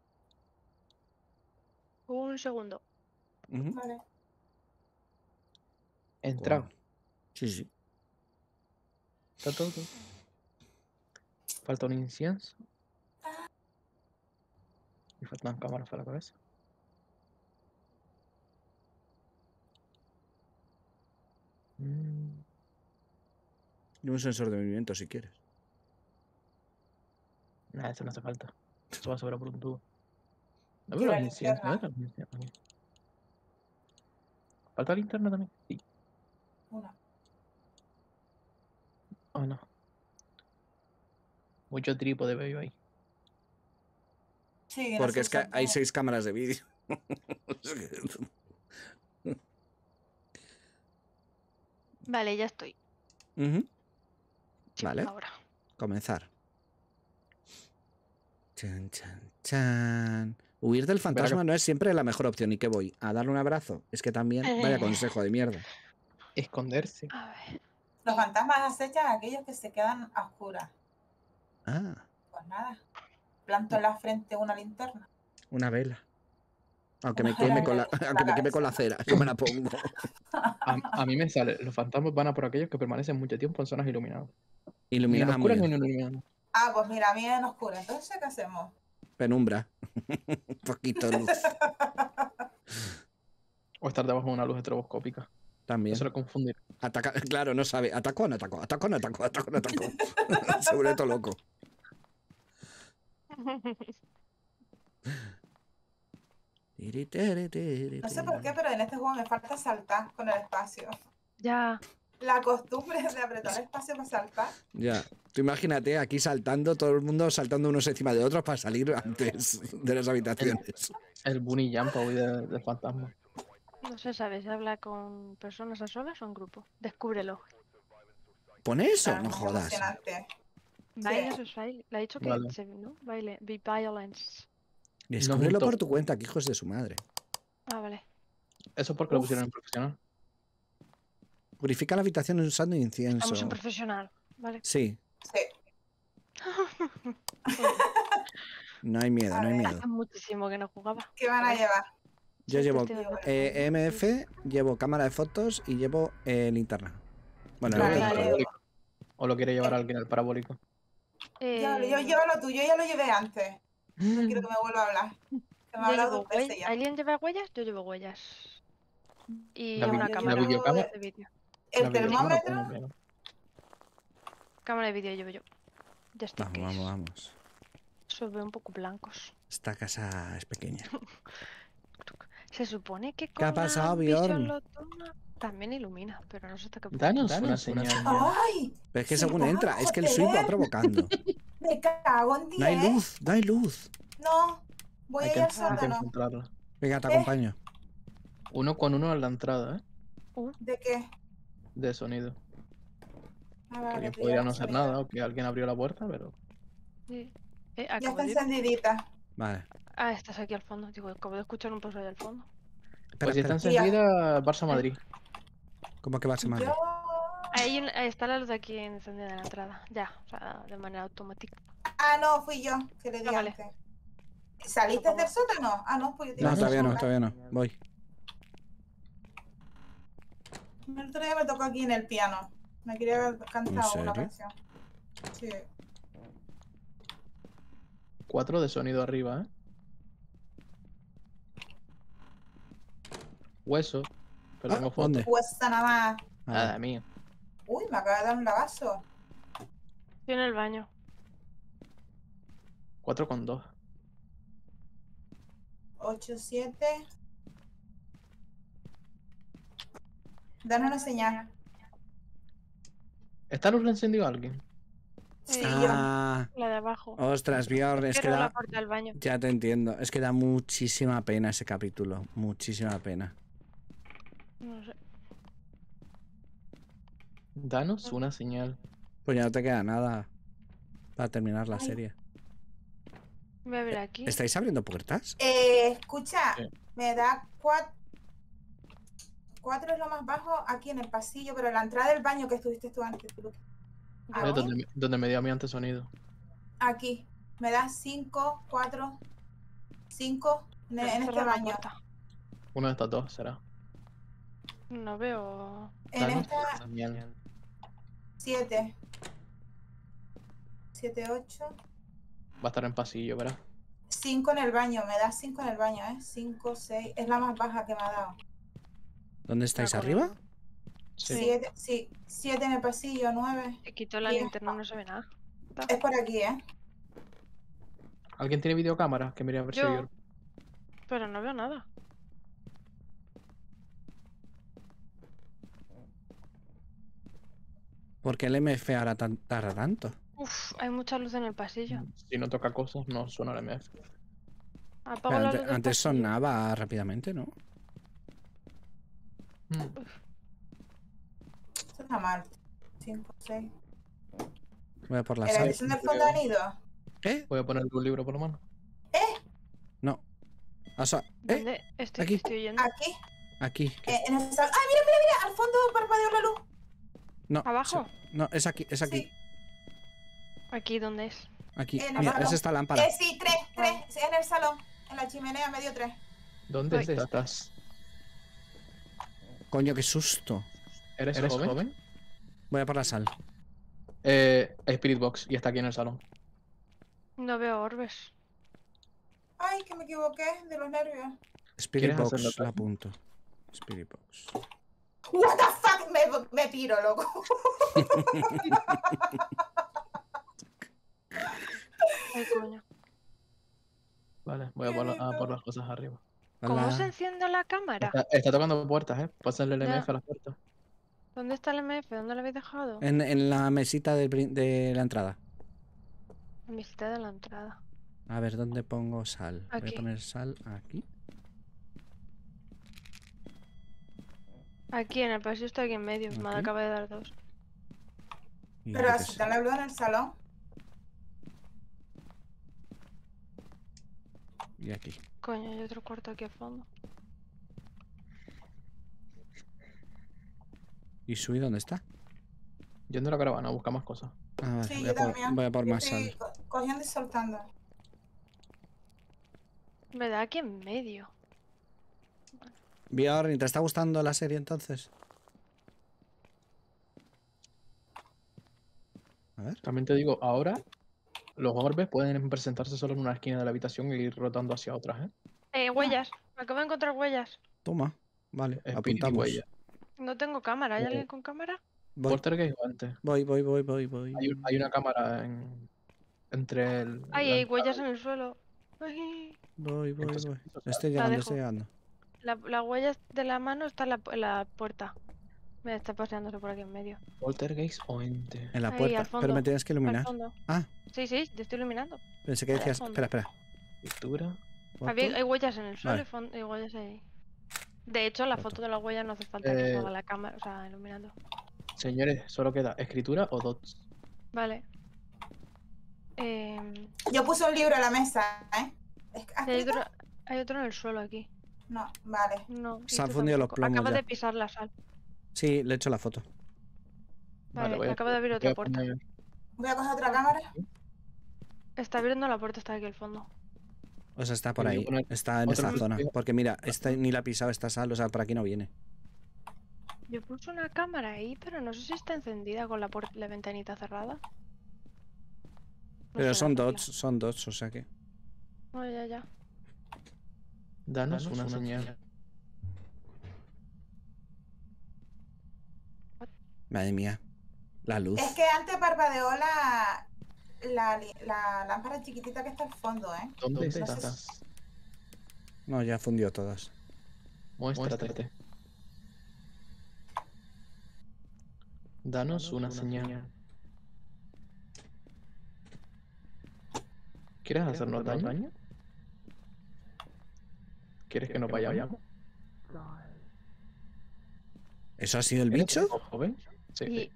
Un segundo. Ujú. Vale. Entrado. Bueno. Sí, sí. Está todo. Falta un incienso. Me faltan cámaras para la cabeza. Y un sensor de movimiento si quieres. Nada, eso no hace falta. Eso va a sobrar por un tubo. No Y veo la las incidencias. linterna. ¿Dónde están las incidencias aquí? ¿Falta linterna también? Sí. Una. Oh, no. Mucho trípode veo yo ahí. Sí, no Porque se es que usa hay todo. 6 cámaras de vídeo. Vale, ya estoy. Ujú. Sí, Vale. ahora. Comenzar. Chan, chan, chan. Huir del fantasma no es siempre la mejor opción. ¿Y qué voy? ¿A darle un abrazo? Es que también, vaya consejo de mierda. Esconderse. A ver. Los fantasmas acechan a aquellos que se quedan a oscuras. Ah, Pues nada. Planto en la frente una linterna. una vela. Aunque me Una queme vela con en la, la aunque me queme con la cabeza. cera, que me la pongo. A mí me sale. Los fantasmas van a por aquellos que permanecen mucho tiempo en zonas iluminadas. Ni en Ilumina. Ah, muy oscuras ni en bien. iluminadas. Ah, pues mira, a mí en oscura. Entonces, ¿qué hacemos? Penumbra. Un poquito de luz. O estar debajo de una luz estroboscópica. También. Eso lo confundir. Ataca, claro, no sabe. ¿Atacó o no atacó? ¿Atacó o no atacó? ¿Atacó o no atacó? Se vuelve todo loco. No sé por qué, pero en este juego me falta saltar con el espacio. Ya. La costumbre de apretar el espacio para saltar. Ya. Tú imagínate aquí saltando, todo el mundo saltando unos encima de otros para salir antes de las habitaciones. El bunny jump hoy del fantasma. No se sabe si habla con personas a solas o en grupo. Descúbrelo. ¿Pone eso? Claro, No muy jodas. emocionante. Violence es baile. Le ha dicho que Vale. ¿no? Baile. Be violence. Descúbrelo No, por tu cuenta, que hijos de su madre. Ah, vale. Eso es porque lo pusieron en profesional. Purifica la habitación usando Estamos incienso. en profesional. Vale. Sí, Sí. no hay miedo, A no hay ver. miedo. Hace muchísimo que no jugaba. ¿Qué van a llevar? Yo Sí, llevo testigo. EMF, llevo cámara de fotos y llevo linterna. Bueno, Creo no, que Vale. el parabólico. O lo quiere llevar alguien al parabólico. Yo llevo lo tuyo, ya lo llevé antes. No quiero que me vuelva a hablar. Que me ha Yo hablado llevo dos veces huellas. ya. ¿Alguien lleva huellas? Yo llevo huellas. Y La una vi- cámara la videocámara. de vídeo. El La videocámara termómetro. pone primero. Cámara de vídeo llevo yo. Ya estoy. Vamos, vamos, vamos. Los veo un poco blancos. Esta casa es pequeña. Se supone que ¿Qué ha con la pasado, Vision Bjorn? lo toma, también ilumina, pero no sé hasta qué punto. Danos una señal. ¡Ay! Pero es que Sí, según vamos, entra, es que el switch va joder. provocando. Me cago en 10. No hay luz, no hay luz. No. Voy Hay a que, ir al hay que sótano. encontrarla. Venga, te acompaño. 1 con 1 a la entrada, ¿De qué? de sonido. Ah, Que vale, bien tú podría ya no lo ser sabías. nada o que alguien abrió la puerta, pero. Sí. Ya Acabo está de ir. encendidita. Vale. Ah, estás aquí al fondo. Digo, acabo de escuchar un paso ahí al fondo. Espera, Pues si está espera. encendida, Barça Madrid. ¿Cómo que va a ser Madrid? Yo. Ahí está la luz de aquí encendida en la entrada. Ya, o sea, de manera automática. Ah, no, fui yo que le di Ah, vale. antes. ¿Saliste del sótano? Ah, no, pues yo te iba No, a todavía no, decir. todavía no. Voy. El otro día me tocó aquí en el piano. Me quería cantar una serio? canción. Sí. 4 de sonido arriba, Hueso. Pero Ah, tengo foto. ¿dónde? Pues nada más. Nada Vale. mío. Uy, me acaba de dar un lavazo. Estoy en el baño. 4 con 2. 8, 7. Danos una señal. ¿Esta luz la encendió alguien? Sí, Ah, La de abajo. ostras, Bjorn, es que Cierro la da... puerta del baño. Ya te entiendo. Es que da muchísima pena ese capítulo. Muchísima pena. No sé. Danos una señal. Pues ya no te queda nada para terminar la Ay. serie. Voy a ver aquí. ¿Estáis abriendo puertas? Escucha, Sí. me da 4. 4 es lo más bajo aquí en el pasillo, pero en la entrada del baño que estuviste tú antes. Es donde me dio a mí antes sonido. Aquí. Me da 5, 4, 5 en este Cerrar la baño. puerta. Uno de estos dos será. No veo. En Danos esta una señal. 7. 7, 8. Va a estar en pasillo, ¿verdad? 5 en el baño, me da 5 en el baño, ¿eh? 5, 6, es la más baja que me ha dado. ¿Dónde estáis? Está ¿Arriba? corriendo. Sí. 7, sí, 7 en el pasillo, 9. Te quito la Bien. linterna, no se ve nada. Es por aquí, ¿eh? ¿Alguien tiene videocámara? Que mire a ver si Yo. yo... Pero no veo nada. ¿Por qué el MF ahora tarda tanto? Uf, hay mucha luz en el pasillo. Si no toca cosas, no suena el MF. Apago la luz del Antes pasillo. sonaba rápidamente, ¿no? Esto está mal. 5, 6. Voy a por la ¿En la sal. habitación del fondo han ido? ¿Eh? Voy a poner un libro por lo menos. No. O sea, ¿Dónde estoy? aquí. Estoy oyendo. Aquí. Aquí. En el salón. ¡Ah, mira, mira, mira! Al fondo parpadeó la luz. No. ¿Abajo? No, es aquí, es aquí. Sí. ¿Aquí dónde es? Aquí. En el Mira, salón. es esta lámpara. Sí, 3, 3. En el salón. En la chimenea, medio 3. ¿Dónde Voy. estás? Coño, qué susto. ¿Eres joven? Voy a por la sal. Spirit Box, y está aquí en el salón. No veo orbes. Ay, que me equivoqué de los nervios. Spirit ¿Quieres hacerlo Box, la tú? apunto. Spirit Box. What the fuck, me piro, loco. Ay, coño. Vale, voy a por las cosas arriba. ¿Cómo Hola. se enciende la cámara? Está tocando puertas, ¿eh? Pásenle el Ya. MF a las puertas. ¿Dónde está el MF? ¿Dónde lo habéis dejado? En la mesita de la entrada. En mi cita de la entrada. A ver, ¿dónde pongo sal? Voy Aquí. a poner sal aquí. Aquí en el pasillo está aquí en medio. Me Aquí. acaba de dar 2. Y Pero yo qué así sé. te la habló en el salón. Y aquí. Coño, hay otro cuarto aquí al fondo. ¿Y Sui dónde está? Yendo a la caravana a buscar más cosas. Ah, vale, Sí, voy, yo a por, también. voy a por Yo más estoy sal. cogiendo y soltando. Me da aquí en medio. Bjorn, ¿te está gustando la serie entonces? A ver. También te digo, ahora los orbes pueden presentarse solo en una esquina de la habitación e ir rotando hacia otras, ¿eh? Huellas. Me acabo de encontrar huellas. Toma. Vale, Spirit y apuntamos. huella. No tengo cámara. ¿Hay alguien con cámara? Voy, Poltergeist o antes. voy. Hay una cámara entre Ay, la hay entrada huellas y- en el suelo. Ay. Voy. Entonces, o sea, Estoy La llegando, dejo. estoy llegando. La huella de la mano está en la puerta. Me está paseándose por aquí en medio. Poltergeist o ente. En la Ahí, puerta. al fondo. Pero me tienes que Al iluminar. fondo. Ah, Sí, te estoy iluminando. pensé que Al decías. fondo. Espera. Pintura. Foto. Hay huellas en el suelo Vale. y hay huellas ahí. De hecho, la Foto. foto de la huella no hace falta que Eh, salga la cámara, o sea, iluminando. Señores, solo queda escritura o dots. Vale. Yo puse un libro en la mesa, ¿eh? ¿Has Hay escrito? otro en el suelo aquí. No, vale. No. Se han este fundido los tampoco. plomos Acaba ya. de pisar la sal. Sí, le he hecho la foto. Vale, voy a- acaba de abrir voy otra a puerta. poner- Voy a coger otra cámara. Está abriendo la puerta, está aquí al fondo. O sea, está por Voy a ahí. poner Está en otro esta zona. crucifijo. Porque mira, ni la ha pisado esta sal. O sea, por aquí no viene. Yo puse una cámara ahí, pero no sé si está encendida con la ventanita cerrada. No Pero sé son la dots, o sea que. No, ya. Danos una señal. Madre mía. La luz. Es que antes parpadeó la lámpara chiquitita que está al fondo, ¿eh? ¿Dónde sé estás? No, ya fundió todas. Muéstrate. Danos una señal. ¿Quieres hacernos daño? ¿Quieres que nos vayamos? ¿Eso ha sido el ¿Eres bicho? joven? Sí, Y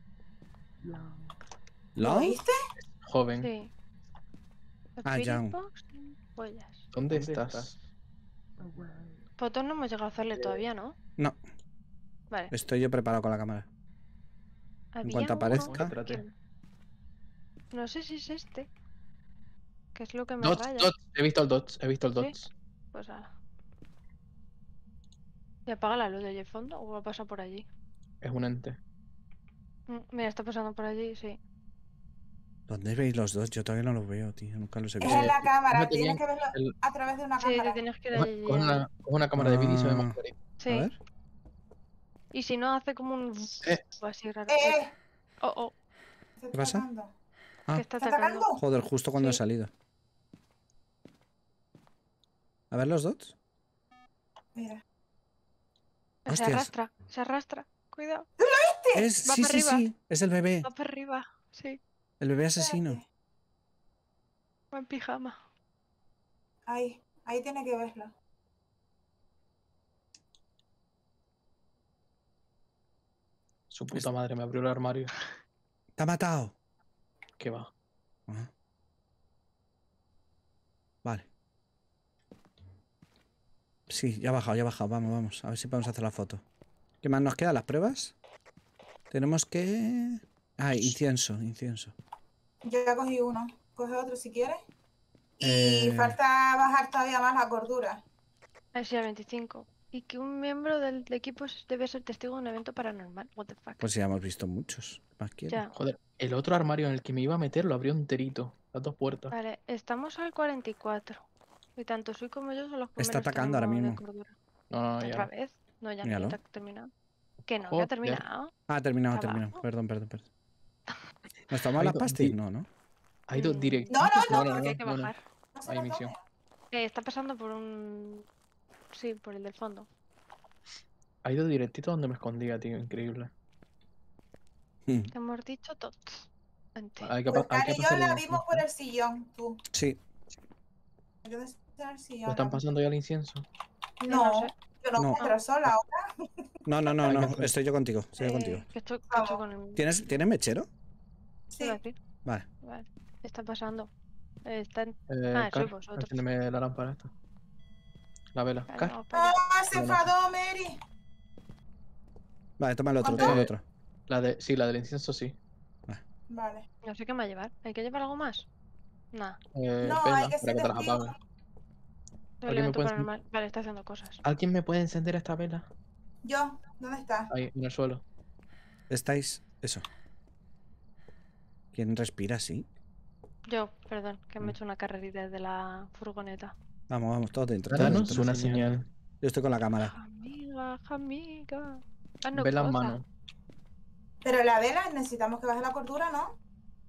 ¿Lo ¿Long? oíste? joven. sí. Ah, Spirit ya. box y huellas. ¿Dónde estás? Fotos no hemos llegado a hacerle todavía, ¿no? No, Vale. estoy yo preparado con la cámara. Había cuanto uno aparezca. que- No sé si es este. Que es lo que me Dots, raya. dots. He visto el dots. ¿Sí? dots. Pues ahora. ¿Y apaga la luz de allí al fondo o va a pasar por allí? Es un ente. Mira, está pasando por allí, sí. ¿Dónde veis los dos? Yo todavía no los veo, tío. Nunca los he Es visto. en la cámara, fíjate tienes bien que verlo el- a través de una Sí, te cámara. tienes que ir Coge allí. coge una cámara de vídeo y se ve más Ah. clarito. Sí. A ver. Y si no, hace como un así raro. ¡Eh! Oh, oh, ¿Qué ¿Qué pasa? atacando? Ah, que está ¿Está atacando. atacando? joder, justo cuando he Sí. salido. A ver los dots. Mira. Se Hostias. arrastra, se arrastra. Cuidado. Es, Va sí, para sí, arriba. sí. Es el bebé. Va para arriba. Sí, El bebé asesino. Espérate. va en pijama. Ahí tiene que verlo. Su puta madre me abrió el armario. ¡Te ha matado! ¿Qué va? Ajá. Vale. Sí, ya ha bajado, ya ha bajado. Vamos, vamos. A ver si podemos hacer la foto. ¿Qué más nos queda? ¿Las pruebas? Tenemos que... Ah, incienso, incienso. Yo ya cogí uno. Coge otro si quieres. Y Eh. falta bajar todavía más la cordura. Así a 25. Y que un miembro del equipo debe ser testigo de un evento paranormal. What the fuck. Pues ya hemos visto muchos. ¿Qué más quiere? Ya. Joder, el otro armario en el que me iba a meter lo abrió enterito. Las dos puertas. Vale, estamos al 44. Y tanto Sui como yo son los primeros Está atacando ahora tenemos de mismo. cordura. No, ya ¿Otra no. vez? No, ya Míralo. no, ya está terminado. Que no, ya ha Joder. terminado. Ah, ha terminado, ha Trabajo. terminado. Perdón, perdón, perdón. ¿Nos tomamos Ha las ido pastillas? di- No, ¿no? Ha ido Mm. directo. No, Porque hay que bajar. No se Hay lo misión. tome. Está pasando por un... Sí, por el del fondo. Ha ido directito donde me escondía, tío. Increíble. Mm, Te hemos dicho tots. Ante. Hay que, Pues hay que Cari y yo pasar la el vimos por el sillón, tú. Sí. Yo desde el sillón. ¿Me están pasando ya el incienso? No, No sé. yo no No. entro sola ahora. No, no, no, Hay que no. hacer- Estoy yo contigo. Estoy yo contigo. Que estoy con el... ¿Tienes mechero? ¿Qué iba a Sí. decir? Vale. Vale. Está pasando. Está en... Car, sois vosotros. enciéndeme la lámpara esta. La vela. Vale, Car, vamos para allá. ¡Ah, se enfadó Mary! Vale, toma el otro, ¿Cuánto? toma el otro. sí, la del incienso sí. Vale. No sé qué me va a llevar. ¿Hay que llevar algo más? Nada. No, Vela, hay que para ser que te las testigo. apague. El ¿Alguien me evento puede paranormal. Vale, está haciendo cosas. ¿Alguien me puede encender esta vela? Yo, ¿dónde está? Ahí, en el suelo. ¿Estáis? Eso. ¿Quién respira así? Yo, perdón, que me he hecho una carrerita desde la furgoneta. Vamos, vamos, todos dentro. Todos Danos dentro. una señal. Yo estoy con la cámara. Amiga, amiga. Ah, no, Vela en cosa. mano. Pero la vela necesitamos que baje la cordura, ¿no?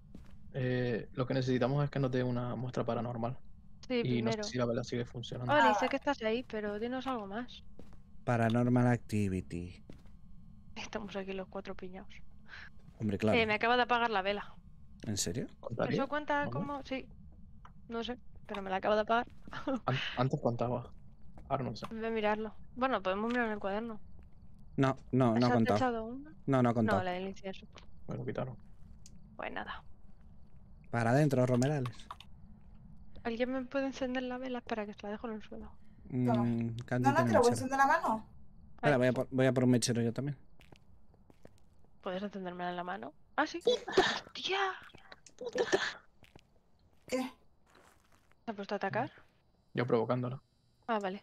Lo que necesitamos es que nos dé una muestra paranormal. Sí, Y no primero. sé si la vela sigue funcionando. Vale, Ah, sé vale. que estás ahí, pero dinos algo más. Paranormal Activity. Estamos aquí los cuatro piñados. Hombre, claro. Me acaba de apagar la vela. ¿En serio? ¿Contaría? ¿Eso cuenta ¿No? como...? Sí. No sé, pero me la acabo de apagar. Antes contaba. Ahora no sé. Voy a mirarlo. Bueno, podemos mirar en el cuaderno. No, no, no ¿Se ha ha contado. echado una? No, no ha No, contado. la del incienso. Me lo quitaron. Pues nada. Para adentro, Romerales. ¿Alguien me puede encender la vela? Espera, que se la dejo en el suelo. Candy No, tiene te lo voy a mechero. encender la mano. Espera, voy a por un mechero yo también. ¿Puedes encendérmela en la mano? Ah, sí. ¡Hostia! ¿Qué? ¿Se ha puesto a atacar? Yo provocándola. Ah, vale.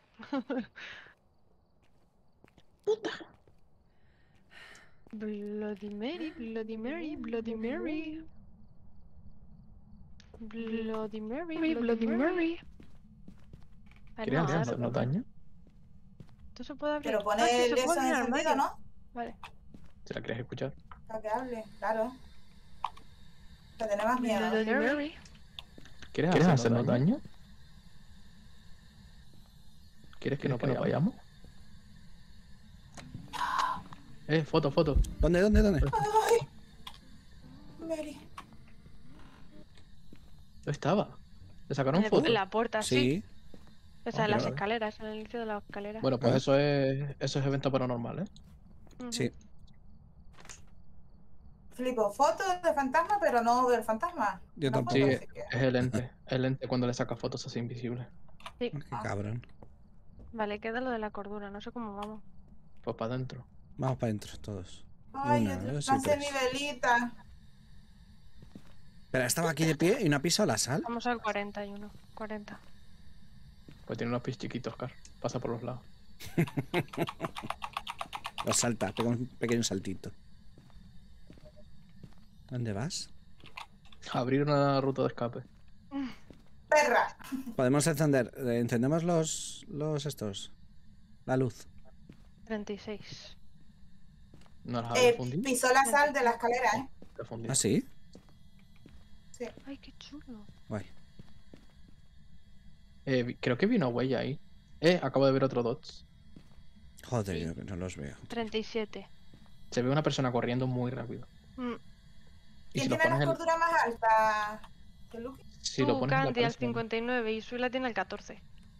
Bloody Mary, Bloody Mary, Bloody Mary. Bloody Mary, Bloody Mary. Ay, ¿Quieres no, hacernos daño? ¿Esto se puede abrir? Pero Ah, pone sí, el se eso puede abrir el encendido, armario. ¿no? Vale. Si la quieres escuchar. Para que hable, claro. Que tiene más miedo. Bloody Mary. ¿Quieres hacernos daño? ¿Quieres que nos vayamos? Foto, foto. ¿Dónde? Ay, Mary. ¿Dónde estaba? ¿Le sacaron foto? En la puerta, sí. Sí. O sea, en Ah, las mira, escaleras, en el inicio de las escaleras. Bueno, pues eso es evento paranormal, ¿eh? Ujú. Sí. Flipo, fotos de fantasma, pero no del fantasma. Yo Una tampoco. foto, Sí, así que- es el lente. El lente cuando le saca fotos así invisibles. Sí. Qué cabrón. Vale, queda lo de la cordura, no sé cómo vamos. Pues para adentro. Vamos para adentro, todos. Ay, Una, yo dos y lancé tres. mi velita. Pero estaba aquí de pie y no ha pisado la sal. Vamos al 41. 40. Pues tiene unos pies chiquitos, Car. Pasa por los lados. Lo salta, pega un pequeño saltito. ¿Dónde vas? Abrir una ruta de escape. Perra. Podemos encender. Encendemos los estos. La luz. 36. ¿No las habéis fundido? Pisó la sal de la escalera, ¿eh? Está fundido. ¿Ah, sí? Sí. Ay, qué chulo. Guay. Creo que vi una huella ahí. Acabo de ver otro dots. Joder, Sí. yo que no los veo. 37. Se ve una persona corriendo muy rápido. Mm. Y ¿Quién si lo tiene la pones en, cordura más alta? ¿Que Luke? si lo Tú, pones en la Candy, al pared, 59 y Sui la tiene al 14.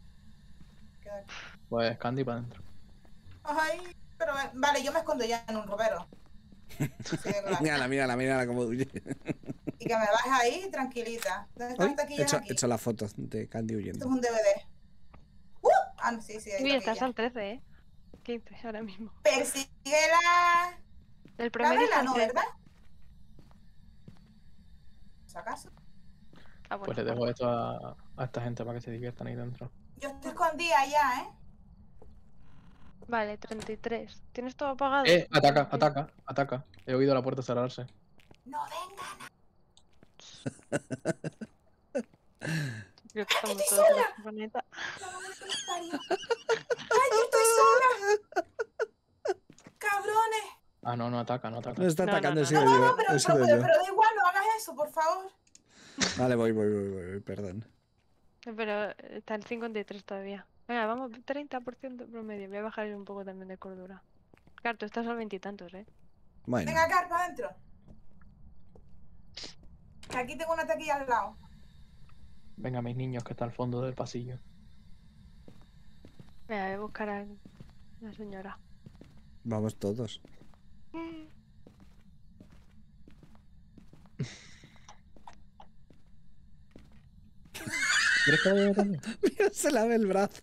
pues Candy para adentro. Ay, pero vale, yo me escondo ya en un ropero. Sí, claro. Mírala como huye. Y que me bajes ahí tranquilita. ¿Dónde están Hoy las taquillas he aquí? hecho la foto de Candy Esto huyendo. es un DVD. Ah, no, sí, hay Uy, estás taquillas. al 13, ¿eh? 15 ahora mismo. Persigue la El promedio vela, está ¿no, en 13. verdad? ¿Si acaso? Ah, Pues bueno, le dejo esto a esta gente para que se diviertan ahí dentro. Yo estoy escondida ya, ¿eh? Vale, 33. ¿Tienes todo apagado? Ataca. He oído la puerta cerrarse. No vengan. Creo que estamos estoy todos en sola! la furgoneta. La madre que los parió. ¡Ay, que estoy sola! ¡Cabrones! Ah, no ataca. No está No, atacando, no, he no. sido No, yo. pero He sido yo. da igual, no hagas eso, por favor. Vale, voy, perdón. Pero está el 53 todavía. Venga, vamos, 30% promedio. Voy a bajar un poco también de cordura. Claro, tú estás al 20 y tantos, ¿eh? Bueno, Venga, Carpa, adentro. Que aquí tengo una taquilla al lado. Venga, mis niños, que está al fondo del pasillo. Venga, voy a buscar a la señora. vamos todos. ¿Quieres que vaya yo también? Mira, se lave el brazo.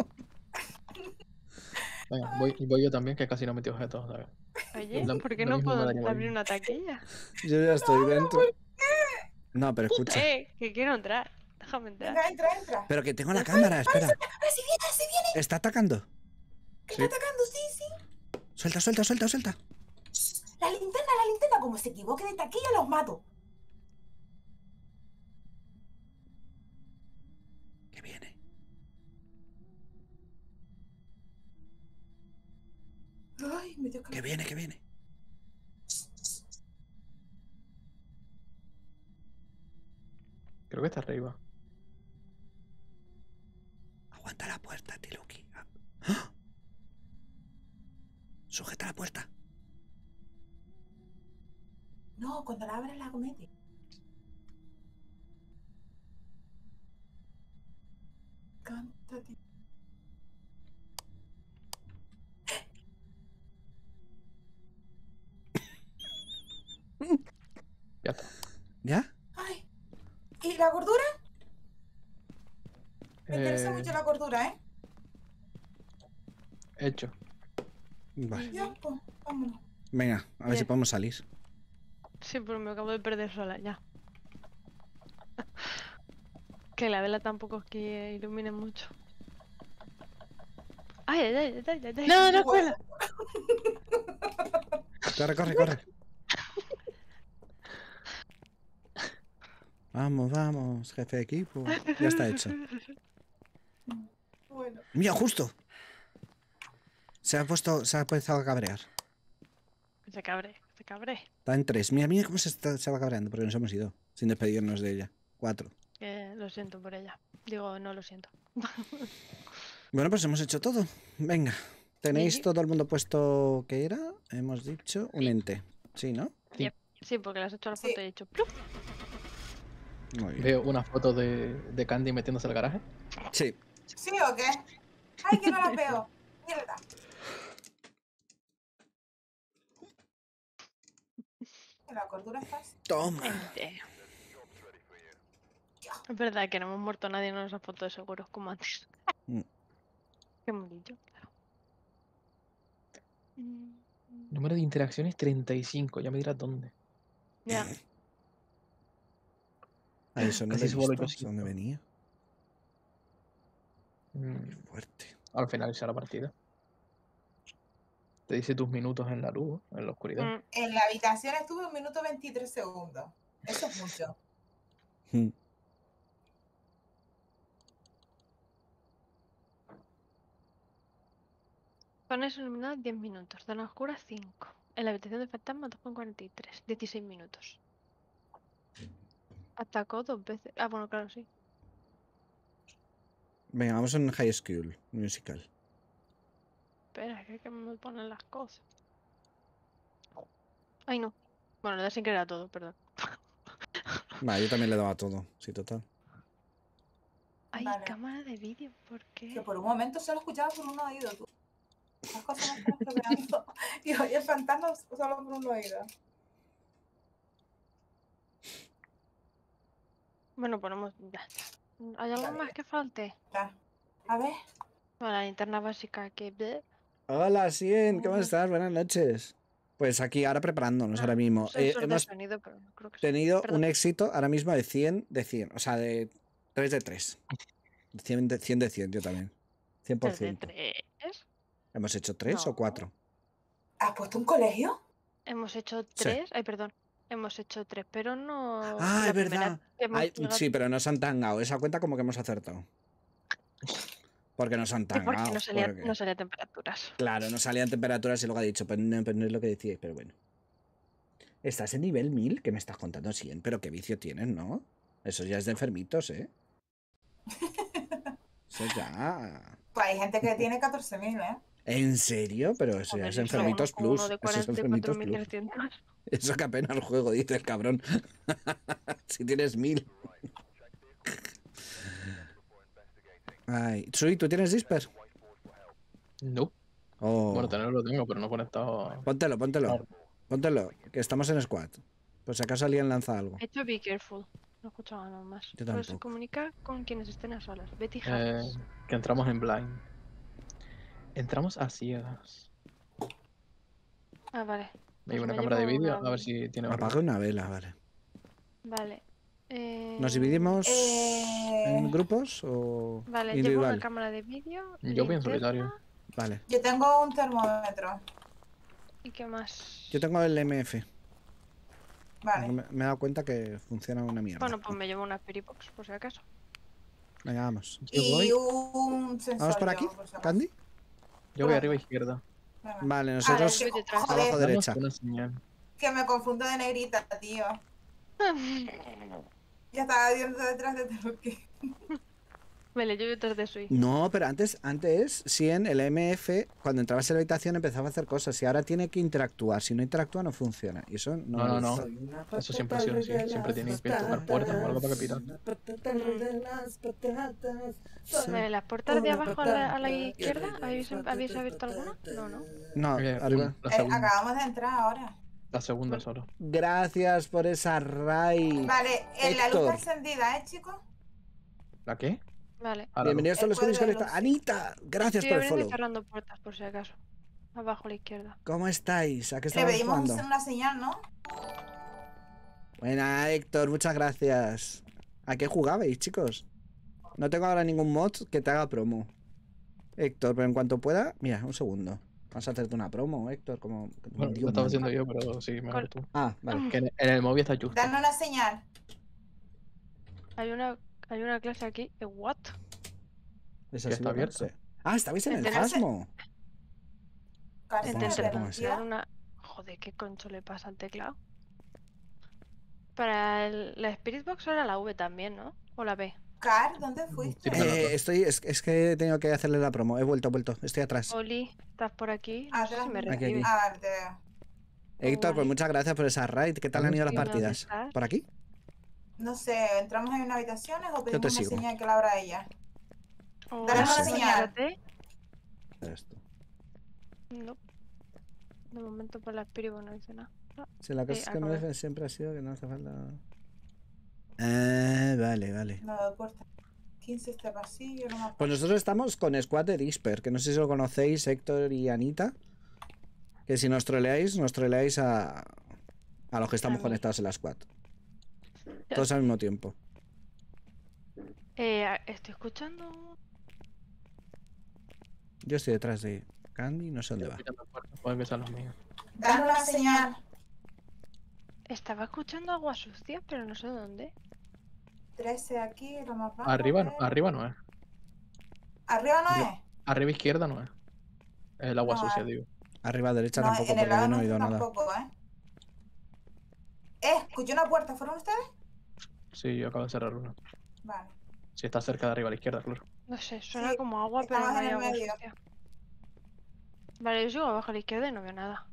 Venga, voy yo también, que casi no metí objetos, ¿sabes? Oye, Lo- ¿por qué lo no mismo me puedo daría abrir igual. una taquilla? Yo ya estoy dentro. No, pero escucha. Que quiero entrar. Déjame entrar. Venga, entra. Pero que tengo la cámara, espera. ¡Ah, si viene! ¿Está atacando? ¿Que Sí. está atacando? Sí. Suelta. La linterna. Como se equivoque de taquilla, los mato. Que viene. Ay, me dio Que viene. Creo que está arriba. Aguanta la puerta, Tiluki. ¡Ah! Sujeta la puerta. No, cuando la abres la comete. Cántate. Ya está. ¿Ya? Ay. ¿Y la gordura? Me interesa Eh, mucho la gordura, ¿eh? Hecho. Vale. Ya, pues, vámonos. Venga, a ver si Bien. podemos salir. Sí, pero me acabo de perder sola, ya. Que la vela tampoco es que ilumine mucho. ¡Ay! ¡No, no, Bueno. cuela! Corre. Vamos, jefe de equipo. Ya está hecho. Bueno. Mira, justo. Se ha empezado a cabrear. Se cabre. Está en 3. Mira cómo se va cabreando porque nos hemos ido. Sin despedirnos de ella. 4. Lo siento por ella. Digo, no lo siento. Bueno, pues hemos hecho todo. Venga. ¿Tenéis Sí. todo el mundo puesto que era? Hemos dicho un ente. Sí, ¿no? Sí, porque le has hecho la Sí. foto y he hecho ¡plup! Muy bien. Veo una foto de Candy metiéndose al garaje. Sí. ¿Sí o qué? Ay, que no las veo. Mierda. La cordura es fácil. Toma. Es verdad que no hemos muerto nadie en esas fotos seguros como antes. Mm. Qué molillo. Mm, Número de interacciones 35. Ya me dirás dónde. Ya. A eso no Casi lo he se vuelve visto. yo ¿Dónde siento. venía? Mm, Fuerte. Al finalizar la partida. Te dice tus minutos en la luz, en la oscuridad. Mm, En la habitación estuve 1 minuto 23 segundos. Eso es mucho. Mm. Zonas iluminadas 10 minutos. Zona oscura 5. En la habitación de fantasma 2,43. 16 minutos. Atacó 2 veces. Ah, bueno, claro, sí. Venga, vamos en High School Musical. Espera, que me ponen las cosas. Ay, no. Bueno, le da sin querer a todo, perdón. Va, yo también le daba todo. Sí, total. Ay, Vale. cámara de vídeo, ¿por Que qué? por un momento solo escuchaba por un oído, tú. Las cosas no están estropeando. Y oí el fantasma solo por un oído. Bueno, ponemos. Ya está. ¿Hay algo Vale. más que falte? Ya. A ver. Bueno, la linterna básica que. Hola, Sien, ¿cómo Hola. estás? Buenas noches. Pues aquí ahora preparándonos Ah, ahora mismo. sensor de Hemos sonido, pero no creo que sí. tenido Perdón. un éxito ahora mismo de 100 de 100. O sea, de 3 de 3. 100 de 100 de 100, yo también. 3 de 100%. 3. ¿Hemos hecho 3 o No. 4? ¿Has puesto un colegio? Hemos hecho Sí. 3. Ay, perdón. Hemos hecho 3, pero no. Ah, la es primera verdad. que hemos Ay, pegado- sí, pero nos han tangado. Esa cuenta como que hemos acertado. Porque nos han Sí, porque tangado. no salía temperaturas. Claro, no salían temperaturas y luego ha dicho, pues no es lo que decíais, pero bueno. ¿Estás en nivel 1000? ¿Qué me estás contando, Sien? Pero qué vicio tienes, ¿no? Eso ya es de enfermitos, ¿eh? Eso ya... Pues hay gente que tiene 14.000, ¿eh? ¿En serio? Pero eso ya Joder, es yo enfermitos conozco uno plus. de Eso es enfermitos plus. 44.300. Eso que apenas el juego, dice el cabrón. Si tienes 1000. Ay, Tsui, ¿tú tienes Disper? No. Oh. Bueno, tenerlo lo tengo, pero no conectado. Póntelo, póntelo. Claro. Póntelo, que estamos en squad. Por si acaso alguien lanza algo. He hecho be careful. No he escuchado nada más. Yo Pero se tampoco. comunica con quienes estén a solas. Betty Harris. Que entramos en blind. Entramos a ciegas. Ah, vale. Me llevo Pues una me cámara de llevo vídeo una- a ver si tiene Apaga orden. una vela, vale. Vale. ¿Nos dividimos en Eh, grupos o Vale, llevo individual? una cámara de vídeo. Yo voy en linterna, solitario. Vale. Yo tengo un termómetro. ¿Y qué más? Yo tengo el MF. Vale. Me he dado cuenta que funciona una mierda. Bueno, pues me llevo una Peribox, por si acaso. Venga, vamos. Yo voy, Y un sensor. ¿Vamos por yo, aquí, por si acaso. Candy? yo voy arriba a izquierda. Venga. Vale, Ah, nosotros voy detrás. joder, abajo derecha. Damos una señal. que me confundo de negrita, tío. Ya estaba viendo detrás de Teruki. Vale, yo voy detrás de Sui. No, pero antes, sí, en el MF, cuando entrabas en la habitación empezaba a hacer cosas y ahora tiene que interactuar. Si no interactúa no funciona. Y eso no. No, no, no. Eso siempre ha sido así. Siempre tienes que tocar puertas o algo para que pitar. Vale, las puertas de abajo a la izquierda, ¿habéis abierto alguna? No, no. No, arriba. La segunda, Acabamos de entrar ahora. la segunda solo. Gracias por esa raid. Vale, la luz Héctor. está encendida, ¿eh, chicos? ¿La qué? Vale. Ah, la luz. Bienvenidos a los El Comics cuadro de Conecta. luz. Anita, gracias Estoy por el abriendo y follow. cerrando puertas, por si acaso. Abajo a la izquierda. ¿Cómo estáis? ¿A qué Le estamos pedimos jugando? una señal, ¿no? Buena, Héctor, muchas gracias. ¿A qué jugabais, chicos? No tengo ahora ningún mod que te haga promo. Héctor, pero en cuanto pueda... Mira, un segundo. Vamos a hacerte una promo, Héctor, como... Bueno, Dios lo estaba mío. haciendo yo, pero sí, mejor tú. Ah, vale. Que en el móvil está justo. Dame una señal. Hay una clase aquí. ¿What? ¿Esa Que sí está la abierta. conoce? Ah, estabais en el Enterarse- Fasmo. Cárcel Pongo de ese, pongo ese. Venecia. Dar una... Joder, ¿qué concho le pasa al teclado? Para la Spirit Box era la V también, ¿no? O la B. Car, ¿dónde fuiste? Sí, pero- Es que he tenido que hacerle la promo. He vuelto. Estoy atrás. Oli, ¿estás por aquí? No sé Atrás. si me Aquí, recibes. Ah, vale, te veo. Héctor, pues Vale. muchas gracias por esa raid. ¿Qué tal han ido las Sí, ¿dónde partidas? estás? ¿Por aquí? No sé, ¿entramos en una habitaciones o te pedimos una sigo. señal que la abra ella? O Dale una señal. Esto. No. De momento por la Spirit Box no dice nada. No. Si la cosa es que acabo. no siempre ha sido que no hace falta... Ah, vale. No doy puerta. 15 este pasillo, no me acuerdo. Pues nosotros estamos con Squad de Disper, que no sé si lo conocéis, Héctor y Anita. Que si nos troleáis a los que estamos mí. conectados en la Squad. Todos al mismo tiempo. Estoy escuchando. Yo estoy detrás de Candy, no sé dónde va. Puede que sean los míos. Dame una señal. Estaba escuchando agua sucia, pero no sé dónde. 13 aquí, lo más bajo. Arriba, pero- arriba no es. ¿Arriba no Arriba. es? Arriba izquierda no es. Es el agua No, sucia, digo. Arriba derecha No, tampoco, en el porque yo lado no he nuestro oído nada. tampoco, ¿eh? Escuché una puerta, ¿fueron ustedes? Sí, yo acabo de cerrar una. Vale. Si está cerca de arriba a la izquierda, claro. No sé, suena Sí, como agua, pero estamos no en hay el agua medio. sucia. Vale, yo sigo abajo a la izquierda y no veo nada.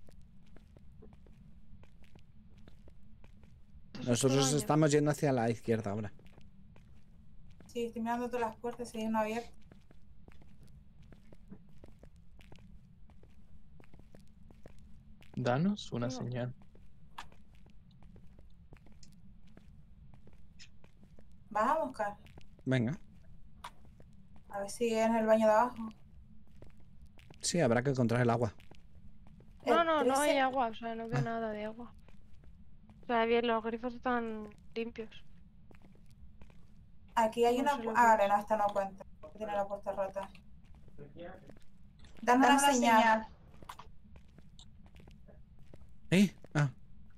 Esto es Nosotros otro baño. estamos yendo hacia la izquierda ahora. Sí, estoy mirando todas las puertas, si hay una abierta. Danos una No. señal. Vamos, Carl. Venga. A ver si es en el baño de abajo. Sí, habrá que encontrar el agua. No, El no, no hay 13 agua, o sea, no veo Ah. nada de agua. O sea, bien, los grifos están limpios. Aquí hay No una. sé lo que Vale, es. no, esta no cuenta. Tiene la puerta rota. Dame una señal. Ah,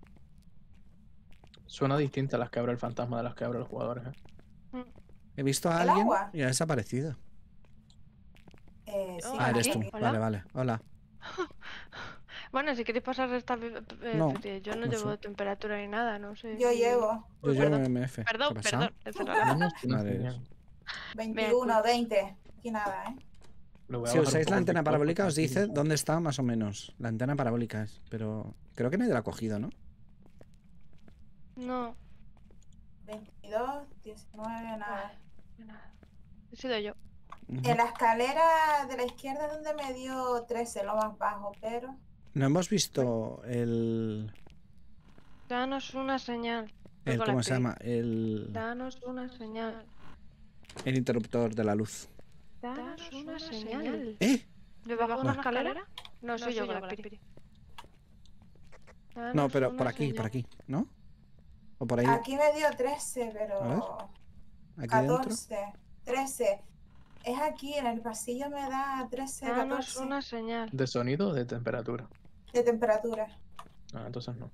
Suena distinta a las que abre el fantasma de las que abre los jugadores, ¿eh? he visto a ¿El alguien agua? y ha desaparecido. Sí, Oh, Ah, eres ¿aquí? tú. Hola. Vale, vale. Hola. Bueno, si queréis pasar esta... No, yo no no llevo sé. temperatura ni nada, no sé. Yo si- llevo Yo llevo Perdón. MF. Perdón, ¿Qué pasa? perdón. he cerrado la- Danos una Madre de señal. 21, 20. Aquí nada, ¿eh? Lo voy a Si bajar un usáis poco la el antena picor parabólica porque os aquí dice no- dónde está más o menos. La antena parabólica es, pero creo que nadie la ha cogido, ¿no? No, 22, 19, nada. nada. He sido yo. Ujú. En la escalera de la izquierda es donde me dio 13, lo más bajo, pero. No hemos visto el Danos una señal. Voy con la ¿cómo se Spirit. llama? Danos una señal. El interruptor de la luz. Danos una señal. ¿Eh? ¿Debajo de una escalera? No, soy yo con la Spirit. No, Danos pero una por aquí, por señal. aquí, ¿no? O por ahí, Aquí me dio 13, A ver. pero. aquí dentro. 14, 13. Es aquí, en el pasillo me da 13, Danos 14 una señal. ¿De sonido o de temperatura? de temperatura. Ah, entonces no.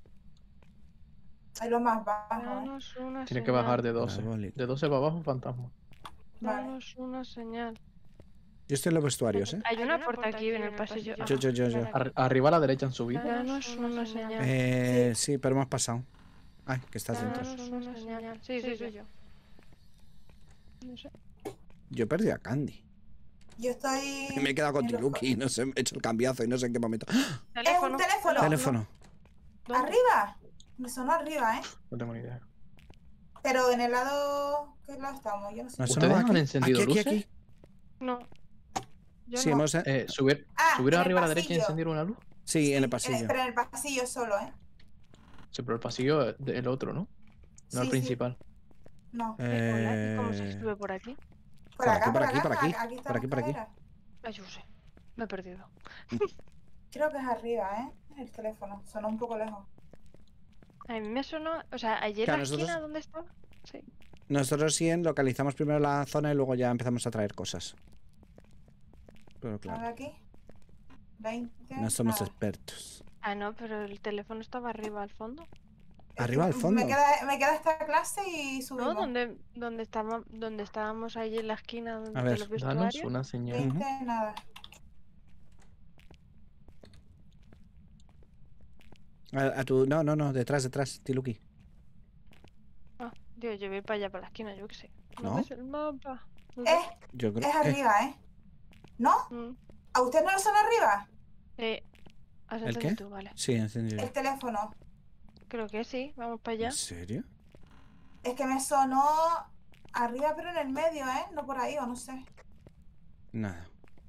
Es lo más bajo, ¿eh? Danos una Tiene señal. que bajar de 12. Parabólica. De 12 para abajo, fantasma. Vale. Danos una señal. Yo estoy en los vestuarios, ¿eh? Hay una puerta aquí en el pasillo. Yo. Arriba a la derecha han subido. Danos una señal. Sí, pero hemos pasado. Ay, que estás dentro. Danos una señal. Sí, soy yo. No sé. Yo perdí a Candy. Yo estoy. Y me he quedado con en los Tiluki, no sé, he hecho el cambiazo y no sé en qué momento. ¡Ah! Es un teléfono. Teléfono. ¿Dónde? Arriba. Me sonó arriba, ¿eh? No tengo ni idea. Pero en el lado. ¿Qué lado estamos? Yo no sé. ¿No ¿Ustedes estamos han aquí? encendido Aquí, luces? aquí. No. Yo Sí, no. hemos. Subir Ah, en el arriba a la derecha y pasillo. encender una luz. Sí, en el pasillo. Pero en el pasillo solo, ¿eh? Sí, pero el pasillo es el otro, ¿no? No el Sí, principal. No. Hola, ¿y cómo se sube por aquí? Por por acá, aquí, por por aquí, acá. por aquí. Aquí está Por aquí, la por aquí. escalera. Ay, yo sé. Me he perdido. Creo que es arriba, ¿eh? El teléfono. Sonó un poco lejos. A mí me sonó. O sea, ayer Claro, la esquina nosotros- donde estaba. Sí. Nosotros sí localizamos primero la zona y luego ya empezamos a traer cosas. Pero A ver claro, aquí. 20. no somos nada. expertos. Ah, no, pero el teléfono estaba arriba al fondo. Arriba al fondo. Me queda esta clase y subimos. ¿No? Donde estábamos ahí en la esquina de ver, los Danos vestuarios. una señal. 20, nada. A tu. No, detrás, Tiluki. Ah, Dios, yo voy para allá, para la esquina, yo qué sé. ¿No? ves el mapa? No sé. Yo creo Es arriba, ¿eh? ¿No? Mm, ¿A usted no lo son arriba? ¿Has ¿El entendido qué? tú? Vale. Sí, encendido. El teléfono. Creo que sí, vamos para allá. ¿En serio? Es que me sonó arriba, pero en el medio, ¿eh? No por ahí, o no sé. Nada.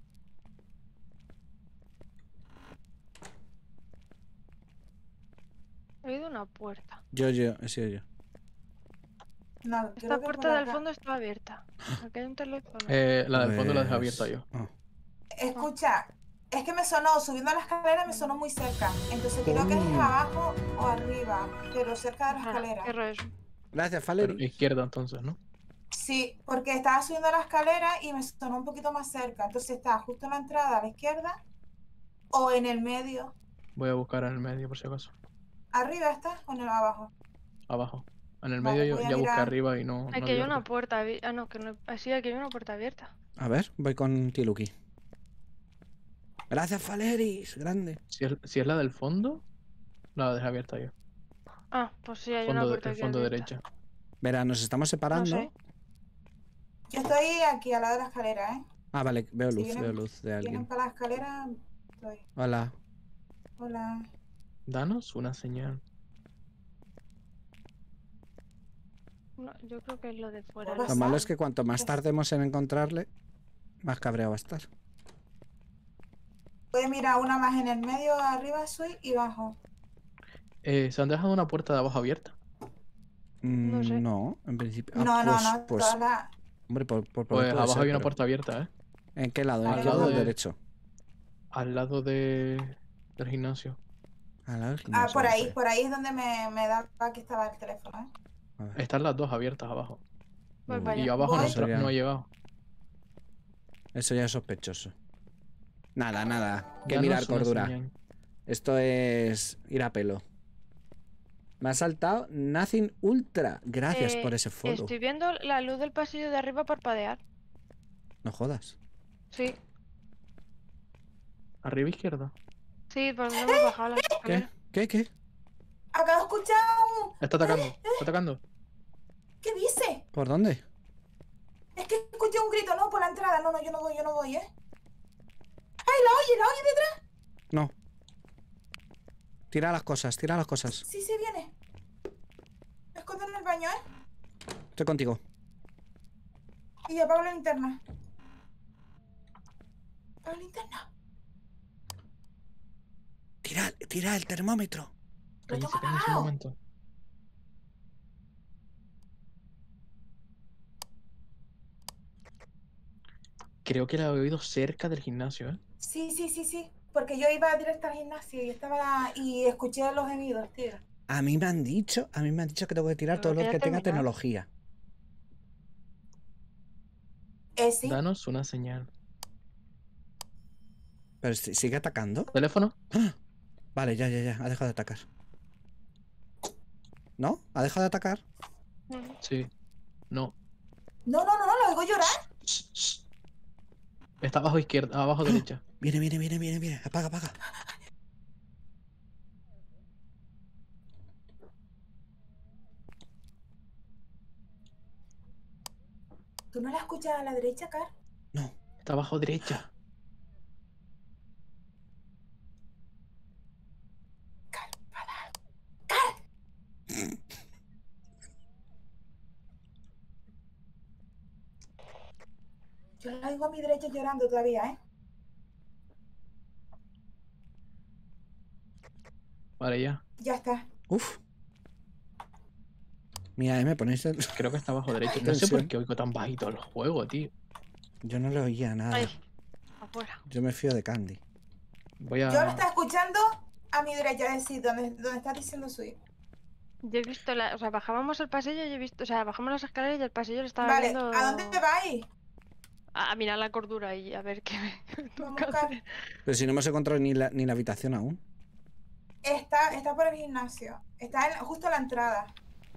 He oído una puerta. He sido yo. No, Esta creo que puerta por del acá. fondo está abierta. Aquí hay un teléfono. La del fondo la dejé Pues- abierta yo. Ah. Escucha, es que me sonó, subiendo la escalera me sonó muy cerca. Entonces creo que es Mm. abajo o arriba, pero cerca de la Ah, escalera. qué rollo. Gracias, Pero Valerie. izquierda entonces, ¿no? Sí, porque estaba subiendo la escalera y me sonó un poquito más cerca. Entonces está justo en la entrada a la izquierda o en el medio. Voy a buscar en el medio por si acaso. ¿Arriba está o en el abajo? Abajo. En el Vale, medio voy a ya busqué mirar. arriba y no. Aquí no hay vi una arte. puerta. Ah, no, que no. Sí, aquí hay una puerta abierta. A ver, voy con Tiluki. Gracias, Faleris. Grande. Si es la del fondo, la dejé abierta yo. Ah, pues sí, hay una puerta El aquí fondo abierta. derecha. Verá, nos estamos separando. sé. Yo estoy aquí al lado de la escalera, ¿eh? Ah, vale, veo Si luz, vienen- veo luz de Vienen alguien. para la escalera, estoy. Hola. Hola. Danos una señal. No, yo creo que es lo de fuera. Pues Lo malo es sal. que cuanto más Pues- tardemos en encontrarle, más cabreado va a estar. Voy a mirar una más en el medio, arriba, soy y bajo. Se han dejado una puerta de abajo abierta. No sé. No, en principio. No, Ah, no, pues, no, pues, todas las. hombre, por poder Pues puede abajo ser, hay una pero- puerta abierta, ¿eh? ¿En qué lado? ¿En Al izquierdo lado o de- derecho? Al lado del gimnasio. Al lado del Ah, gimnasio, por no ahí, sé. por ahí es donde me daba que estaba el teléfono, ¿eh? A ver. Están las dos abiertas abajo. Voy Uy, para Y allá. yo abajo no, Voy. Eso ya- no he llegado. Eso ya es sospechoso. Nada, nada. Que Danos mirar una cordura. señal. Esto es ir a pelo. Me ha saltado Nothing Ultra. Gracias por ese follow. Estoy viendo la luz del pasillo de arriba parpadear. No jodas. Sí, Arriba izquierda. sí, por donde hemos bajado las ¿Qué? escaleras. ¿Qué? Acabo de escuchar un. Está atacando. Está atacando. ¿Qué dice? ¿Por dónde? Es que escuché un grito, no, por la entrada. No, no, yo no voy, ¿eh? ¡Ay, la oye detrás! No. Tira las cosas, tira las cosas. Sí, sí, viene. Me escondo en el baño, ¿eh? Estoy contigo. Y apago la linterna. ¿Apago la linterna? Tira el termómetro. Lo tengo Cállense un apagado. momento. Creo que la he oído cerca del gimnasio, ¿eh? Sí, sí, sí, sí. Porque yo iba directo al gimnasio y escuché los gemidos, tío. A mí me han dicho que tengo que tirar Pero todo lo que ya que tenga terminado. tecnología. Sí. Danos una señal. Pero sigue atacando. ¿Teléfono? ¡Ah! Vale, ya. Ha dejado de atacar. ¿No? ¿Ha dejado de atacar? Ujú. Sí. No. No, lo oigo llorar. Shh, shh. Está abajo izquierda, abajo derecha. Viene. Apaga. ¿Tú no la escuchas a la derecha, Car? No. Está abajo derecha. Yo la oigo a mi derecha llorando todavía, ¿eh? Vale, ya. Ya está. Uf. Mira, me ponéis el... Creo que está abajo derecha. No sé Tensión. por qué oigo tan bajito el juego, tío. Yo no le oía nada. Ay, afuera. Yo me fío de Candy. Voy a... Yo lo estaba escuchando a mi derecha, es decir, donde está diciendo Sui. Yo he visto o sea, bajábamos el pasillo y he visto, o sea, bajamos las escaleras y el pasillo lo estaba Vale, viendo ¿a dónde vais? a mirar la cordura y a ver qué Vamos, toca Car. hacer. Pero si no hemos encontrado ni la habitación aún. Está por el gimnasio. Está justo a la entrada.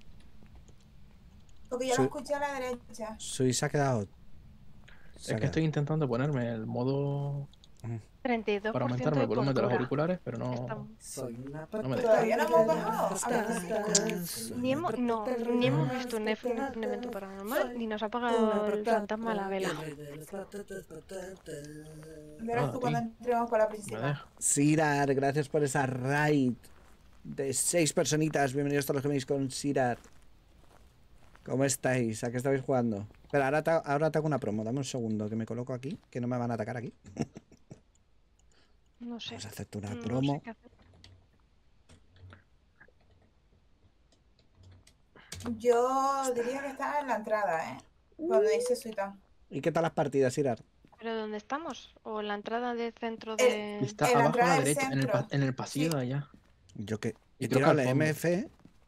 Porque yo Sí. lo escuché a la derecha. Sui se ha quedado... Es que estoy intentando ponerme el modo 32% para aumentarme de el volumen de los cordura. auriculares, pero no... Estamos- No me deja. Todavía no hemos bajado. A ver, Ni hemos visto un evento paranormal, ni nos ha apagado el fantasma a la vela. verás tú cuando entremos por la Me principal. deja. Sirar, gracias por esa raid de 6 personitas. Bienvenidos todos los que venís con Sirar. ¿Cómo estáis? ¿A qué estabais jugando? Pero ahora te hago una promo. Dame un segundo que me coloco aquí, que no me van a atacar aquí. No sé. Vamos a hacerte una No sé promo. qué hacer. Yo diría que está en la entrada, ¿eh? Cuando dice Suitán. ¿Y qué tal las partidas, Sirar? ¿Pero dónde estamos? ¿O en la entrada del centro El- de...? Está En la abajo a entrada la del derecha, centro. en el pasillo Sí. de allá. Yo que Y he toca tirado el el fondo. MF.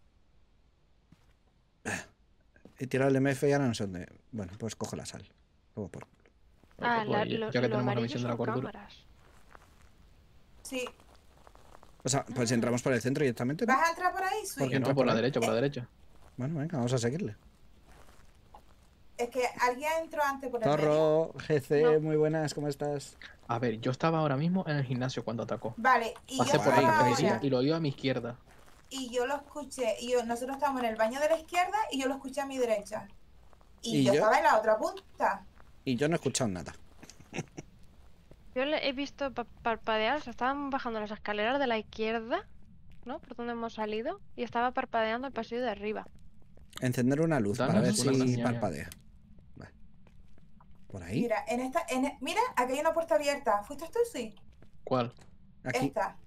He tirado el MF y ahora no sé dónde. Bueno, pues cojo la sal. Luego por... Ah, Pues ahí, lo ya que tenemos la amarillo misión de la son cordura. cámaras. Sí. O sea, pues entramos por el centro directamente, ¿no? ¿Vas a entrar por ahí, Sui? ¿Por qué No, entra por por la ahí? derecha, por la derecha. Bueno, venga, vamos a seguirle. Es que alguien entró antes por el medio. Zorro, GC, No. muy buenas, ¿cómo estás? A ver, yo estaba ahora mismo en el gimnasio cuando atacó. Vale, y yo Pasé por ahí, estaba Vale, cafetería, ahora, y lo oí a mi izquierda. y yo lo escuché, nosotros estábamos en el baño de la izquierda y yo lo escuché a mi derecha. Y ¿Y yo yo? estaba en la otra punta. Y yo no he escuchado nada. Yo le he visto parpadear, o sea, estaban bajando las escaleras de la izquierda, ¿no? Por donde hemos salido, y estaba parpadeando el pasillo de arriba. Encender una luz para ver Danos una si señal. parpadea. Vale. ¿Por ahí? Mira, mira, aquí hay una puerta abierta. ¿Fuiste tú? Sí. ¿Cuál? Aquí. Esta.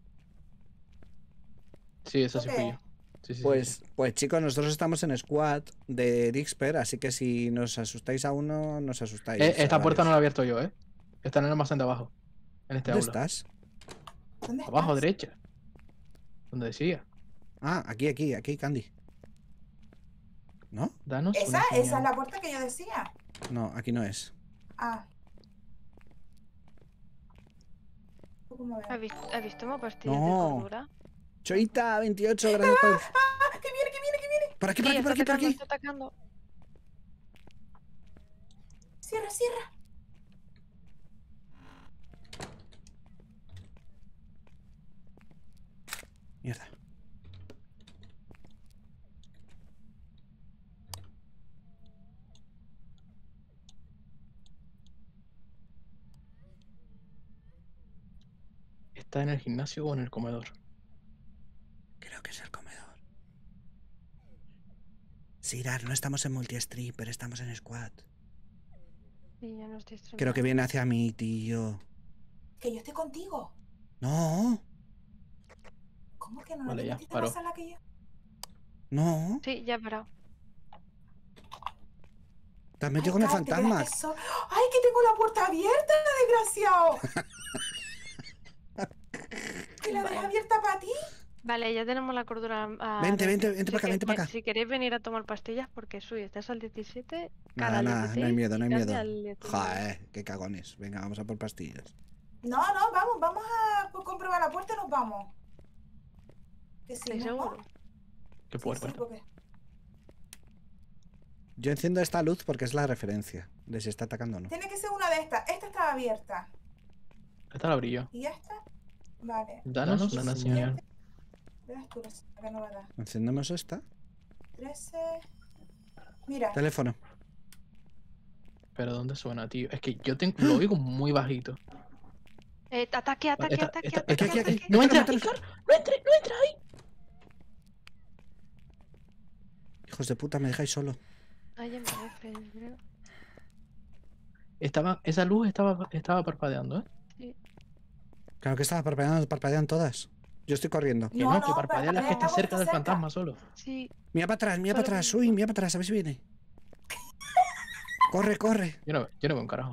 Sí, eso sí ¿Tú fui qué? yo. Sí, sí, Pues chicos, nosotros estamos en squad de Dixper, así que si nos asustáis a uno, nos asustáis. Esta a puerta no la he varios. abierto yo, ¿eh? Está en el almacén de abajo. En este ¿Dónde aula. estás? ¿Dónde Abajo, estás? derecha. Donde decía. Ah, aquí, Candy. ¿No? Danos Esa una es señal. la puerta que yo decía. No, aquí no es. Ah. ¿Tú cómo ves? ¿Has visto una pastilla de No. cordura? Choita, 28, gracias por... ¡Ah! ¡Que viene, que viene, que viene! Por aquí, Sí, por aquí, por aquí, por aquí. está atacando. Cierra, cierra. Mierda. ¿Está en el gimnasio o en el comedor? Creo que es el comedor. Sirar, no estamos en multi-stream, pero estamos en squad. Sí, yo no estoy Creo que streameando. viene hacia mí, tío. Que yo estoy contigo. No, ¿Cómo que no? Vale, ¿A ya, ti te paró. pasa la que yo? no. Sí, ya he parado. Te has metido con el Ay, Kat, ¿te fantasma. crees que ¡ay, que tengo la puerta abierta, desgraciado! ¿Que la dejé Vale. abierta para ti? Vale, ya tenemos la cordura. Vente, vente, Si vente para acá, vente para acá. Si queréis venir a tomar pastillas, porque Sui, estás al 17, cara Nada, al nada, no hay 16 miedo, no hay y Candy miedo. al 19. Joder, qué cagones. Venga, vamos a por pastillas. No, vamos a comprobar la puerta y nos vamos. Que si ¿Estáis no, seguros? ¿Qué sí, puerta? sí, porque... Yo enciendo esta luz porque es la referencia de si está atacando o no. Tiene que ser una de estas. Esta estaba abierta. Esta la abrí yo. ¿Y esta? Vale. Danos una señal. Verás tú la señal que no va a dar. Encendemos esta. 13... Mira. Teléfono. Pero ¿dónde suena, tío? Es que yo lo oigo muy bajito. Ataque, ataque, Esta- ataque, esta- ataque, aquí, aquí. ataque. ¡No entra! Métele, Icar! ¡No entres! ¡No entres ahí! Hijos de puta, me dejáis solo. Ay, ya me parece, yo creo. Esa luz estaba parpadeando, ¿eh? Sí. Claro que estaba parpadeando, parpadean todas. Yo estoy corriendo. Que No, no, que no, parpadea la que está parpadea, cerca del está fantasma solo. Sí, Mira para Solo atrás, que- uy, mira para atrás, a ver si viene. Corre, corre. Yo no veo un carajo.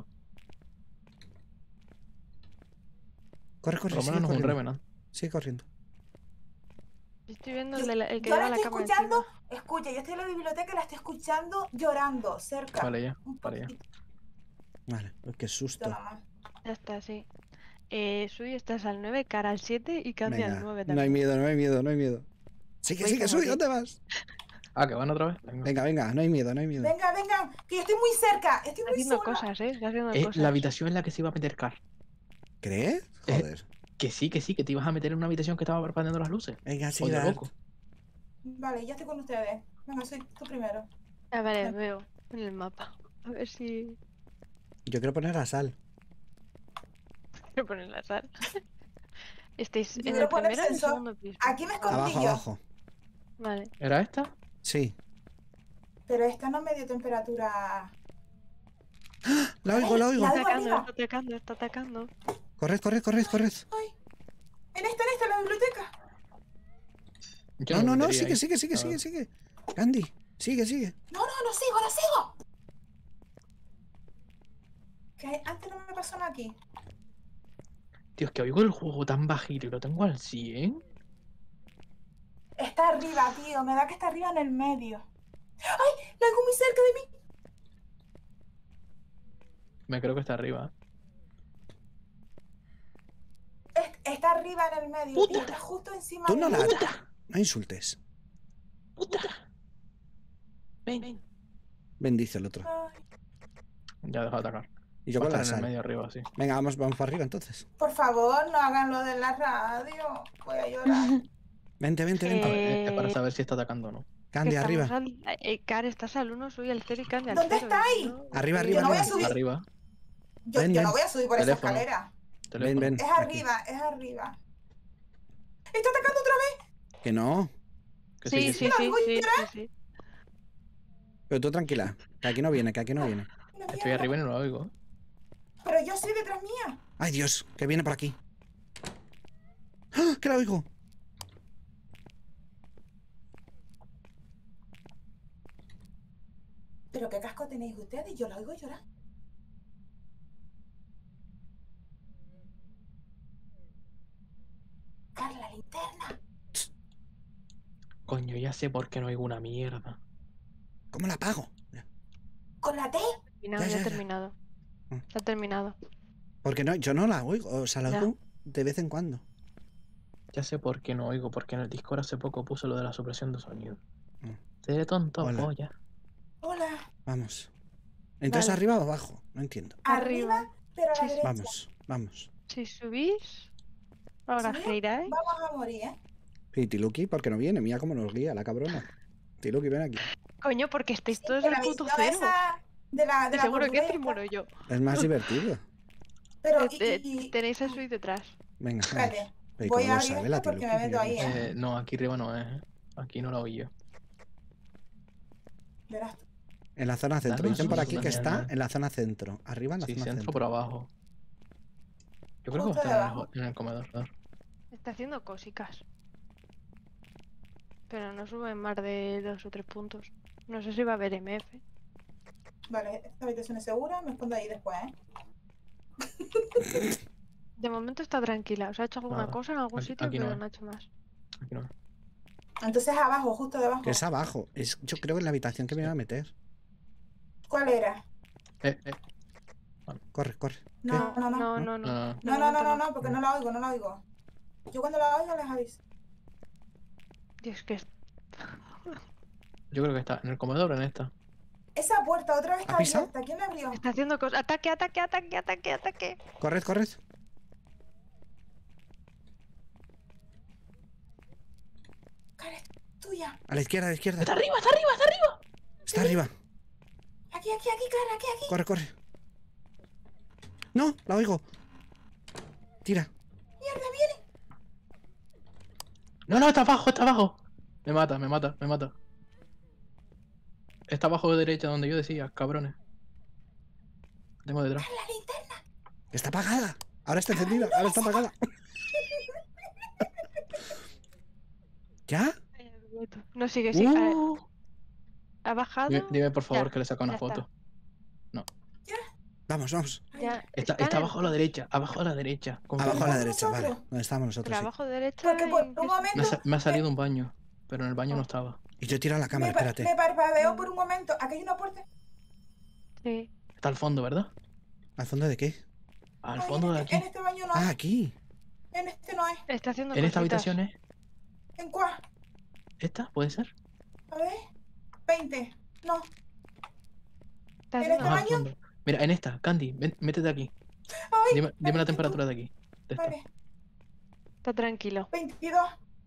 Corre, Por corre, lo sigue menos no es un corriendo. Revenant. Sigue corriendo. yo estoy viendo Yo, el que yo lleva la la estoy cámara escuchando. encima. Escucha, yo estoy en la biblioteca y la estoy escuchando llorando cerca. Vale, ya. Un Vale, ya. poquito Vale, uy, qué susto. nomás. Ya está, sí. Sui, estás al 9, cara al 7 y Candy al Venga, 9 no hay también. miedo, no hay miedo, no hay miedo. Sigue, Voy sigue, a sube, morir. ¿dónde vas? Ah, que van otra vez. Venga. Venga, venga, no hay miedo, no hay miedo. Venga, venga, que yo estoy muy cerca. Estoy Está muy haciendo sola. cosas, está haciendo Es cosas. la habitación en la que se iba a meter Car. ¿Crees? Eh, Joder. Que sí, que te ibas a meter en una habitación que estaba parpadeando las luces. Venga, sí, Oye, Dart. loco. Vale, ya estoy con ustedes. Venga, soy tú primero. Ah, vale, veo en el mapa. A ver si Yo quiero poner la sal. quiero poner la sal. ¿Estáis Yo en quiero el poner primero o en el sensor. segundo piso? Aquí me escondí Abajo, yo. abajo. Vale. ¿Era esta? Sí. Pero esta no me dio temperatura. La oigo, la oigo. La Está oigo atacando, arriba. está atacando, está atacando. Corred, corred, corred, corred. Ay. En esta, en la biblioteca. Yo No, no, me no, metería sigue, ahí. sigue, sigue, A sigue, ver. sigue. Candy, sigue, sigue. No, no sigo. Que antes no me pasó nada aquí. Tío, es que oigo el juego tan bajito y lo tengo al 100. Está arriba, tío. Me da que está arriba en el medio. ¡Ay! La oigo muy cerca de mí. Me creo que está arriba. Está arriba en el medio. ¡Puta! Tío, está justo encima Tú de no mí. la... No insultes. ¡Puta! Ven. Bendice el otro. Ay, Ya deja de atacar. Y yo Va a con la estar en el sal. medio arriba, sí. Venga, vamos para arriba entonces. por favor, no hagan lo de la radio. Voy a llorar. Vente, vente, vente. A ver, es para saber si está atacando o no. Candy, Que arriba. estamos Car, estás al 1, soy al 0 y Candy al 0. ¿Dónde estáis? Arriba, Yo no voy a arriba. subir. Arriba. Yo, Ven, yo ven. no voy a subir por esa Teléfono. escalera. Teléfono. Ven. Es Aquí. arriba, es arriba. ¿Está atacando otra vez? Que no. Que Sí, que sí, sí, voy a sí, llorar. sí. Pero tú tranquila. Que aquí no viene, que aquí no viene. Una Estoy mierda. arriba y no lo oigo. Pero yo soy detrás mía. Ay, Dios, que viene por aquí. ¡Ah! ¡Que la oigo! ¿Pero qué casco tenéis ustedes? Yo la oigo llorar. Carla, linterna. Coño, ya sé por qué no oigo una mierda. ¿Cómo la apago? Con la T. Terminado, Ya, ya ya, ha ya. terminado. Mm. Ya ha terminado. Porque no, yo no la oigo. O sea, la Ya. oigo de vez en cuando. Ya sé por qué no oigo, porque en el Discord hace poco puso lo de la supresión de sonido. Mm. Seré tonto, Hola. polla. Hola. Vamos. Entonces, Vale. ¿arriba o abajo? No entiendo. Arriba, pero a la Sí, sí. derecha. Vamos, vamos. Si subís, ahora ¿Subís? giráis. Vamos a morir, ¿eh? Y Tiluki, ¿por qué no viene? Mira cómo nos guía la cabrona. Tiluki, ven aquí. Coño, porque estáis todos De al la puto misión cero. esa de la De seguro que portuguesa. entro y muero yo. Es más divertido. Pero, Tenéis a Sui detrás. Venga, espérate. vamos. Ey, Voy ¿cómo a lo abrir sabe esto la porque Tiluki? me meto ahí, Mira, ¿eh? No, aquí arriba no es, ¿eh? Aquí no la oí yo. Verás tú. En la zona centro. Danos Dicen por una aquí que está mañana. en la zona centro. Arriba en la Sí, zona centro centro. por abajo. Yo creo que va a Justo estar debajo. en el comedor. ¿verdad? Está haciendo cosicas. Pero no suben más de 2 o 3 puntos. No sé si va a haber MF. Vale, esta habitación es segura. Me escondo ahí después, ¿eh? De momento está tranquila. Os ha hecho alguna Nada. cosa en algún Aquí- sitio, aquí no pero hay. no ha hecho más. Aquí no. Entonces abajo, justo debajo. Que es abajo. Es, yo creo que es la habitación que me iba a meter. ¿Cuál era? Eh. Corre, corre. No, no, no. No, no, no. No, De No, no, no, momento no, no, porque no la oigo, no la oigo. Yo cuando la oigo les aviso. Dios, que yo creo que está en el comedor o en esta. Esa puerta otra vez está ¿Ha pisado? abierta. ¿Quién la abrió? está haciendo cosas. Ataque, ataque, ataque, ataque, ataque. Corred, corred. Cara, es tuya. A la izquierda, a la izquierda. ¡Está arriba, está arriba, está arriba! Está arriba. Aquí, cara, aquí. Corre, corre. No, la oigo. Tira. Mierda, viene. No, está abajo, está abajo. Me mata, me mata, me mata. Está abajo de derecha donde yo decía, cabrones. Tengo detrás. La linterna. Está apagada. Ahora está encendida. Ahora está apagada. ¿Ya? No sigue, sí. Ha bajado. Dime por favor Ya, que le saca una ya está. foto. Vamos, vamos. Ya, Está en abajo a la el- derecha, abajo a la derecha. Abajo a la ¿Estamos derecha, vale. nosotros? Donde estamos nosotros, Pero sí. abajo derecha. Porque por ¿en qué un sitio? momento Me ha salido un baño, pero en el baño no estaba. Y yo tiro a la cámara, me espérate. parpadeó por un momento. Aquí hay una puerta. Sí. Está al fondo, ¿verdad? ¿Al fondo de qué? Al Ay, fondo de aquí. En este baño no Ah, es. aquí. En este no es. Está haciendo En esta cositas. habitación es. ¿En cuál? ¿Esta? ¿Puede ser? A ver. 20. No. Está ¿En haciendo- este No, al baño? fondo. Mira, en esta, Candy, métete aquí. Ay, Dime la espérate, temperatura tú. de aquí. De esta. Vale. Está tranquilo. 22.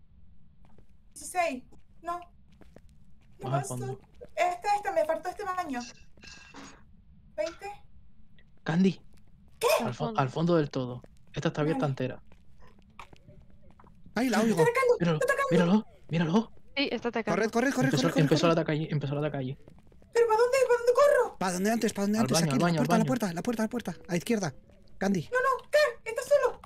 16. No. ¿Qué Baja al pasó? fondo. Me faltó este baño. 20. Candy, Al al fondo. fondo del todo. Esta está abierta Vale. entera. ¡Ay, la oigo! Míralo, míralo, míralo. Sí, está atacando. Corred, corred, corred, Empezó, corred, corred, empezó el corred. ataque allí, empezó el ataque allí. ¿Pero para dónde? ¿Para dónde corro? ¿Para dónde antes? ¿Para dónde Al antes? baño, Aquí, al la baño, puerta, al la baño. puerta, la puerta, la puerta. A la izquierda. Candy. No, ¿qué? ¿Estás solo?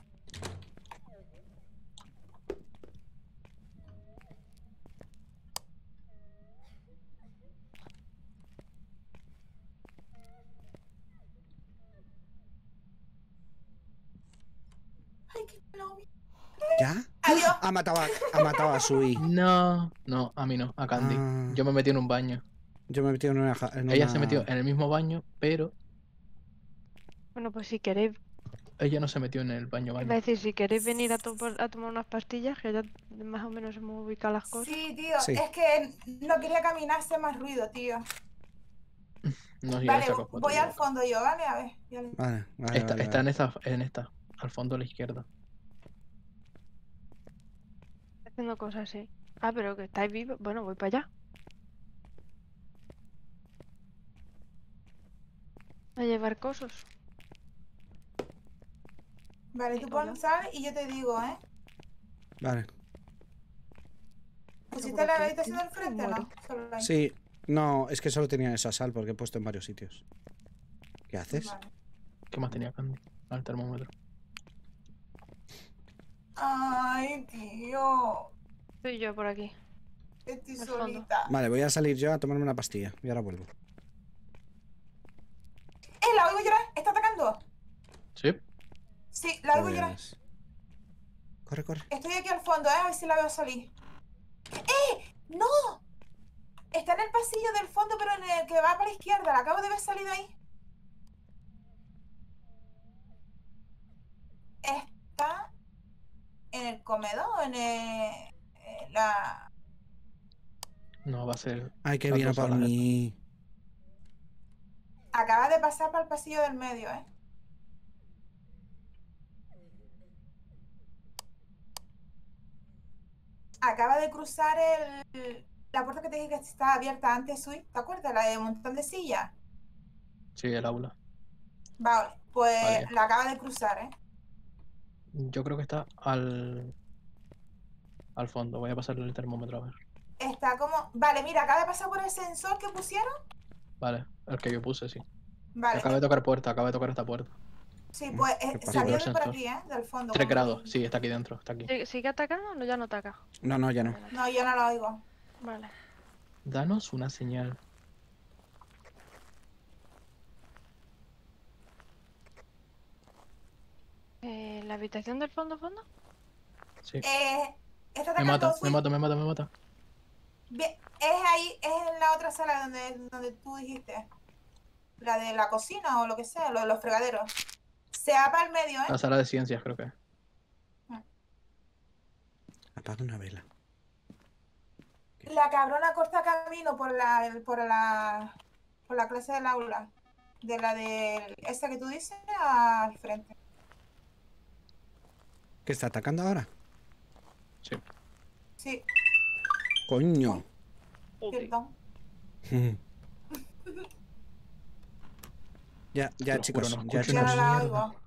Ay, qué pelo. ¿Ya? Adiós. Ha matado a Sui. No, a mí no, a Candy. Ah. Yo me metí en un baño. Yo me he metido en una... Ella se metió en el mismo baño, pero Bueno, pues si queréis. ella no se metió en el baño. Iba a baño. decir, si queréis venir a tomar unas pastillas, que ya más o menos hemos ubicado las cosas. Sí, tío, Sí. es que no quería caminar, hace más ruido, tío. No, ya Vale, le saco foto, voy ya al le- fondo yo, ¿vale? A ver. Vale, vale, Está, vale, está vale. en esta, al fondo a la izquierda. Haciendo cosas así. Ah, pero que estáis vivos. Bueno, voy para allá. A llevar cosas. Vale, tú Hola. pon sal y yo te digo, ¿eh? Vale. ¿Pusiste Seguro la que habitación del me frente, muero. no? Solo ahí. Sí, no, es que solo tenía esa sal porque he puesto en varios sitios. ¿Qué haces? Vale. ¿Qué más tenía Candy? Al termómetro. Ay, tío. Soy yo por aquí. Estoy Al fondo. solita. Vale, voy a salir yo a tomarme una pastilla y ahora vuelvo. La oigo llorar. ¿Está atacando? ¿Sí? Sí, la oigo llorar. Pues... Corre, corre. Estoy aquí al fondo, a ver si la veo salir. ¡No! Está en el pasillo del fondo, pero en el que va para la izquierda. La acabo de ver salir de ahí. Está en el comedor, en la... No, va a ser. Ay, que la viene cosa por la neta. mí. Acaba de pasar para el pasillo del medio, ¿eh? Acaba de cruzar la puerta que te dije que estaba abierta antes, Sui. ¿Te acuerdas? La de un montón de sillas. Sí, el aula. Vale, pues Vale. la acaba de cruzar, ¿eh? Yo creo que está al fondo. Voy a pasarle el termómetro a ver. Está como... Vale, mira, acaba de pasar por el sensor que pusieron. Vale, el que yo puse, sí. Vale, Acaba de tocar puerta, acaba de tocar esta puerta. sí, pues ¿Qué pasa? salió Sí, de pero por el aquí, ¿eh? Del fondo. 3 como te grados, dije. sí, está aquí dentro, está aquí. ¿Sigue atacando o no? Ya no ataca. No, no, ya no. No, yo no lo oigo. Vale. Danos una señal. ¿La habitación del fondo? Sí. Está Me atacando mata, Sui. me mata. Bien, es ahí, es en la otra sala donde tú dijiste. La de la cocina o lo que sea, lo de los fregaderos. Se va para el medio, ¿eh? La sala de ciencias, creo que. Apaga una vela. La cabrona corta camino por la clase del aula. De la de esa que tú dices al frente. ¿Qué está atacando ahora? Sí. Sí, Coño. perdón. Ya, Te ya, lo chicos. juro, no Ya, escucho Ya una no chicos. la mierda. oigo.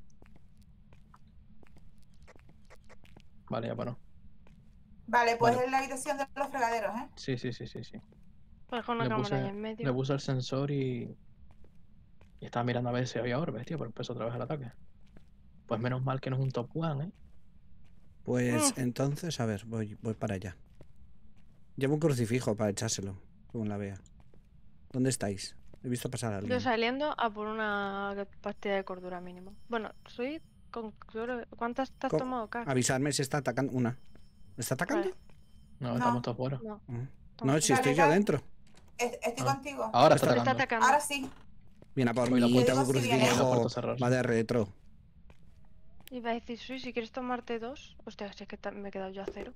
Vale, ya paró. Vale, pues Vale. es la habitación de los fregaderos, ¿eh? Sí. Pues con una Le cámara ahí puse, en le medio. puse el sensor y estaba mirando a ver si había orbes, tío, pero empezó otra vez el ataque. Pues menos mal que no es un top one, ¿eh? Pues entonces, a ver, voy para allá. Llevo un crucifijo para echárselo, según la vea. ¿Dónde estáis? He visto pasar a Yo alguien. saliendo a por una pastilla de cordura mínimo. Bueno, soy con... ¿Cuántas te has Co- tomado, Car? Avisarme si está atacando. Una. ¿Me está atacando? Vale. No, No. estamos todos fuera. No. No, si Dale, estoy yo dale. dentro. Estoy Ah. contigo. Ahora está Está atacando. atacando. Ahora sí. Viene a por Voy la mí, puerta. tengo un Digo, si viene. Voy la crucifijo. puerta a cerrar. Va de retro. Iba a decir, Sui, si quieres tomarte dos. Hostia, si es que me he quedado yo a cero.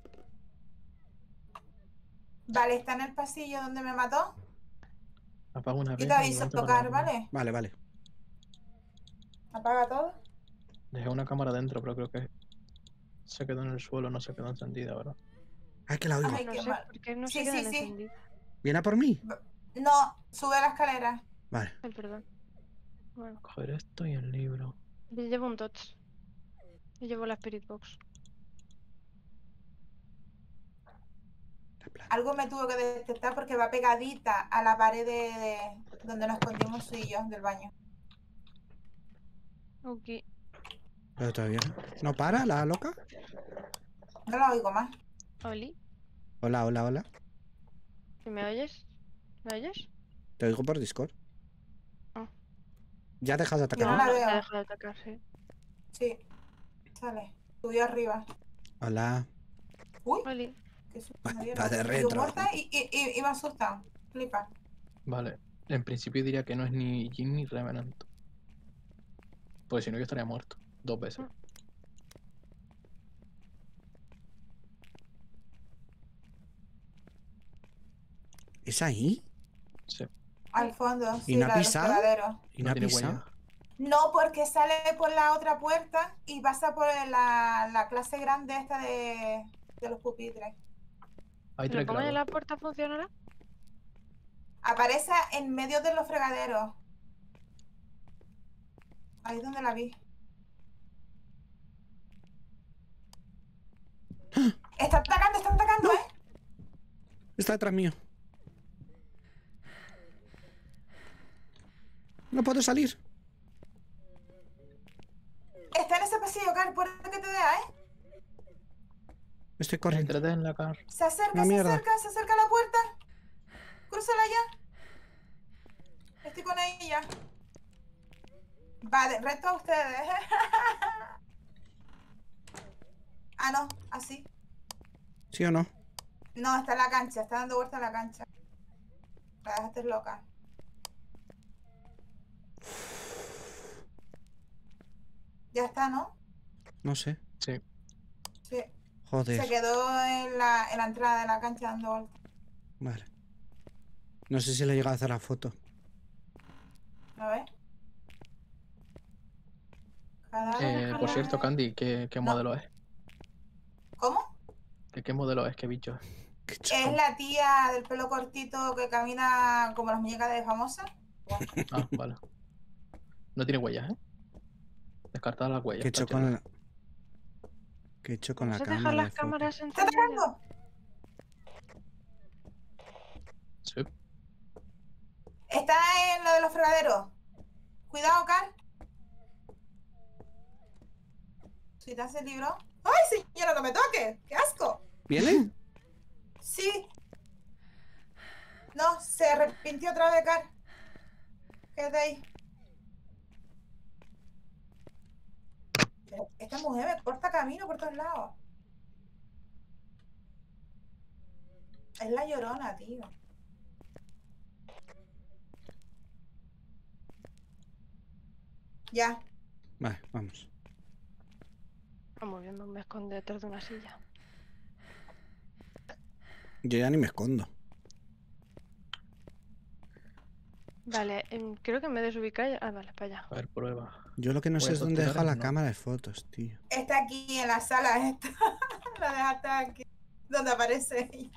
Vale, está en el pasillo donde me mató. Apaga una Y te vez. aviso tocar, ¿vale? Vale, vale. Apaga todo. Dejé una cámara dentro, pero creo que se quedó en el suelo, no se quedó encendida, ¿verdad? Ay, que la oigo. Ay, No qué sé mal. por qué no Sí, se quedan sí, sí. encendidas. ¿Viene a por mí? No, sube la escalera. Vale. Ay, perdón. Bueno, Coger esto y el libro. yo llevo un touch. Yo llevo la Spirit Box. La planta. Algo me tuvo que detectar porque va pegadita a la pared de donde nos escondimos tú y yo, del baño. Ok. Pero todavía no. ¿No para la loca? No la oigo más. Oli, Hola, hola, hola. ¿sí me oyes? ¿Me oyes? Te oigo por Discord. Ah. ¿Ya dejas de Yo no atacar? la Se veo. ha dejado de atacar, sí. Sí. Sale. Subió arriba. Hola. Uy, Oli. qué susto Va- me dieron. va de Yo retro. muerta y me asustan. Flipa. Vale. En principio diría que no es ni Jin ni Revenant. Porque si no yo estaría muerto. 2 veces. ¿Es ahí? Sí. Al fondo, ¿Y sí, no ha la de los pisado? fregaderos. ¿Y no No ha tiene pisado? huella. No, porque sale por la otra puerta y pasa por la clase grande esta de los pupitres. Hay Si lo 3 pongo en grados. la puerta, ¿funcionará? Aparece en medio de los fregaderos. Ahí es donde la vi. Está atacando, No. ¿eh? Está detrás mío. No puedo salir. Está en ese pasillo, Car, por que te vea, ¿eh? Estoy corriendo. Métete en la car. Se acerca, Una se mierda. acerca, se acerca a la puerta. Crúzala ya. Estoy con ella. Vale, reto a ustedes. Ah, no, así. ¿Sí o no? No, está en la cancha, está dando vuelta en la cancha. La dejaste loca. Ya está, ¿no? No sé. Sí. Sí. Se Joder. quedó en la entrada de la cancha dando vueltas. Vale. No sé si le he llegado a hacer la foto. A ver. Cadáveres, Por cierto, cadáveres. Candy, ¿qué No. modelo es? ¿Cómo? ¿Qué modelo es? ¿Qué bicho es? Qué Es choco. la tía del pelo cortito que camina como las muñecas de famosa. Ah, vale. No tiene huellas, ¿eh? Descartada las huellas. ¿Qué he hecho táchenla. con la... ¿Qué he hecho con la ¿Vamos a dejar cámara de las foto? cámaras ¿Está encendidas? atacando? Sí. Está en lo de los fregaderos. Cuidado, Car. Si te hace libro. ¡Ay, señora, no me toque! ¡Qué asco! ¿Viene? Sí. No, se arrepintió otra vez, Car. Quédate ahí. Pero esta mujer me corta camino por todos lados. Es la Llorona, tío. Ya. Vale, vamos. Vamos bien, me escondo detrás de una silla. Yo ya ni me escondo. Vale, creo que me desubicar. Ah, vale, para allá. A ver, prueba. Yo lo que no Voy sé a es dónde he dejado la sostener, no. cámara de fotos, tío. Está aquí en la sala esta. La dejaste aquí. Donde aparece ella.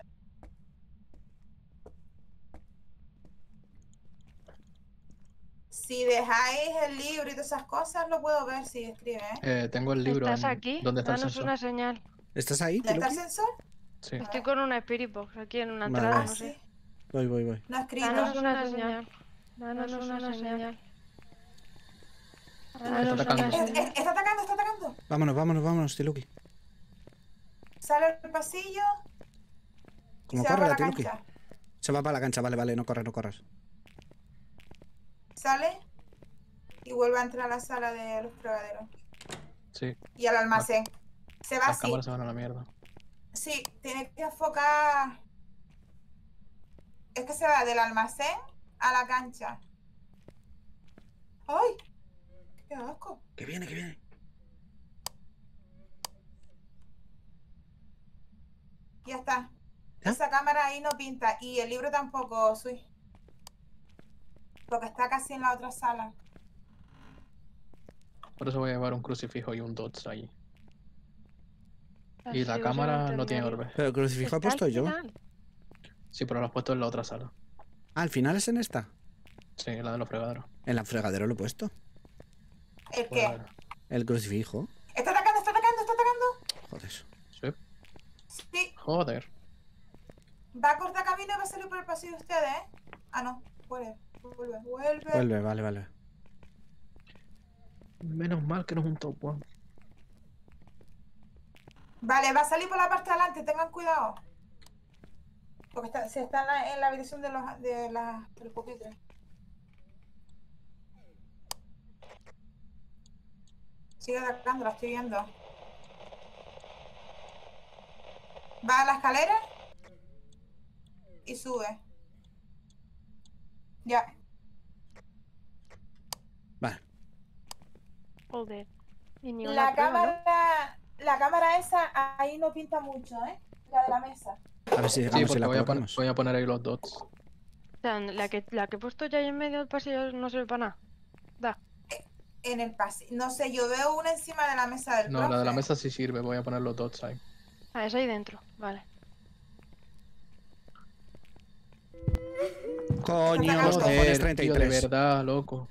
Si dejáis el libro y todas esas cosas, lo puedo ver si escribe, ¿eh? Tengo el libro ¿Estás en... aquí? ¿Dónde está el Danos sensor? una señal. ¿Estás ahí, ¿Dónde está el Tiluki? sensor? Sí. Estoy con una Spirit Box aquí en una Vale. entrada, Ah, no sí. sé. Voy, voy, voy. No ha escrito. Danos una señal. Danos una señal. Danos atacando. una señal. Está atacando, está atacando. Vámonos, vámonos, vámonos, Tiluki. Sale al pasillo. ¿Cómo se va corre para la la Tiluki? cancha. Se va para la cancha, vale, vale, no corras, no corras. Sale y vuelve a entrar a la sala de los fregaderos. Sí. Y al almacén. Se va Las así. cámaras se van a la mierda. Sí, tiene que enfocar. Es que se va del almacén a la cancha. ¡Ay! ¡Qué asco! Que viene, que viene. Ya está. ¿Ya? Esa cámara ahí no pinta. Y el libro tampoco, Sui. Porque está casi en la otra sala. Por eso voy a llevar un crucifijo y un dots ahí. Y Así la vas a cámara no tiene entenderlo. orbe. Pero el crucifijo he Está al puesto yo. final. Sí, pero lo has puesto en la otra sala. Ah, al final es en esta. Sí, la de los fregaderos. En la fregadero lo he puesto. ¿El Pues, qué? El crucifijo. ¡Está atacando, está atacando, está atacando! Joder. sí. Sí, Joder. va a cortar camino y va a salir por el pasillo de ustedes, ¿eh? Ah, no. Vuelve. Vuelve, vale, vale. Menos mal que no es un top one. Vale, va a salir por la parte de adelante, tengan cuidado. Porque se está en la habitación de los pupitres. Sigue atacando, la estoy viendo. Va a la escalera y sube. Ya. Vale. Joder. Y ni una La prueba, ¿no? la cámara esa ahí no pinta mucho, ¿eh? La de la mesa. A ver si Sí, llegamos y porque la voy a, colocamos. voy a poner ahí los dots. O sea, la que he puesto ya ahí en medio del pasillo no sirve para nada. Da. En el pasillo. No sé, yo veo una encima de la mesa del No, la de la profe. mesa sí sirve, voy a poner los dots ahí. Ah, es ahí dentro. Vale. Coño, Está los sacando. cojones Joder, tío, de 33. verdad, loco.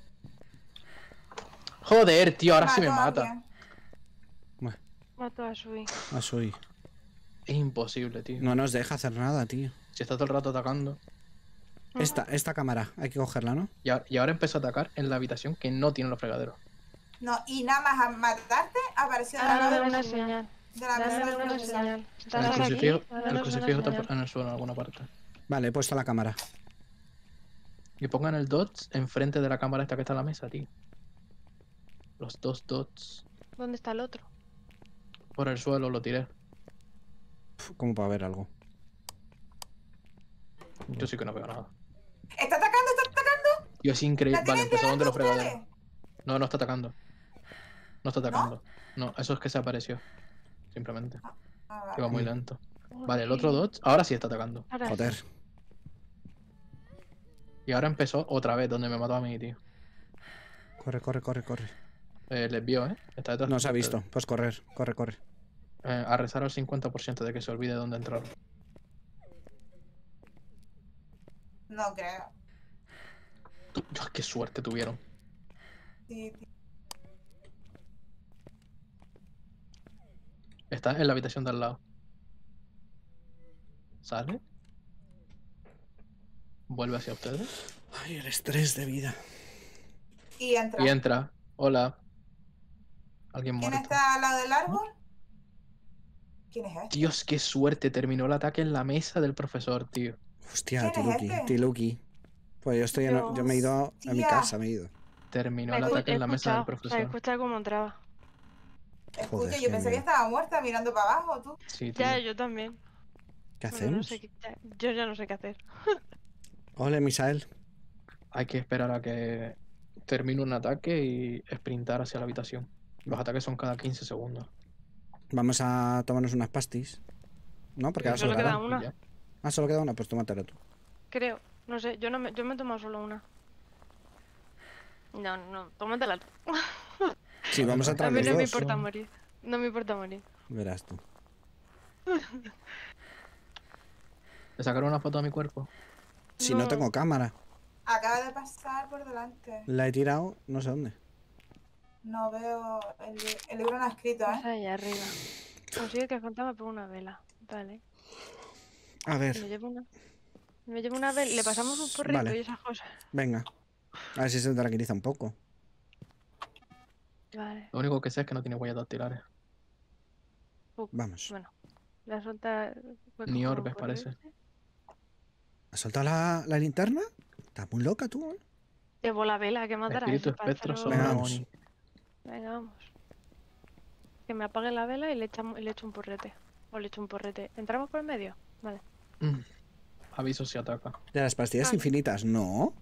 Joder, tío, ahora sí me Mató a mata. alguien. Mato a Sui. Ah, soy. Es imposible, tío. No nos deja hacer nada, tío. Si está todo el rato atacando. Esta cámara, hay que cogerla, ¿no? Y ahora empezó a atacar en la habitación que no tiene los fregaderos. No, y nada más a matarte apareció de la Dándome nave una señal. de la mesa Dándome del una profesor. señal. El ¿Estás aquí? crucifijo, el Dándonos una crucifijo está señal. en el suelo en alguna parte. Vale, he puesto la cámara. Y pongan el dots enfrente de la cámara esta que está en la mesa, tío. Los dos dots. ¿Dónde está el otro? Por el suelo lo tiré. Como para ver algo. Yo sí que no veo nada. ¿Está atacando? ¿Está atacando? Tío, es increíble. ¿La Vale, tienen empezó donde los delante fregaderos. ustedes? No, no está atacando. No está atacando. No, eso es que se apareció. Simplemente. Ah, Que va vale. muy lento. Vale, el otro dots ahora sí está atacando. Ahora sí. Joder. Y ahora empezó otra vez donde me mató a mí, tío. Corre, corre, corre, corre. Les vio, ¿eh? Está detrás No se ha de visto. ustedes. Pues correr, corre, corre. A rezar al 50% de que se olvide dónde entraron. No creo. Qué suerte tuvieron. Sí, sí. Está en la habitación de al lado. ¿Sale? Vuelve hacia ustedes. Ay, el estrés de vida. Y entra. Y entra. Hola. Alguien ¿Quién muerto. está al lado del árbol? ¿Quién es este? Dios, qué suerte. Terminó el ataque en la mesa del profesor, tío. Hostia, ¿Quién es Tiluki, este? Tiluki. Pues yo estoy yo me he ido a mi Hostia. casa, me he ido. Terminó el He ataque en la mesa del escuchado, profesor. escuchado cómo entraba. Escucha, Joder, yo qué pensé que miedo. estaba muerta mirando para abajo, tú. Sí, tío. Ya, yo también. ¿Qué Bueno, no hacemos? sé yo ya no sé qué hacer. Ole, Misael. Hay que esperar a que termine un ataque y sprintar hacia la habitación. Los ataques son cada 15 segundos. Vamos a tomarnos unas pastis. ¿No? Porque ahora Solo queda sobrarán. una. Y ya. Ah, solo queda una, pues tómatela tú. Creo. No sé, yo me he tomado solo una. No, tómatela tú. Sí, vamos a A entrar mí los no me dos. importa morir. No me importa morir. Verás tú. ¿Le sacaron una foto a mi cuerpo? Si no tengo cámara. Acaba de pasar por delante. La he tirado, no sé dónde. No veo. El libro no ha escrito, Pues ¿eh? ahí arriba. Consigue que el fantasma ponga una vela. Vale. A Me ver, llevo una. Me llevo una vela. Le pasamos un porrito Vale. y esas cosas. venga. A ver si se tranquiliza un poco. Vale. Lo único que sé es que no tiene huellas dactilares. Vamos. Bueno. La suelta. Ni orbes, parece. ¿Has soltado la linterna? Estás muy loca tú, ¿eh? Llevo la vela que matará Espíritu, ese espectro, pájaro. Venga, sombra, vamos. Oni. Venga, vamos. Que me apague la vela y le echo un porrete. O le echo un porrete. ¿Entramos por el medio? Vale. Aviso si ataca. De las pastillas Vale. infinitas, no.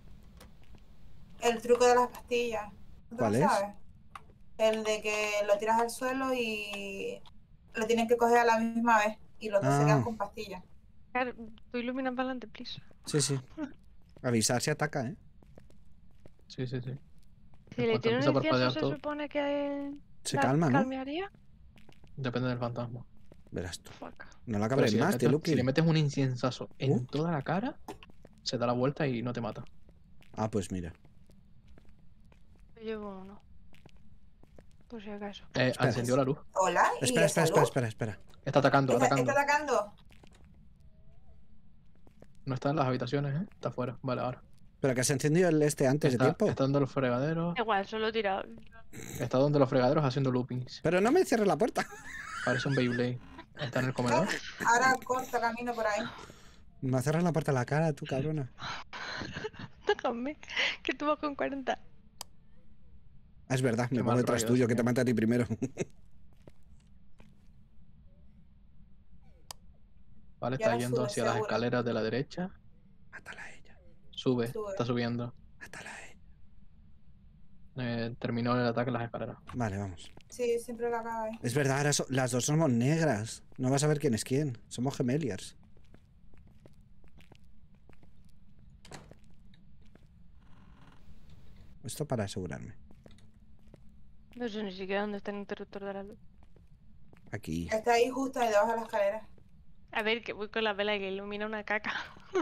El truco de las pastillas. ¿No te ¿Cuál lo es? sabes? El de que lo tiras al suelo y lo tienen que coger a la misma vez. Y los dos se quedan Ah. con pastillas. Claro, tú iluminas para adelante, please. Sí, sí. Avisar si ataca, ¿eh? Sí, sí, sí. Si En le cuanto tiro un empieza a incienso, parpadear se todo, supone que Se la calma, ¿no? calmearía. depende del fantasma. Verás tú. Fuck. No la Pero cabres si, más, tío, si le Lucky. metes un inciensazo en Uh. toda la cara, se da la vuelta y no te mata. Ah, pues mira. Yo llevo uno. Por si acaso. Encendió la luz. Hola. ¿Y Espera, esa espera, luz? espera, espera, espera. Está atacando, ¿Está atacando. atacando? No está en las habitaciones, ¿eh? Está afuera. Vale, ahora. Pero que se encendió el antes de tiempo. Está donde los fregaderos. Igual, solo he tirado. Está donde los fregaderos haciendo loopings. Pero no me cierres la puerta. Parece un Beyblade. Está en el comedor. Ahora corta camino por ahí. Me cierras la puerta a la cara, tú, cabrona. Déjame, que tú vas con 40. Ah, es verdad, me Qué pongo mal detrás rollo, tuyo, que te señor. mate a ti primero. Vale, Y está ahora yendo sube, hacia las seguro. escaleras de la derecha. Mátala a ella. Sube, Sube. está subiendo. Mátala a ella. Terminó el ataque en las escaleras. Vale, vamos. Sí, siempre lo acabo ahí. Es verdad, ahora las dos somos negras. No vas a ver quién es quién. Somos gemeliers. Esto para asegurarme. No sé ni siquiera dónde está el interruptor de la luz. Aquí. Está ahí justo ahí debajo de la escalera. A ver, que voy con la vela que ilumina una caca.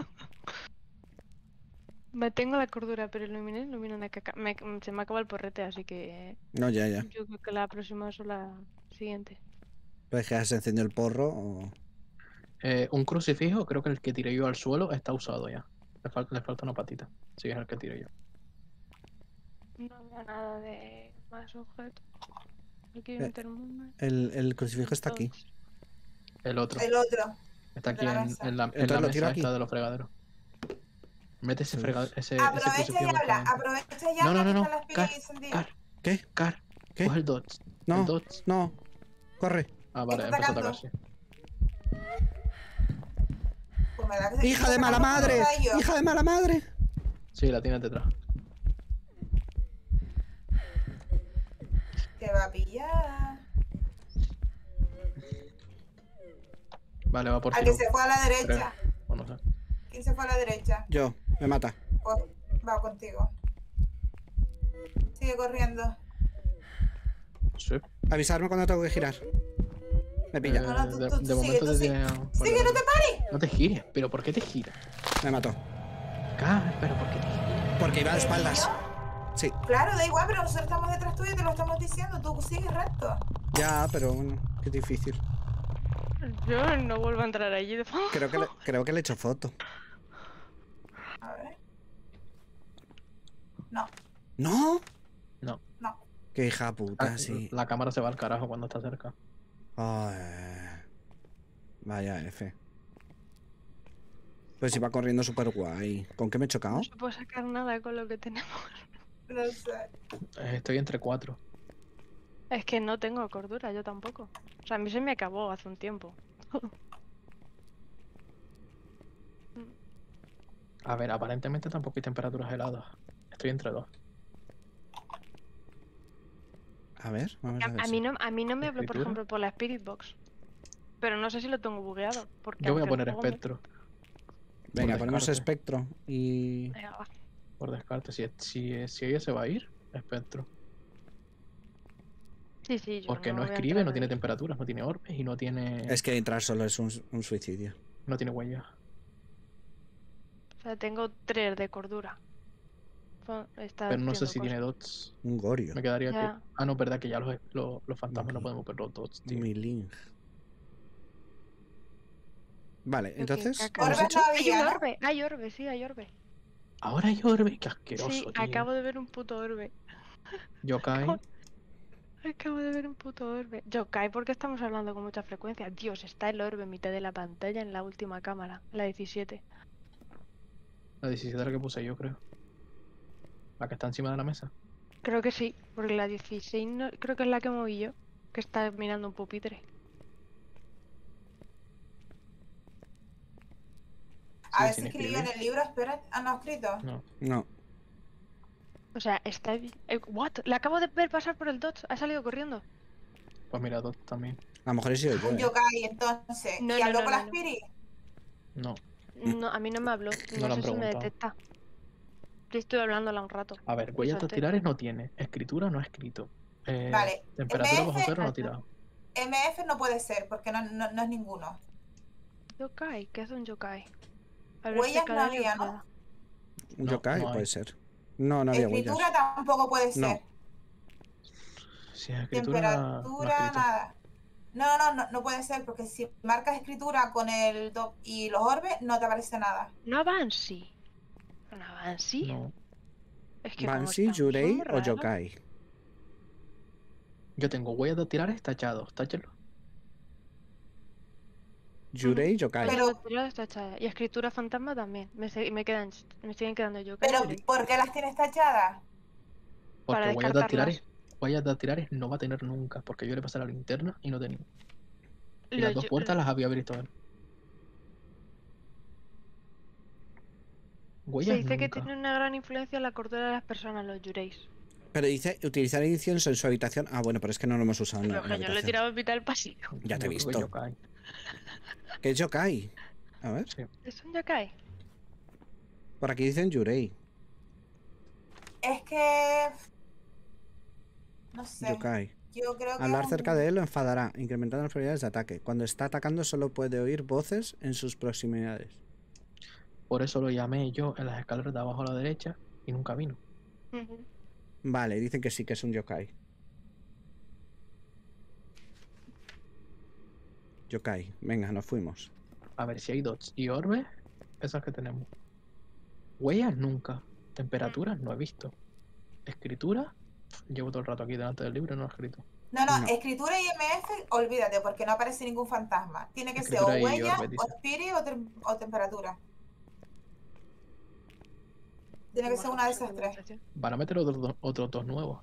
Mantengo la cordura, pero ilumina una caca. Se me acaba el porrete, así que No, ya. yo creo que la próxima es la siguiente. Pues que has encendido el porro o... Un crucifijo, creo que el que tiré yo al suelo está usado ya. Le falta una patita. Sí, es el que tiré yo. No había nada de más objetos. Aquí hay un termómetro. El crucifijo está aquí. El otro. El otro. Está el de aquí la en mesa. la Entonces lo tiro mesa aquí. esta de los fregaderos. Mete ese Sí. fregadero, ese Aprovecha y crucifijo habla. para adentro. Aprovecha y No, habla no, que no, están las pilas encendidas. Car, ¿Qué? Car, ¿Qué? coge el dots. No, El dots. no. Corre. Ah, vale, Está empezó a atacando. atacar, sí. Pues me da que se ¡Hija está de mala sacando madre! cosas a ellos. ¡Hija de mala madre! Sí, la tienes detrás. Te va a pillar. Vale, va por Al ti. que se fue a la derecha. O no sé. ¿Quién se fue a la derecha? Yo, me mata. Pues va contigo. Sigue corriendo. Sí. Avisarme cuando tengo que girar. Me pilla. No, no, tú de sigue, momento tú te sigue. tiene- ¡Sigue, no te pares! No te gires, pero ¿por qué te giras? Me mató. Car, pero ¿por qué te giras? Porque iba de ¿Te espaldas. pilló? Sí. Claro, da igual, pero nosotros estamos detrás tuyo y te lo estamos diciendo. Tú sigues recto. Ya, pero bueno, qué difícil. Yo no vuelvo a entrar allí de Creo que le he hecho foto. A ver. No, ¿No? No. no. Qué hija puta, Ah, sí. La cámara se va al carajo cuando está cerca. Ay, vaya F. Pues iba corriendo súper guay. ¿Con qué me he chocado? No se puede sacar nada con lo que tenemos. No sé. Estoy entre 4. Es que no tengo cordura, yo tampoco. O sea, a mí se me acabó hace un tiempo. A ver, aparentemente tampoco hay temperaturas heladas. Estoy entre 2. A ver, vamos a ver. A mí no me habló, por ¿Escritura? ejemplo, por la Spirit Box. Pero no sé si lo tengo bugueado. Porque Yo voy a aunque el poner juego me- espectro. Venga, por ponemos descarte. espectro y... Venga, va. Por descarte. Si ella se va a ir, espectro. Sí, yo Porque no voy a escribe, no entrar tiene ahí. temperaturas, no tiene orbes y no tiene. Es que entrar solo es un suicidio. No tiene huellas. O sea, tengo 3 de cordura. Está Pero no sé haciendo si tiene cosas. dots. Un gorio. Me quedaría Ya. que. Ah, no, verdad que ya los fantasmas no Ujú. podemos ver los dots, tío. Mi link. Vale, Creo que entonces, caca- ¿qué hemos Orbe hecho? no Hay había, un ¿no? orbe, hay orbe, sí, hay orbe. Ahora hay orbe, qué asqueroso, Sí, tío. acabo de ver un puto orbe. Yokai. Acabo de ver un puto orbe. Yokai, ¿por qué estamos hablando con mucha frecuencia? Dios, está el orbe en mitad de la pantalla en la última cámara, la 17. La 17 la que puse yo, creo. La que está encima de la mesa. Creo que sí, porque la 16 no, creo que es la que moví yo, que está mirando un pupitre. A ver sin si escribió en escribir. el libro, espera. Ah, no ha escrito. No. No. O sea, está... ¿What? La acabo de ver pasar por el dot, ha salido corriendo. Pues mira, dots también. A lo mejor he sido yo. Un ¿eh? yokai, entonces. No, ¿Y no, habló no, con no, la no. Spirit? No. No, a mí no me habló, No no le sé han si me preguntado. detecta. Yo estoy hablándola un rato. A ver, huellas Salte. dactilares no tiene. Escritura no ha escrito. Vale, Temperatura bajo MF. cero no ha tirado. MF no puede ser, porque no es ninguno. Yokai, ¿qué es un yokai? A ver, Huellas no cadáver había, ¿no? nada. Un No, yokai no hay. puede ser. No, no había huellas. Escritura tampoco puede ser. No. Si es escritura, no ha Temperatura, escrito. nada. No puede ser, porque si marcas escritura con el dot y los orbes, no te aparece nada. No Banshee. ¿Una Banshee? No. Es que como Banshee, estamos, son Yurei muy o raros. yokai. Yo tengo huellas dactilares tachados. Táchenlo. Yurei, yokai. Pero- Pero... está hecha. Y escritura fantasma también. Me siguen quedando yokai. Pero, Yurei. ¿por qué las tienes tachadas? Porque Para huellas dactilares no va a tener nunca. Porque yo le pasé la linterna y no tenía. Y Los las dos yo- puertas las había abierto él. Se Huellas dice que nunca. tiene una gran influencia en la cordura de las personas, los yureis. Pero dice utilizar incienso en su habitación. Ah, bueno, pero es que no lo hemos usado en la Pero que yo lo he habitación. tirado a mitad del pasillo. Ya te he Yo creo que visto. yokai. ¿Qué es yokai? A ver. Sí. ¿Es un yokai? Por aquí dicen Yurei. Es que... No sé. Yokai. Yo creo que Hablar es cerca un- de él lo enfadará, incrementando las probabilidades de ataque. Cuando está atacando solo puede oír voces en sus proximidades. Por eso lo llamé yo en las escaleras de abajo a la derecha y nunca vino. Ujú. Vale, dicen que sí que es un yokai. Yokai. Venga, nos fuimos. A ver si hay dots y orbes. Esas que tenemos. Huellas nunca. Temperaturas no he visto. Escritura. Llevo todo el rato aquí delante del libro y no he escrito. No, no, No. escritura y IMF, olvídate, porque no aparece ningún fantasma. Tiene que ser o Escritura y huella, orbe, o dice. spirit, o temperatura. Tiene que Vamos ser a una de buscar esas tres. conversación. Van a meter otros dos nuevos.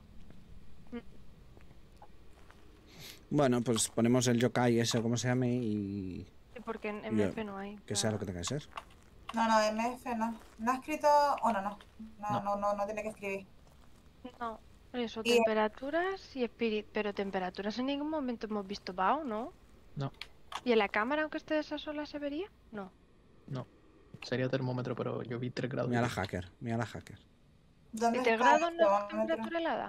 Bueno, pues ponemos el yokai ese, como se llame, y Sí, porque en Ya, MF no hay. que sea lo que tenga que ser. No, no, MF no. No ha escrito. Bueno, no. No tiene que escribir. No, eso, Y- temperaturas y spirit. Pero temperaturas en ningún momento hemos visto Bao, ¿no? No. ¿Y en la cámara, aunque esté esa sola, se vería? No. No. Sería termómetro, pero yo vi 3 grados. Mira la hacker, mira la hacker. ¿Dónde 7 está grados el no es termómetro? temperatura helada.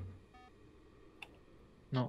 No.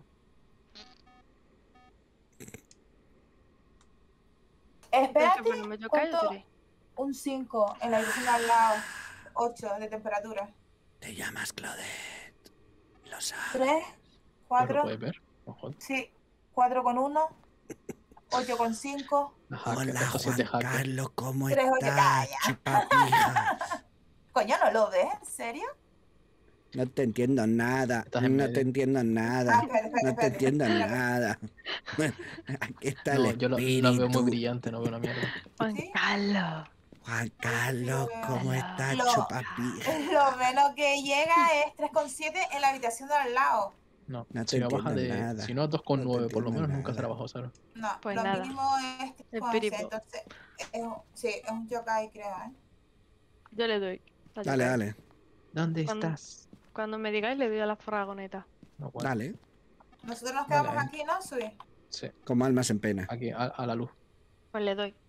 Pero Espérate, si ponemos yokai, yo ¿cuánto? diré. Un 5 en la habitación de al lado. 8 de temperatura. Te llamas Claudette. Lo sabes. 3, ¿Pero lo 4, puedes ver? Ojo. sí. 4,1. 8,5. La hacker. Hola, Esto sí es Juan de hacker. Carlos, ¿cómo 3, 8, estás? calla. Chupapija. Coño, ¿no lo ves? ¿En serio? No te entiendo nada. Estás en No medio. te entiendo nada. espera, No te entiendo nada. Aquí está No, el yo lo veo espíritu. muy brillante, no veo una mierda. Juan ¿Sí? Carlos. Juan Carlos, ¿cómo estás, Lo- chupapija? Lo menos que llega es 3,7 en la habitación de al lado. No, No te si no baja entiendo de. nada. Si no es No 2,9, te por lo entiendo menos nunca será nada. bajo cero. No, Pues lo nada. mínimo es El 3,6. piripo. Entonces, sí, es un yokai, creo, ¿eh? Yo le doy. al Dale, yokai. dale, ¿Dónde Cuando- estás? Cuando me digáis, le doy a la fragoneta. No, bueno, dale. Nosotros nos Vale, quedamos aquí, ¿no? Sui. sí, Como almas en pena. aquí, a la luz. Pues le doy.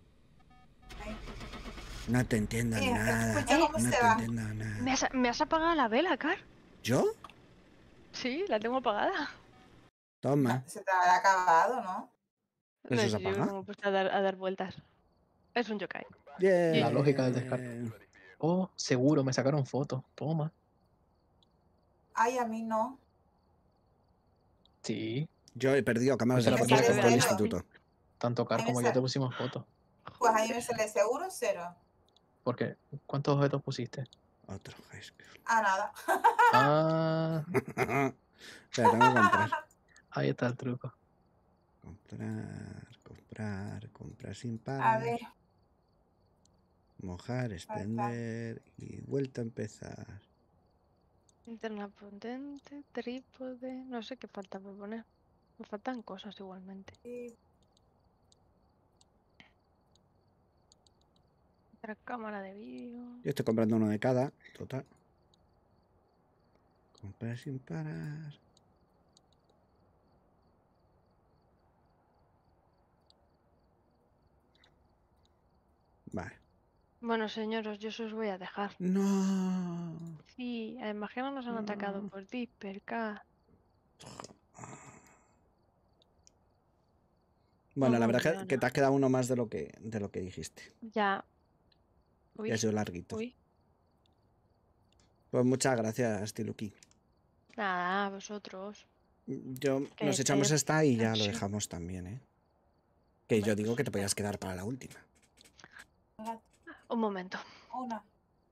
No te entiendo Sí, nada. escucha cómo No se te va. entiendo nada. ¿Me has apagado la vela, Car? ¿Yo? Sí, la tengo apagada. Toma. Se te habrá acabado, ¿no? ¿Eso No, se sí, yo apaga? me he puesto a dar vueltas. Es un yokai. La lógica del descarte. Bien. Oh, seguro, me sacaron fotos. Toma. Ay, a mí no. Sí, Yo he perdido cámaras de Pues me fotos sale por el cero. instituto. tanto Car Ahí me como yo sale. te pusimos fotos. Pues ahí me sale seguro 0. Porque, ¿cuántos objetos pusiste? Otro high school. Ah, nada. Ah, Espera, tengo que comprar. ahí está el truco. Comprar sin A parar. ver, Mojar, extender y vuelta a empezar. Linterna potente, trípode. No sé qué falta por poner. Me faltan cosas igualmente. sí, Otra cámara de vídeo. Yo estoy comprando uno de cada, total. Comprar sin parar. Vale. Bueno, señores, yo os voy a dejar. No. Sí, además que no nos han atacado por Disper, K. Bueno, la Muy verdad bien, que te has quedado uno más de lo que dijiste. Ya. Uy, Ya ha sido larguito. uy. Pues muchas gracias, Tiluki. Nada, a vosotros. Que Nos echamos te- esta y ya lo sí. dejamos también, ¿eh? Que yo digo que te podías quedar para la última. Un momento. una.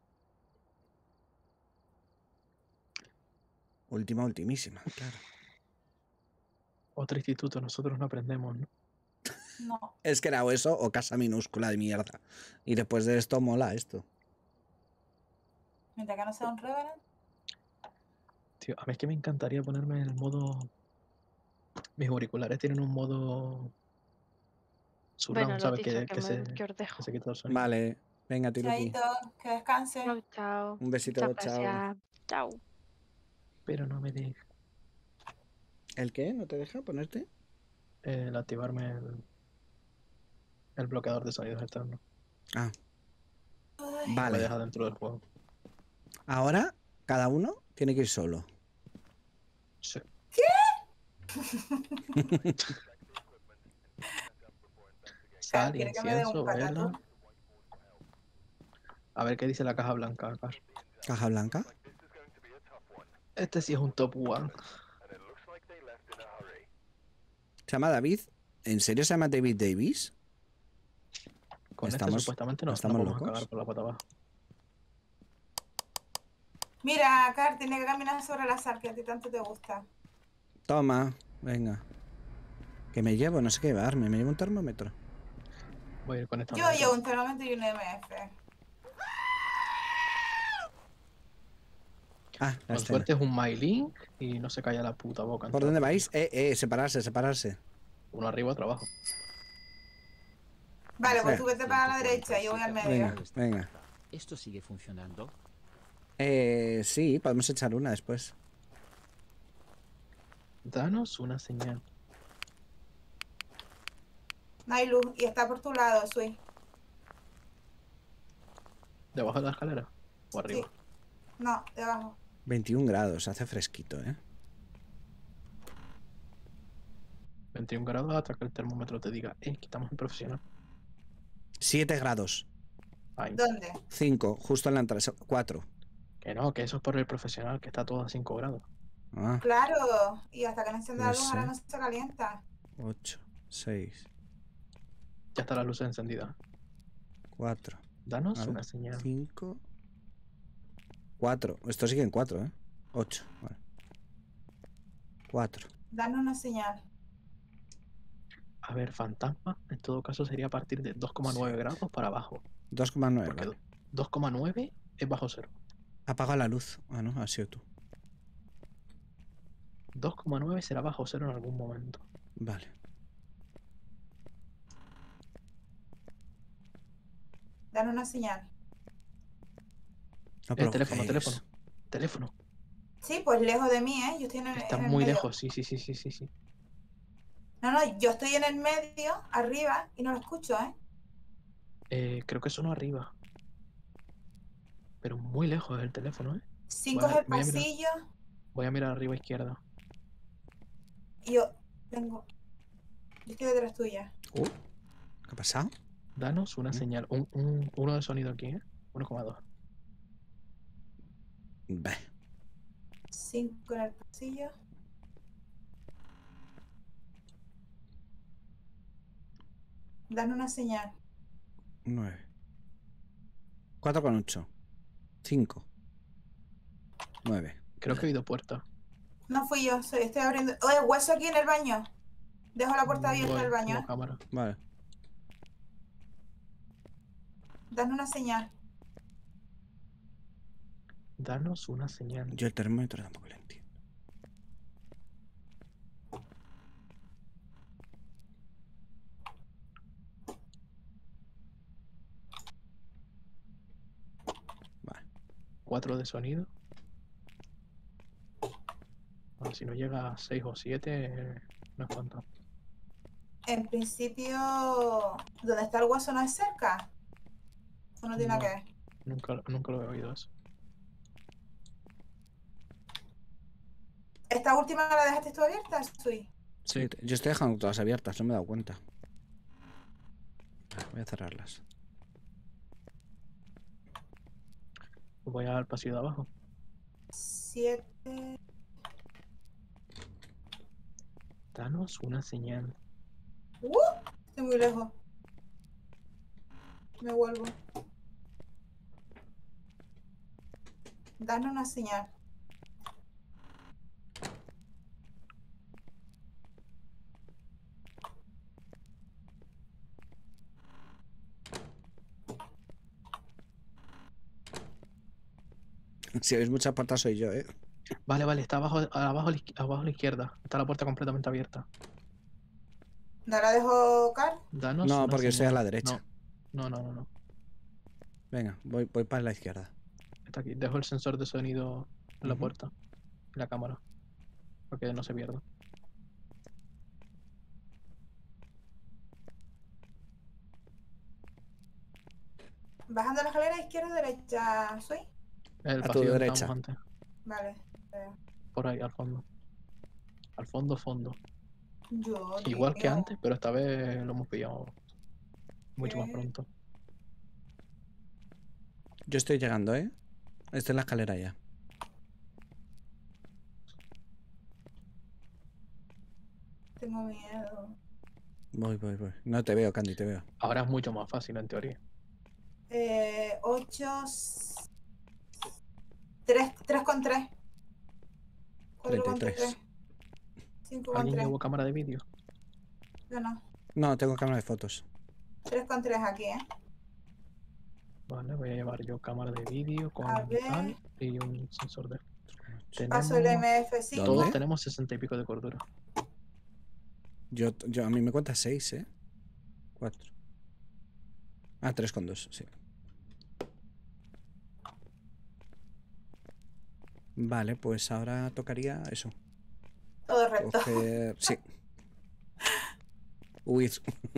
Última, ultimísima, claro. Otro instituto, nosotros no aprendemos, ¿no? No. Es que era o eso o casa minúscula de mierda. Y después de esto mola esto. Mientras que no sea un Revenant. Tío, a mí es que me encantaría ponerme en el modo. Mis auriculares tienen un modo. Surround, Bueno, lo ¿sabes? dicho, Que, que, que se, que os dejo. que se quita el sonido. Vale, venga, Tiluki. Chaito, que descanse. Chao, chao. Un besito, Muchas chao. gracias. Chao. pero no me deja ¿El qué? ¿No te deja ponerte? el activarme el bloqueador de sonidos externos. Ah, Ay, Me vale. deja dentro del juego. Ahora cada uno tiene que ir solo. Sí. Sal, ¿quiere que me dé incienso, un vela. patatú? A ver qué dice la caja blanca, Car. Caja blanca. Este sí es un top one. Se llama David. ¿En serio se llama David Davis? Con Estamos- este supuestamente no, estamos no vamos locos. a cagar por la pata abajo. Mira, Car, tiene que caminar sobre el azar, que a ti tanto te gusta. Toma, venga. Que me llevo, no sé qué llevarme. Me llevo un termómetro. Voy a ir con esta Yo manta. llevo un termómetro y un MF. Ah, la Con escena. suerte es un Mylink y no se calla la puta boca. en ¿Por toda dónde la vais? Separarse, separarse. Uno arriba, otro abajo. Vale, pues Sí. tú vete para la derecha, yo voy al medio. Venga, venga. ¿Esto sigue funcionando? Sí, podemos echar una después. Danos una señal. No hay luz y está por tu lado, Sui. ¿Debajo de la escalera? ¿O arriba? Sí. No, debajo. 21 grados, hace fresquito, ¿eh? 21 grados hasta que el termómetro te diga, que estamos en profesional. 7 grados. Ay, ¿Dónde? 5, justo en la entrada. 4. que no, que eso es por el profesional, que está todo a 5 grados. Ah, Claro. Y hasta que no encienda la No luz, ahora sé. no se calienta. 8, 6, Ya está la luz encendida. 4, Danos A ver, una señal. 5, 4. Esto sigue en 4, ¿eh? 8, vale. 4. Danos una señal. A ver, fantasma, en todo caso sería a partir de 2,9 grados para abajo. 2,9, Porque vale. 2,9 es bajo cero. Apaga la luz. Ah, no, ha sido tú. 2,9 será bajo cero en algún momento. Vale. Danos una señal. No, pero Teléfono, ¿qué teléfono. es? Teléfono. Sí, pues lejos de mí, ¿eh? Yo estoy Está en el muy medio. lejos, sí. No, yo estoy en el medio, arriba, y no lo escucho, ¿eh? Creo que sonó arriba. Pero muy lejos el teléfono, ¿eh? 5 Voy es a- el voy a mirar. pasillo. Voy a mirar arriba a izquierda. Y yo tengo. Yo estoy detrás tuya. ¿Qué ha pasado? Danos una señal. Uno de sonido aquí, ¿eh? 1,2. Ve. 5 en el pasillo. Danos una señal. 9. 4,8. 5. 9. Creo que he oído puerta. No fui yo, estoy abriendo. Oye, hueso aquí en el baño. Dejo la puerta abierta Voy del baño. como cámara. Vale. Danos una señal. Danos una señal. Yo el termómetro tampoco lo entiendo. Vale. 4 de sonido. Bueno, si no llega a 6 o 7, no es fantasma. En principio, ¿dónde está el hueso no es cerca? ¿O no tiene nada No. que ver? Nunca lo he oído eso. ¿Esta última la dejaste tú abierta, Sui? Sí, yo estoy dejando todas abiertas, no me he dado cuenta. Vale, voy a cerrarlas. Voy al pasillo de abajo. 7. Danos una señal. Estoy muy lejos. Me vuelvo. Danos una señal. Si veis muchas puertas soy yo, ¿eh? Vale, está abajo a la izquierda. Está la puerta completamente abierta. ¿No la dejo caer? Danos No, una porque estoy a señal. la derecha. No. Venga, voy para la izquierda. Está aquí. Dejo el sensor de sonido en la Ujú. puerta. la cámara. Para que no se pierda. Bajando la escalera izquierda o derecha, ¿soy? El A tu pasillo que derecha. estábamos antes. Vale. Por ahí, al fondo. Al fondo, fondo. Yo, Igual que tío, antes, pero esta vez lo hemos pillado mucho más ¿qué? pronto. Yo estoy llegando, ¿eh? Esta es la escalera ya. Tengo miedo. Voy. No te veo, Candy, te veo. Ahora es mucho más fácil en teoría. 8... 3 con 3. 4 con 3. 33. 5 con ¿Alguien 3. llevó cámara de vídeo? Yo no. No, tengo cámara de fotos. 3 con 3 aquí, ¿eh? Vale, voy a llevar yo cámara de vídeo con A ver. tal y un sensor de... Paso el Tenemos... MF5. Todos ¿Dónde? tenemos 60 y pico de cordura. Yo a mí me cuenta 6, ¿eh? 4. Ah, 3,2, sí. Vale, pues ahora tocaría eso. Todo recto. Coger... Sí. Huir.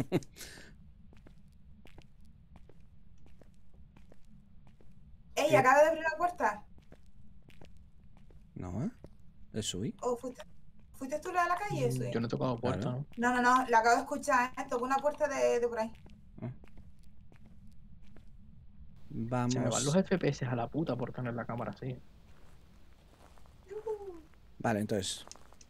Ey, acaba de abrir la puerta. No, ¿eh? Es huir. ¿O fuiste tú la de la calle? Soy? Yo no he tocado puerta, Claro. ¿no? No, la acabo de escuchar, ¿eh? Tocó una puerta de por ahí. Vamos. Se me van los FPS a la puta por tener la cámara así. Vale, entonces.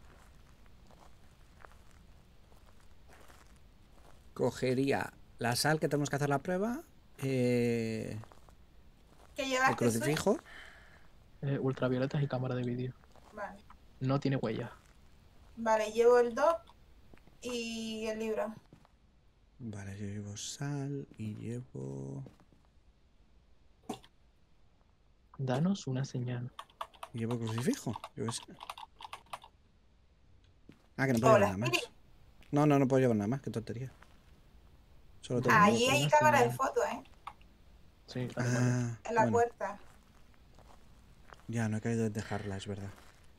Cogería la sal que tenemos que hacer la prueba. ¿Qué El llevaste, Soy? crucifijo. Ultravioletas y cámara de vídeo. Vale. No tiene huella. Vale, llevo el doc y el libro. Vale, yo llevo sal y llevo. Danos una señal. Llevo crucifijo. Yo qué sé. Ah, que no puedo Hola, llevar nada más. Spirit. No puedo llevar nada más. Qué tontería. Solo tengo. Ah, Allí hay una cámara de señal. fotos, ¿eh? Sí, la cámara. Ah, En la bueno. puerta. Ya, no he caído en dejarla, es verdad.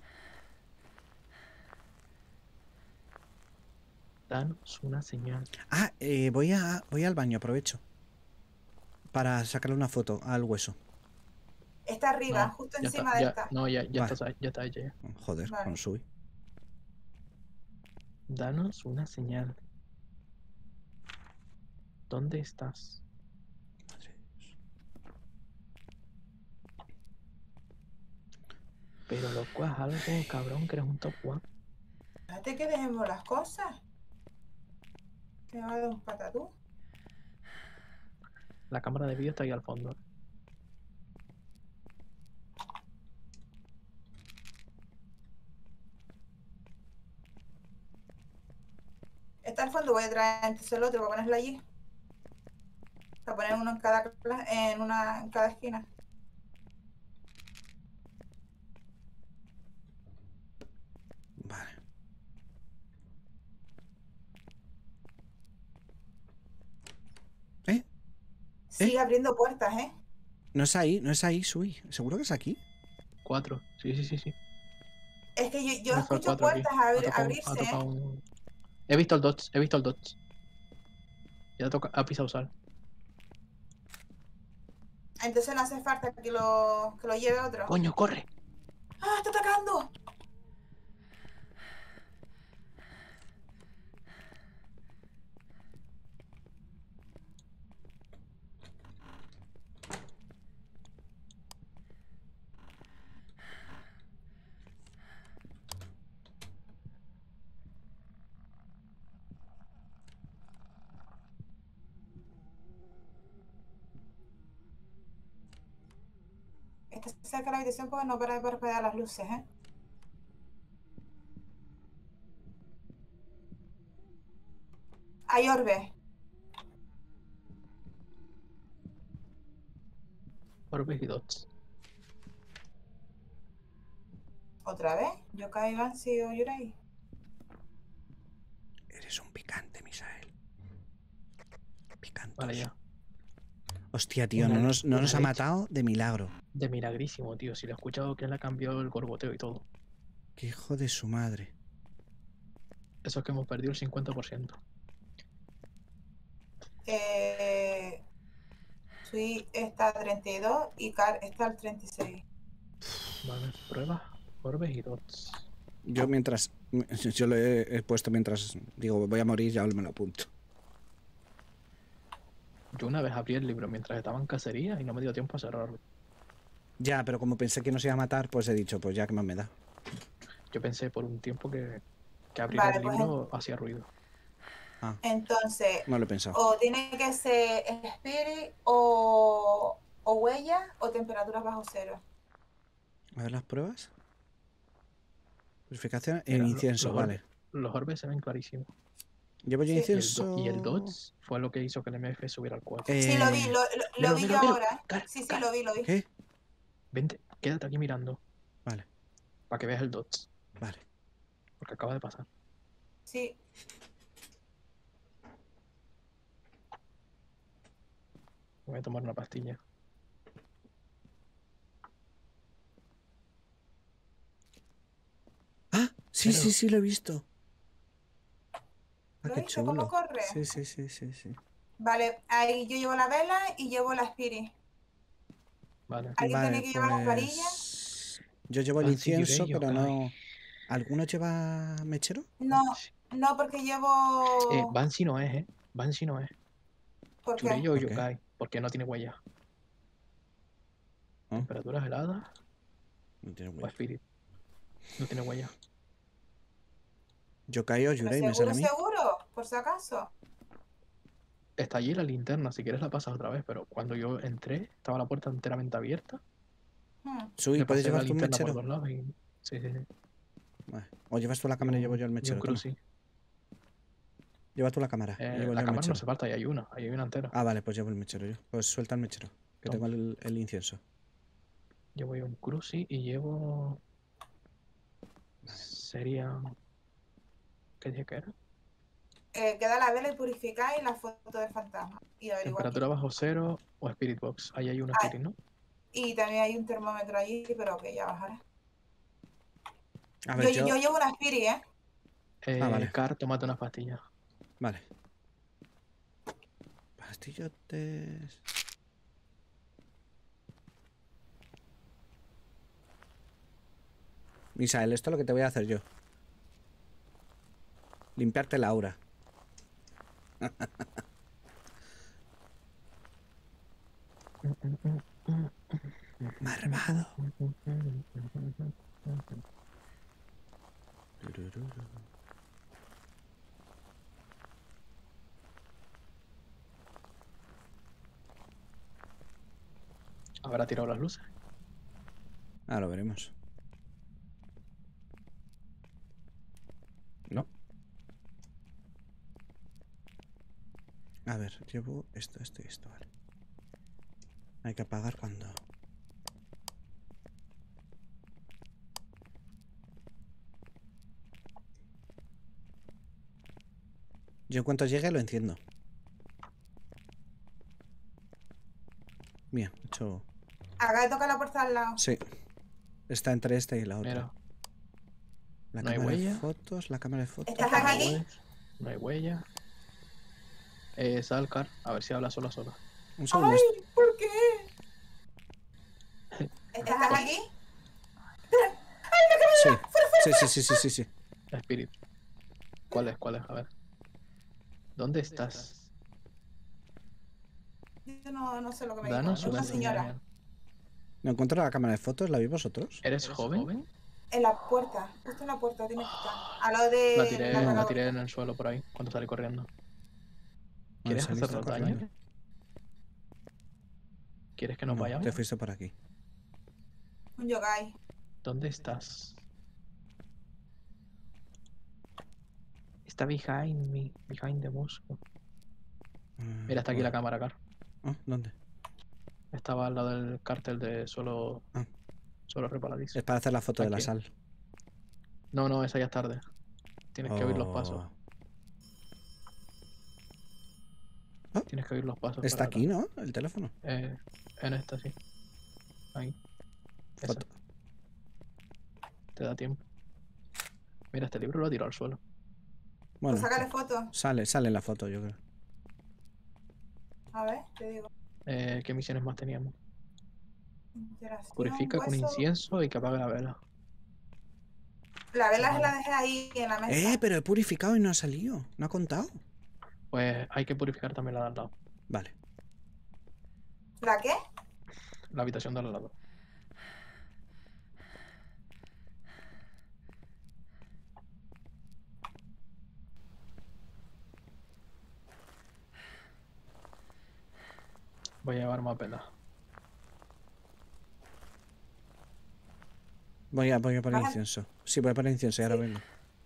Danos una señal. Ah, voy al baño, aprovecho. Para sacarle una foto al hueso. Está arriba, No, justo ya encima está, de ya, esta. no, ya Vale. está, ya está hecha ya. Joder, Vale. con Sui. Danos una señal. ¿Dónde estás? Madre de Dios. Pero loco, haz algo, cabrón, que eres un top one. Espérate que dejemos las cosas. Que va de un patatú. La cámara de vídeo está ahí al fondo. Está al fondo, voy a traer entonces el otro para ponerlo allí. Para poner uno en cada, en cada esquina. Vale. Sigue abriendo puertas, ¿eh? No es ahí, Sui. ¿Seguro que es aquí? 4. Sí. Es que yo Me fue escucho 4 aquí. puertas Ha tocado- abrirse, ha tocado ¿eh? un- He visto el dots. Ya ha pisado sal. Entonces no hace falta que lo lleve otro. ¡Coño, corre! ¡Ah, está atacando! Está cerca de la habitación porque no para de parpadear las luces, ¿eh? Hay orbe. Orbes y dots. ¿Otra vez? Yo caí Bansi o Yurei. Eres un picante, Misael. Picante. Vale, ya. Hostia, tío, Una no leche, nos una ha leche. matado de milagro. De milagrísimo, tío. Si lo he escuchado que le ha cambiado el gorboteo y todo. Qué hijo de su madre. Eso es que hemos perdido el 50%. Sui está a 32 y Car está al 36. Vale, pruebas, orbes y dots. Yo mientras... Yo lo he puesto mientras... Digo, voy a morir, ya me lo apunto. Yo una vez abrí el libro mientras estaba en cacería y no me dio tiempo a cerrarlo. Ya, pero como pensé que nos iba a matar, pues he dicho, pues ya que más me da. Yo pensé por un tiempo que abrir Vale, el pues libro hacía ruido. Ah, entonces, no lo he pensado. o tiene que ser Spirit o huella o temperaturas bajo cero. A ver las pruebas. Purificación e Mira, incienso, los vale. Los orbes se ven clarísimos. Llevo yo Sí. incienso. Y el dots fue lo que hizo que el MF subiera al 4. Sí, lo vi, lo míralo, vi yo míralo, ahora, ¿eh? Car, Sí, Car. lo vi. ¿Qué? Vente, quédate aquí mirando Vale, para que veas el dots. vale. Porque acaba de pasar. Sí. Voy a tomar una pastilla. Ah, sí, Pero- sí, sí, lo he visto. Ah, ¿Lo qué viste cómo chulo. corre? Sí, sí, sí, sí, sí. Vale, ahí yo llevo la vela y llevo la Spirit. Vale. ¿Alguien Vale, tiene que llevar las varillas? pues... Yo llevo el Fancy incienso, Yurei pero Yokai. no... ¿Alguno lleva mechero? No, porque llevo... Banshee no es, Banshee no es. ¿Por qué? Yurei o ¿Por qué? Yokai. Porque no tiene huella. Ah, Temperaturas heladas no tiene o huella. Spirit. No tiene huella. Yokai o ¿Pero Yurei me sale a mí. seguro? Por si acaso. Está allí la linterna, si quieres la pasas otra vez, pero cuando yo entré estaba la puerta enteramente abierta. Sui, Le ¿puedes pasé la llevar tu linterna por mechero? dos lados y... Sí. Vale. O llevas tú la cámara y llevo yo el Y un mechero. Toma. cruci. Lleva tú la cámara y llevo La yo el cámara no mechero. hace falta, ahí hay una entera. Ah, vale, pues llevo el mechero yo. Pues suelta el mechero, que Toma. tengo el incienso. Llevo yo un cruci y llevo... Sería... ¿Qué dije que era? Queda la vela y purificar y la foto del fantasma. Y averiguar Temperatura quién. bajo cero o Spirit Box. Ahí hay un Ah, Spirit, ¿no? Y también hay un termómetro allí, pero que ya bajará. A ver, Yo llevo una Spirit, ¿eh? vale. Car, tómate unas pastillas. Vale. Pastillotes... Misael, esto es lo que te voy a hacer yo. Limpiarte la aura. Marvado. ¿Habrá tirado las luces? Ah, lo veremos. No. A ver, llevo esto y esto, vale. Hay que apagar cuando... Yo en cuanto llegue lo enciendo. Bien, he hecho... Acá toca la puerta al lado. Sí. Está entre esta y la otra. Mira, La no hay cámara de huella. fotos, la cámara de fotos. ¿Estás aquí? no hay huella. Sal, Car, a ver si habla sola. Un segundo. ¡Ay! ¿Por qué? ¿Estás aquí? Sí. Spirit. ¿Cuál es? A ver. ¿Dónde estás? Yo no sé lo que me Danos dijo. una Una señora. señal. No encuentro la cámara de fotos, ¿la vi vosotros? ¿Eres joven? En la puerta. Justo en la puerta tiene que estar. A lo de... La tiré en el suelo por ahí cuando salí corriendo. ¿Quieres saliste hacernos corriendo. daño? ¿Quieres que nos No, vayamos? te fuiste por aquí. Un yogai. ¿Dónde estás? Está behind me, behind the muscle. Mira, está aquí la cámara, Car. Ah, ¿dónde? Estaba al lado del cartel de solo reparadizo. Es para hacer la foto de la Aquí. sal. No, esa ya es tarde. Tienes que oír los pasos. Oh. Tienes que oír los pasos. Está para aquí, ¿no? El teléfono. En esta, sí. Ahí. Esa. Foto. Te da tiempo. Mira, este libro lo he tirado al suelo. Bueno, Pues sácale foto. sale en la foto, yo creo. A ver, te digo. ¿Qué misiones más teníamos? Interacción, Purifica con hueso. incienso y que apague la vela. La vela la dejé ahí en la mesa. Pero he purificado y no ha salido. ¿No ha contado? Pues hay que purificar también la de al lado. Vale. ¿La qué? La habitación de al lado. Voy a llevar más velas. Voy a poner Ajá. incienso. Sí, voy a poner incienso y ahora Sí. vengo.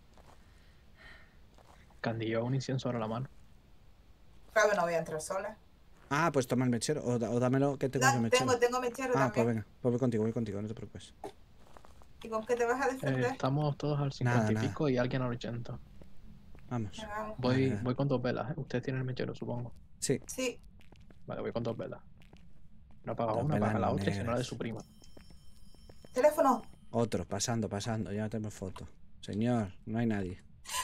Candy, lleva un incienso ahora a la mano. Claro, no voy a entrar sola. Ah, pues toma el mechero. O dámelo que tengo el No, mechero. tengo mechero Ah, pues también. venga. Pues voy contigo, no te preocupes. ¿Y con qué te vas a defender? Estamos todos al 50 Nada, y nada. pico y alguien al 80. Vamos. Venga, vamos. Voy, Vale. voy con 2 velas, ¿eh? Ustedes tienen el mechero, supongo. Sí. Sí, Vale, voy con 2 velas. No apaga Dos una, apaga velas la otra y si no la de negras. su prima. teléfono. Otro, pasando. Ya no tenemos foto. Señor, no hay nadie.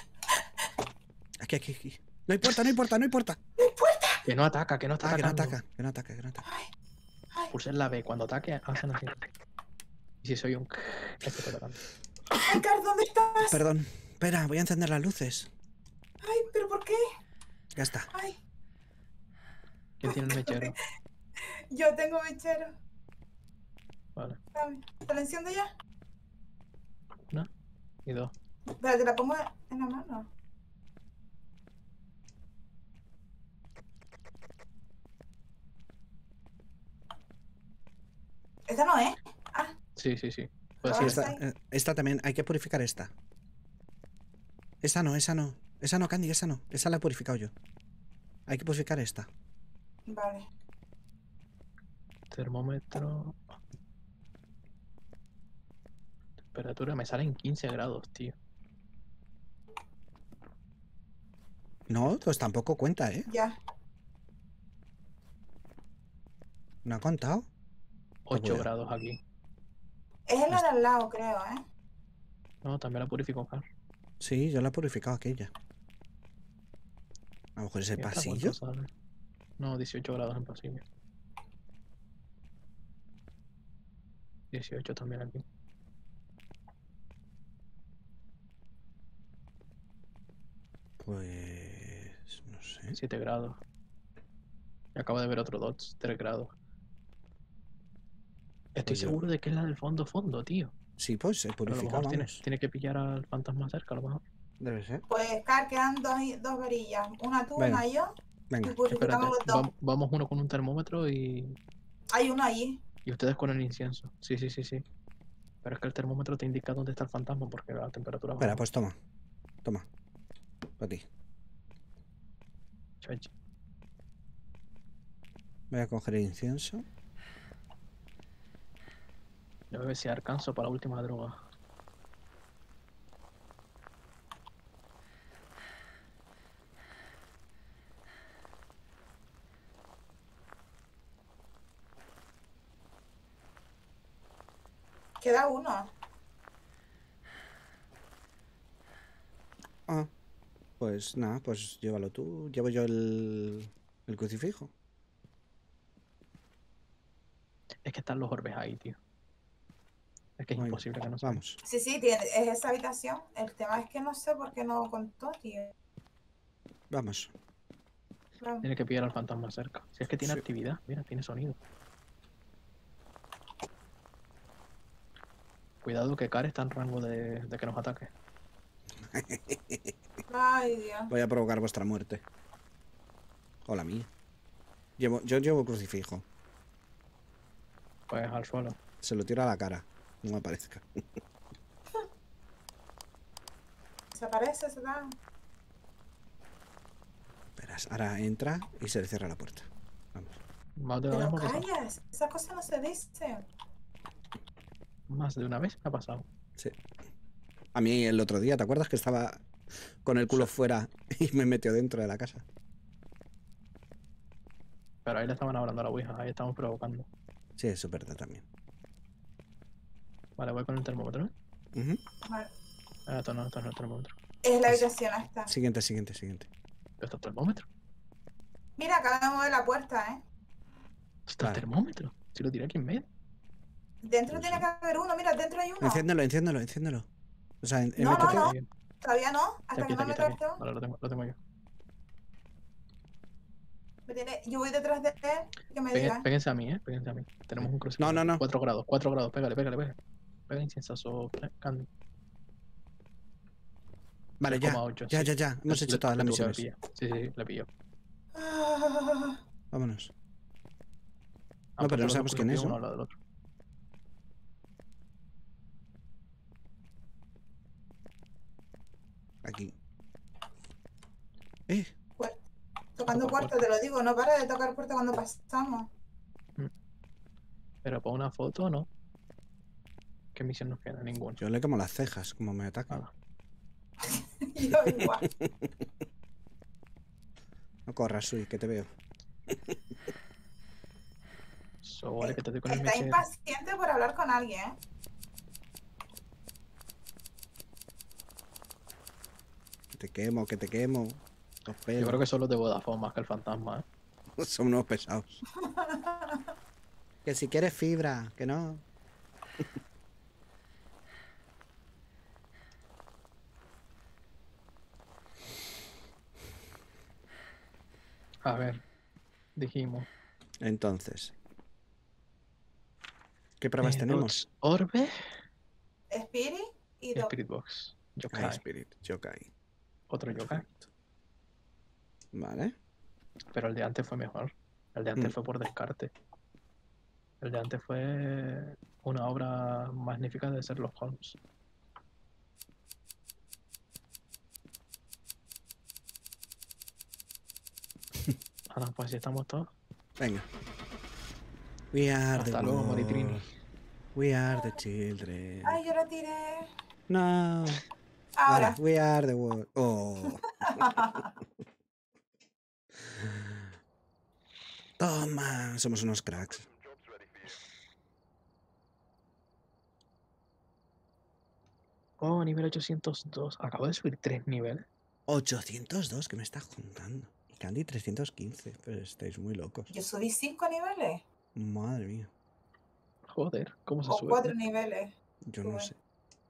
Aquí. No hay puerta. Que no ataca, que no está Ah, que no atacando. ataca. Pulsen la B, cuando ataque, hacen así. Y si soy un... Es que está atacando. Ay, Car, ¿dónde estás? Perdón. Espera, voy a encender las luces. Ay, ¿pero por qué? Ya está. Ay, ¿Quién tiene el mechero? yo tengo mechero. Vale, Dame. ¿Te lo enciendo ya? una y dos. Pero te la pongo en la mano. Esta no es. Ah, Sí. Puede Ah, ser Sí, esta. esta también, hay que purificar esta. Esa no. Esa no, Candy, esa no. Esa la he purificado yo. Hay que purificar esta. vale. Termómetro. Temperatura me sale en 15 grados, tío. No, pues tampoco cuenta, ¿eh? Ya. No ha contado. 8 cuidado. grados aquí. Es en la de al lado, creo, ¿eh? No, también la purifico acá. Sí, yo la he purificado aquella. A lo mejor es el ¿Y esta pasillo. cuánto sale? No, 18 grados en pasillo. 18 también aquí. Pues... no sé. 7 grados. Y acabo de ver otro dots, 3 grados. Estoy Pues yo- seguro de que es la del fondo, tío. Sí, pues he Pero a lo purificado, mejor vamos. tiene que pillar al fantasma cerca, a lo mejor. Debe ser. Pues, Car, quedan dos varillas. Una tú, Venga. una yo. Venga. Y Espérate, purificamos los dos. vamos uno con un termómetro Hay uno allí. y ustedes con el incienso. Sí. Pero es que el termómetro te indica dónde está el fantasma porque la temperatura Espera, baja. pues toma. Toma. Para ti. Chachi. Voy a coger el incienso. Yo voy a ver si alcanzo para la última droga. Queda uno. Ah. Pues nada, pues llévalo tú. Llevo yo el crucifijo. Es que están los orbes ahí, tío. Es que es Venga, imposible que no se Vamos. Sí, es esa habitación. El tema es que no sé por qué no contó, tío. Vamos. Vamos. Tiene que pillar al fantasma cerca. Si es que tiene Sí. actividad, mira, tiene sonido. Cuidado que Car está en rango de que nos ataque. Ay, Dios. Voy a provocar vuestra muerte. O la mía. Yo llevo crucifijo. Pues al suelo. Se lo tiro a la cara. No me aparezca. Desaparece, se da. Verás, ahora entra y se le cierra la puerta. Vamos. Más de una Pero vez me ha pasado. callas. Esas cosas no se dicen. Más de una vez me ha pasado. Sí. A mí el otro día, ¿te acuerdas que estaba con el culo fuera y me metió dentro de la casa? Pero ahí le estaban hablando a la ouija, ahí estamos provocando. Sí, eso es verdad también. Vale, voy con el termómetro, ¿eh? Ujú. Vale. Esto no es el termómetro. Es la habitación esta. Siguiente, siguiente, siguiente. Esto es el termómetro. Mira, acaba de mover la puerta, ¿eh? Esto es el Vale. termómetro. Si lo tiré aquí en medio. Dentro No tiene sé. que haber uno, mira, dentro hay uno. Enciéndelo, enciéndelo, enciéndelo. O sea, No, métete. no. Aquí, Todavía no, hasta aquí, que no me está aquí. trato. Vale, lo tengo yo. Yo voy detrás de él, que me digan. Péguense a mí, péguense a mí. Tenemos un crucifijo. No, no, no. 4 grados, 4 grados. Pégale. Pega incienso, Candy. Vale, ya. 3,8, Ya, sí. ya, ya. Hemos hecho todas las Le tuvo que haber misiones. pillado. Sí, le pilló. Ah, Vámonos. Han No, pero puesto no los sabemos dos quién es, crucifijos uno ¿no? al lado del otro. Aquí. pues, tocando Toca puertas, te lo digo, no para de tocar puertas cuando pasamos. Pero para una foto, no. ¿Qué misión nos queda? Ninguna. Yo le como las cejas, como me ataca. Nada. Yo igual. No corras, Sui, que te veo. So, vale, que te estoy con el Está mechero. impaciente por hablar con alguien, ¿eh? Que te quemo, que te quemo. Los Yo pelos. creo que son los de Vodafone más que el fantasma, ¿eh? Son unos pesados. Que si quieres fibra, que no. A ver, dijimos. Entonces. ¿Qué pruebas tenemos? Dots Orbe Spirit y y Doc. Spirit Box. Ay, Yokai. Spirit, Yokai. Otro Yokai. Vale. Pero el de antes fue mejor. El de antes Mm. fue por descarte. El de antes fue una obra magnífica de Sherlock Holmes. Ahora, pues ya estamos todos. Venga. We are the Hasta luego, world. Moritrini. We are the children. Ay, yo la tiré. No. Ahora. Vale, we are the world. Oh. Toma, somos unos cracks. Oh, nivel 802. Acabo de subir 3 niveles. 802, que me estás juntando. Y Candy 315, pero estáis muy locos. Yo subí 5 niveles. Madre mía, Joder, ¿cómo se O sube? 4 niveles. yo no Sube. sé.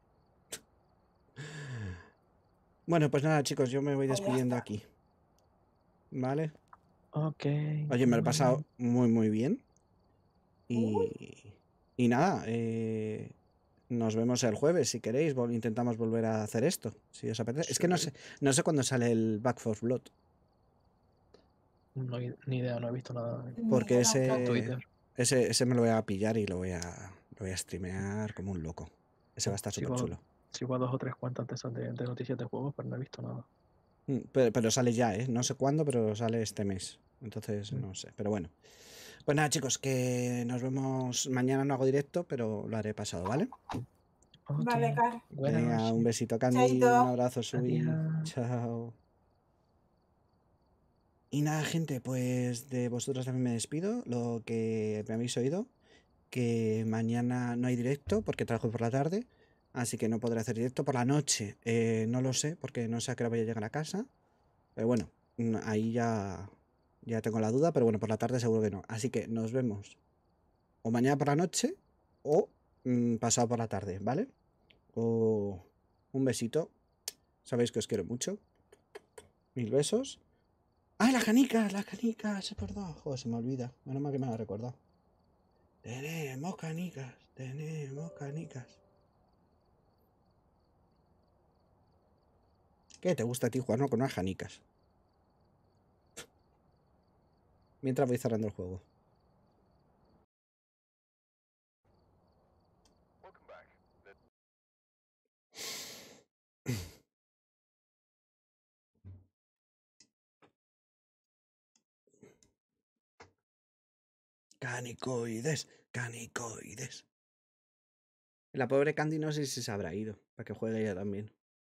Bueno, pues nada, chicos, yo me voy Pues ya despidiendo está. aquí. ¿Vale? Ok. Oye, me lo he pasado muy, muy bien. Uy. Y nada, nos vemos el jueves si queréis. Intentamos volver a hacer esto, si os apetece. Es que Sí. no sé cuándo sale el Back 4 Blood. No, ni idea, no he visto nada Porque Ni ese- una en foto. Twitter. Ese me lo voy a pillar y lo voy a streamear como un loco. Ese va a estar súper Sigo, chulo. sigo a 2 o 3 cuentas de esas de noticias de juegos, pero no he visto nada. Pero sale ya, ¿eh? No sé cuándo, pero sale este mes. Entonces, no sé. Pero bueno. Pues nada, chicos, que nos vemos. Mañana no hago directo, pero lo haré pasado, ¿vale? Ok. Vale, Car. Buenas Venga, noches. un besito, Candy. Chaito. Un abrazo, Sui. Adiós. Chao. Y nada, gente, pues de vosotros también me despido. Lo que me habéis oído, que mañana no hay directo porque trabajo por la tarde, así que no podré hacer directo por la noche. No lo sé, porque no sé a qué hora voy a llegar a casa. Pero bueno, ahí ya tengo la duda, pero bueno, por la tarde seguro que no. Así que nos vemos o mañana por la noche o pasado por la tarde, ¿vale? O un besito. Sabéis que os quiero mucho. Mil besos. ¡Ay, las canicas! ¡Las canicas! Es verdad. Joder, se me olvida. Menos mal que me lo ha recordado. Tenemos canicas. Tenemos canicas. ¿Qué te gusta a ti jugar con unas canicas? Mientras voy cerrando el juego. Canicoides, canicoides. La pobre Candy no sé si se habrá ido. Para que juegue ella también.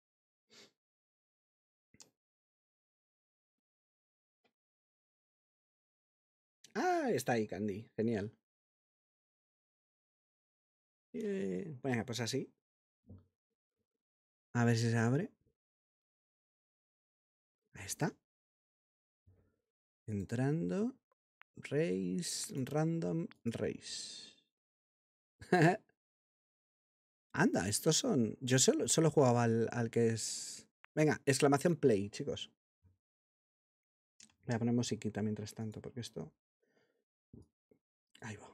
Ah, está ahí Candy. Genial. Venga, pues así. A ver si se abre. Ahí está. Entrando. Race. Random race. Anda, estos son... Yo solo jugaba al que es... Venga, exclamación play, chicos. Voy a poner musiquita mientras tanto, porque esto... Ahí va.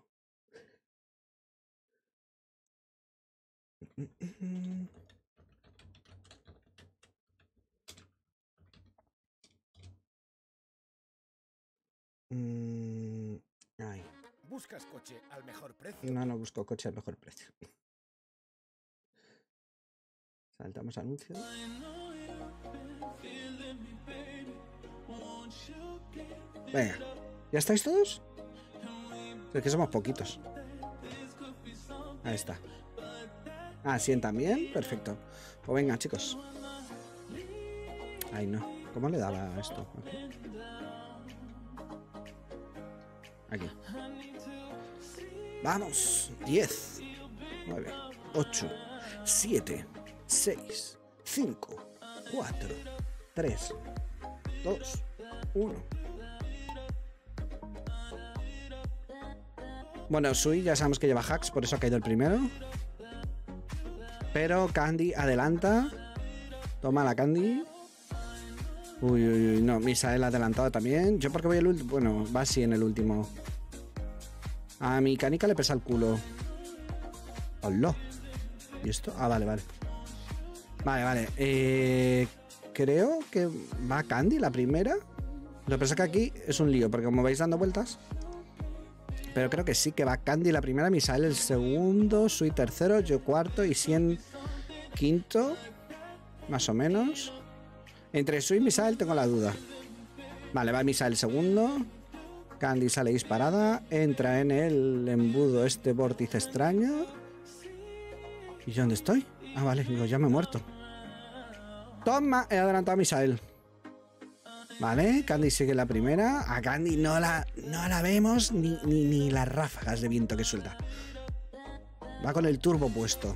Ahí. ¿Buscas coche al mejor precio? No busco coche al mejor precio. Saltamos anuncios. Venga, ¿ya estáis todos? Es que somos poquitos. Ahí está. Ah, 100 también. Perfecto. Pues venga, chicos. Ay, no. ¿Cómo le daba a esto? Aquí. Vamos. 10, 9, 8, 7, 6, 5, 4, 3, 2, 1. Bueno, Sui ya sabemos que lleva hacks, por eso ha caído el primero. Pero Candy adelanta. Toma la Candy. Uy, no, Misael adelantado también. Yo porque voy el último. Bueno, va así en el último. A mi canica le pesa el culo. ¡Hola! ¿Y esto? Ah, vale. Vale. Creo que va Candy la primera. Lo que pasa es que aquí es un lío, porque como vais dando vueltas. Pero creo que sí que va Candy la primera, Misael el segundo, Sui tercero, yo cuarto y 100 quinto. Más o menos. Entre Sui y Misael tengo la duda. Vale, va Misael segundo. Candy sale disparada. Entra en el embudo este vórtice extraño. ¿Y yo dónde estoy? Ah, vale, digo, ya me he muerto. Toma, he adelantado a Misael. Vale, Candy sigue la primera. A Candy no la vemos ni las ráfagas de viento que suelta. Va con el turbo puesto.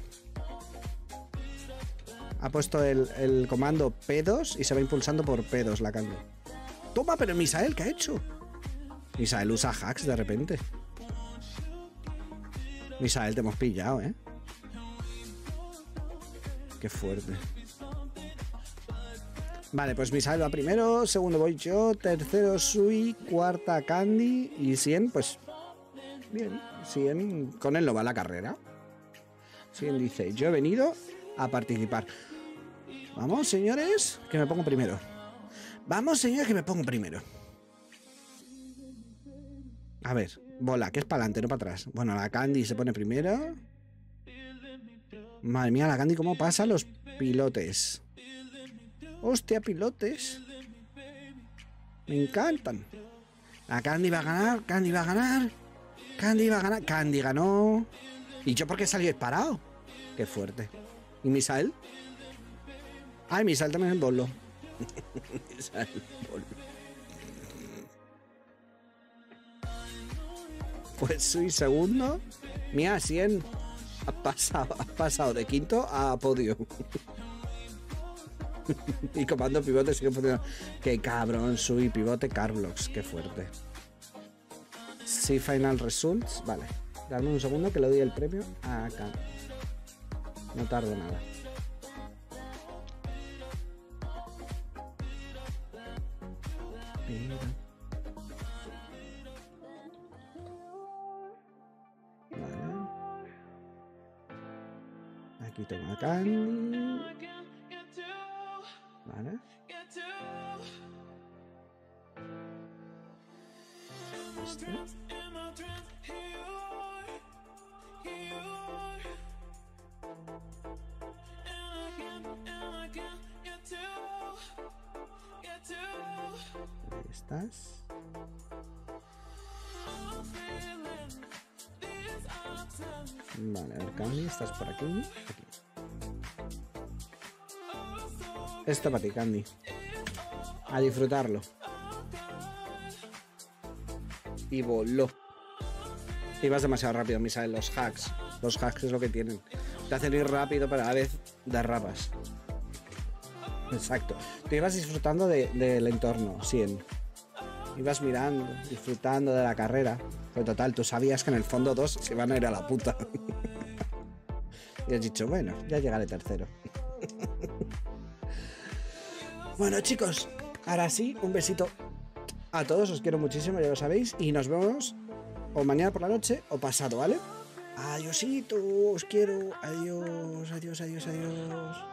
Ha puesto el comando P2 y se va impulsando por P2 la Candy. Toma, pero Misael, ¿qué ha hecho? Misael usa hacks de repente. Misael, te hemos pillado, ¿eh? Qué fuerte. Vale, pues Misael va primero, segundo voy yo, tercero Sui, cuarta Candy y 100, pues... Bien, 100, con él no va la carrera. 100 dice, yo he venido a participar. Vamos, señores, que me pongo primero. Vamos, señores, que me pongo primero. A ver, bola, que es para adelante, no para atrás. Bueno, la Candy se pone primero. Madre mía, la Candy cómo pasa los pilotes. Hostia, pilotes. Me encantan. La Candy va a ganar, Candy va a ganar. Candy va a ganar, Candy ganó. ¿Y yo por qué salí disparado? Qué fuerte. ¿Y Misael? Ay, Misael también es bolo. Misael bolo. Pues soy segundo. Mira, 100. Ha pasado de quinto a podio. Y comando pivote sigue funcionando. Qué cabrón, Sui pivote Carblox, qué fuerte. Sí, final results. Vale, dame un segundo que le doy el premio acá. No tardo nada. Vale. Aquí tengo a Candy. Vale. Este. Ahí estás. Vale, a ver, Candy, estás por aquí. Aquí. Esto para ti, Candy. A disfrutarlo. Y voló. Y vas demasiado rápido, Misael. Los hacks. Los hacks es lo que tienen. Te hacen ir rápido, pero a la vez derrapas. Exacto. Tú ibas disfrutando del entorno, 100. Ibas mirando, disfrutando de la carrera. Pero total, tú sabías que en el fondo 2 se van a ir a la puta. Y has dicho, bueno, ya llegaré tercero. Bueno, chicos, ahora sí, un besito a todos. Os quiero muchísimo, ya lo sabéis. Y nos vemos o mañana por la noche o pasado, ¿vale? Adiósito, os quiero. Adiós, adiós, adiós, adiós.